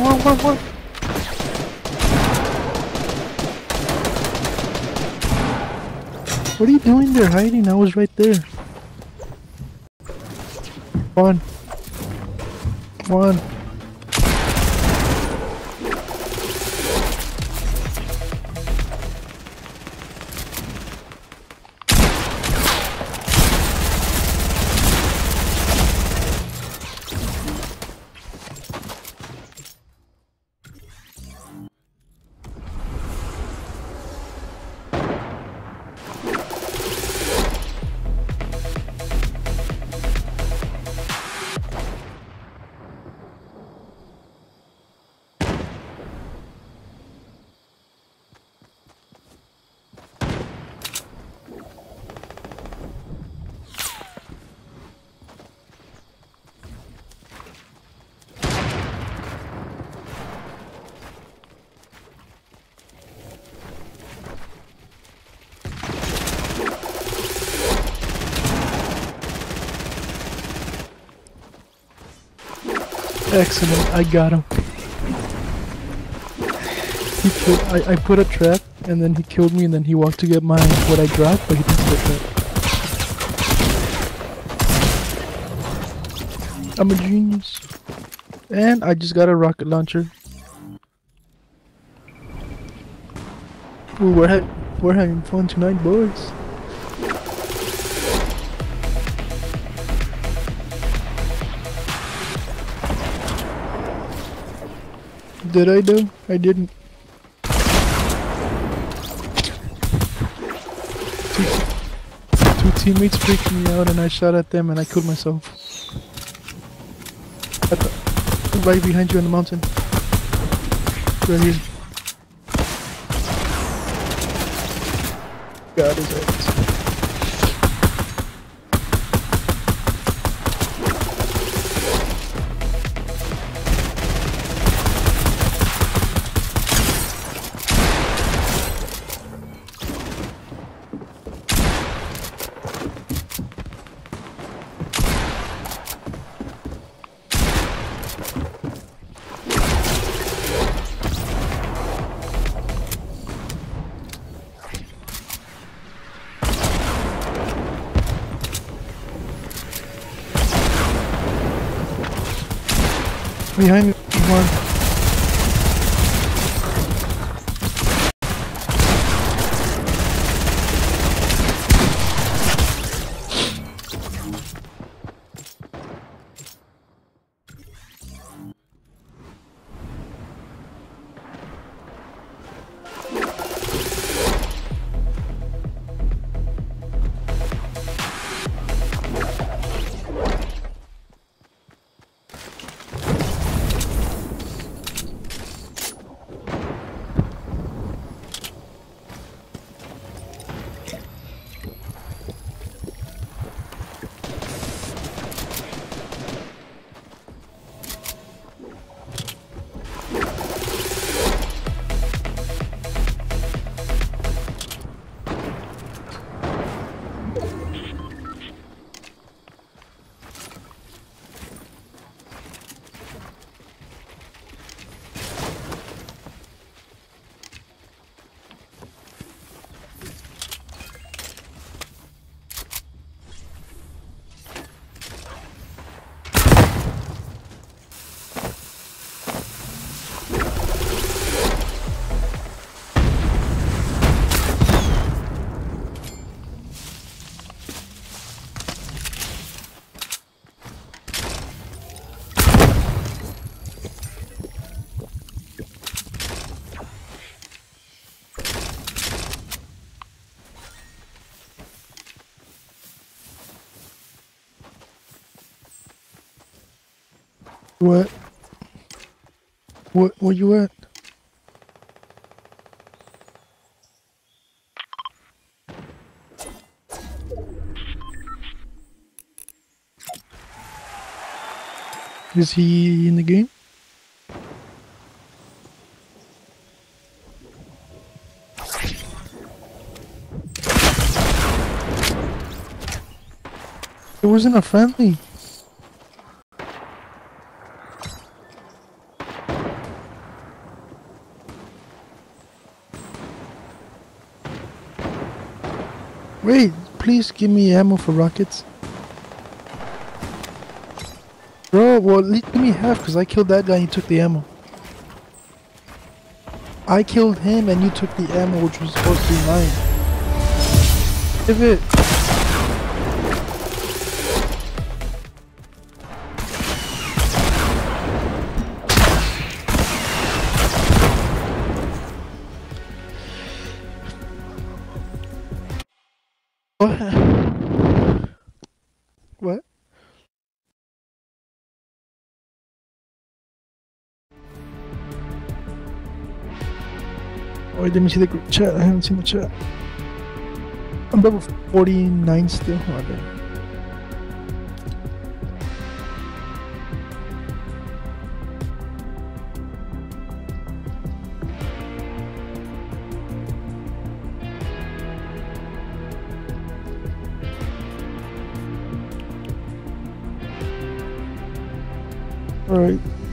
What are you doing there hiding? I was right there. One. Excellent, I got him. He killed, I put a trap, and then he killed me, and then he walked to get my what I dropped, but he didn't get that. I'm a genius. And I just got a rocket launcher. Ooh, we're having fun tonight, boys. Did I do? I didn't. Two teammates freaked me out and I shot at them and I killed myself. Right behind you on the mountain. Right here. God is it. Behind me, one. What? Where you at? Is he in the game? It wasn't a friendly. Wait, please give me ammo for rockets. Bro, well, at least give me half, because I killed that guy and you took the ammo. I killed him and you took the ammo, which was supposed to be mine. Give it. What? Oh, I didn't see the group chat. I haven't seen the chat. I'm level 49 still. Oh, damn. Alright.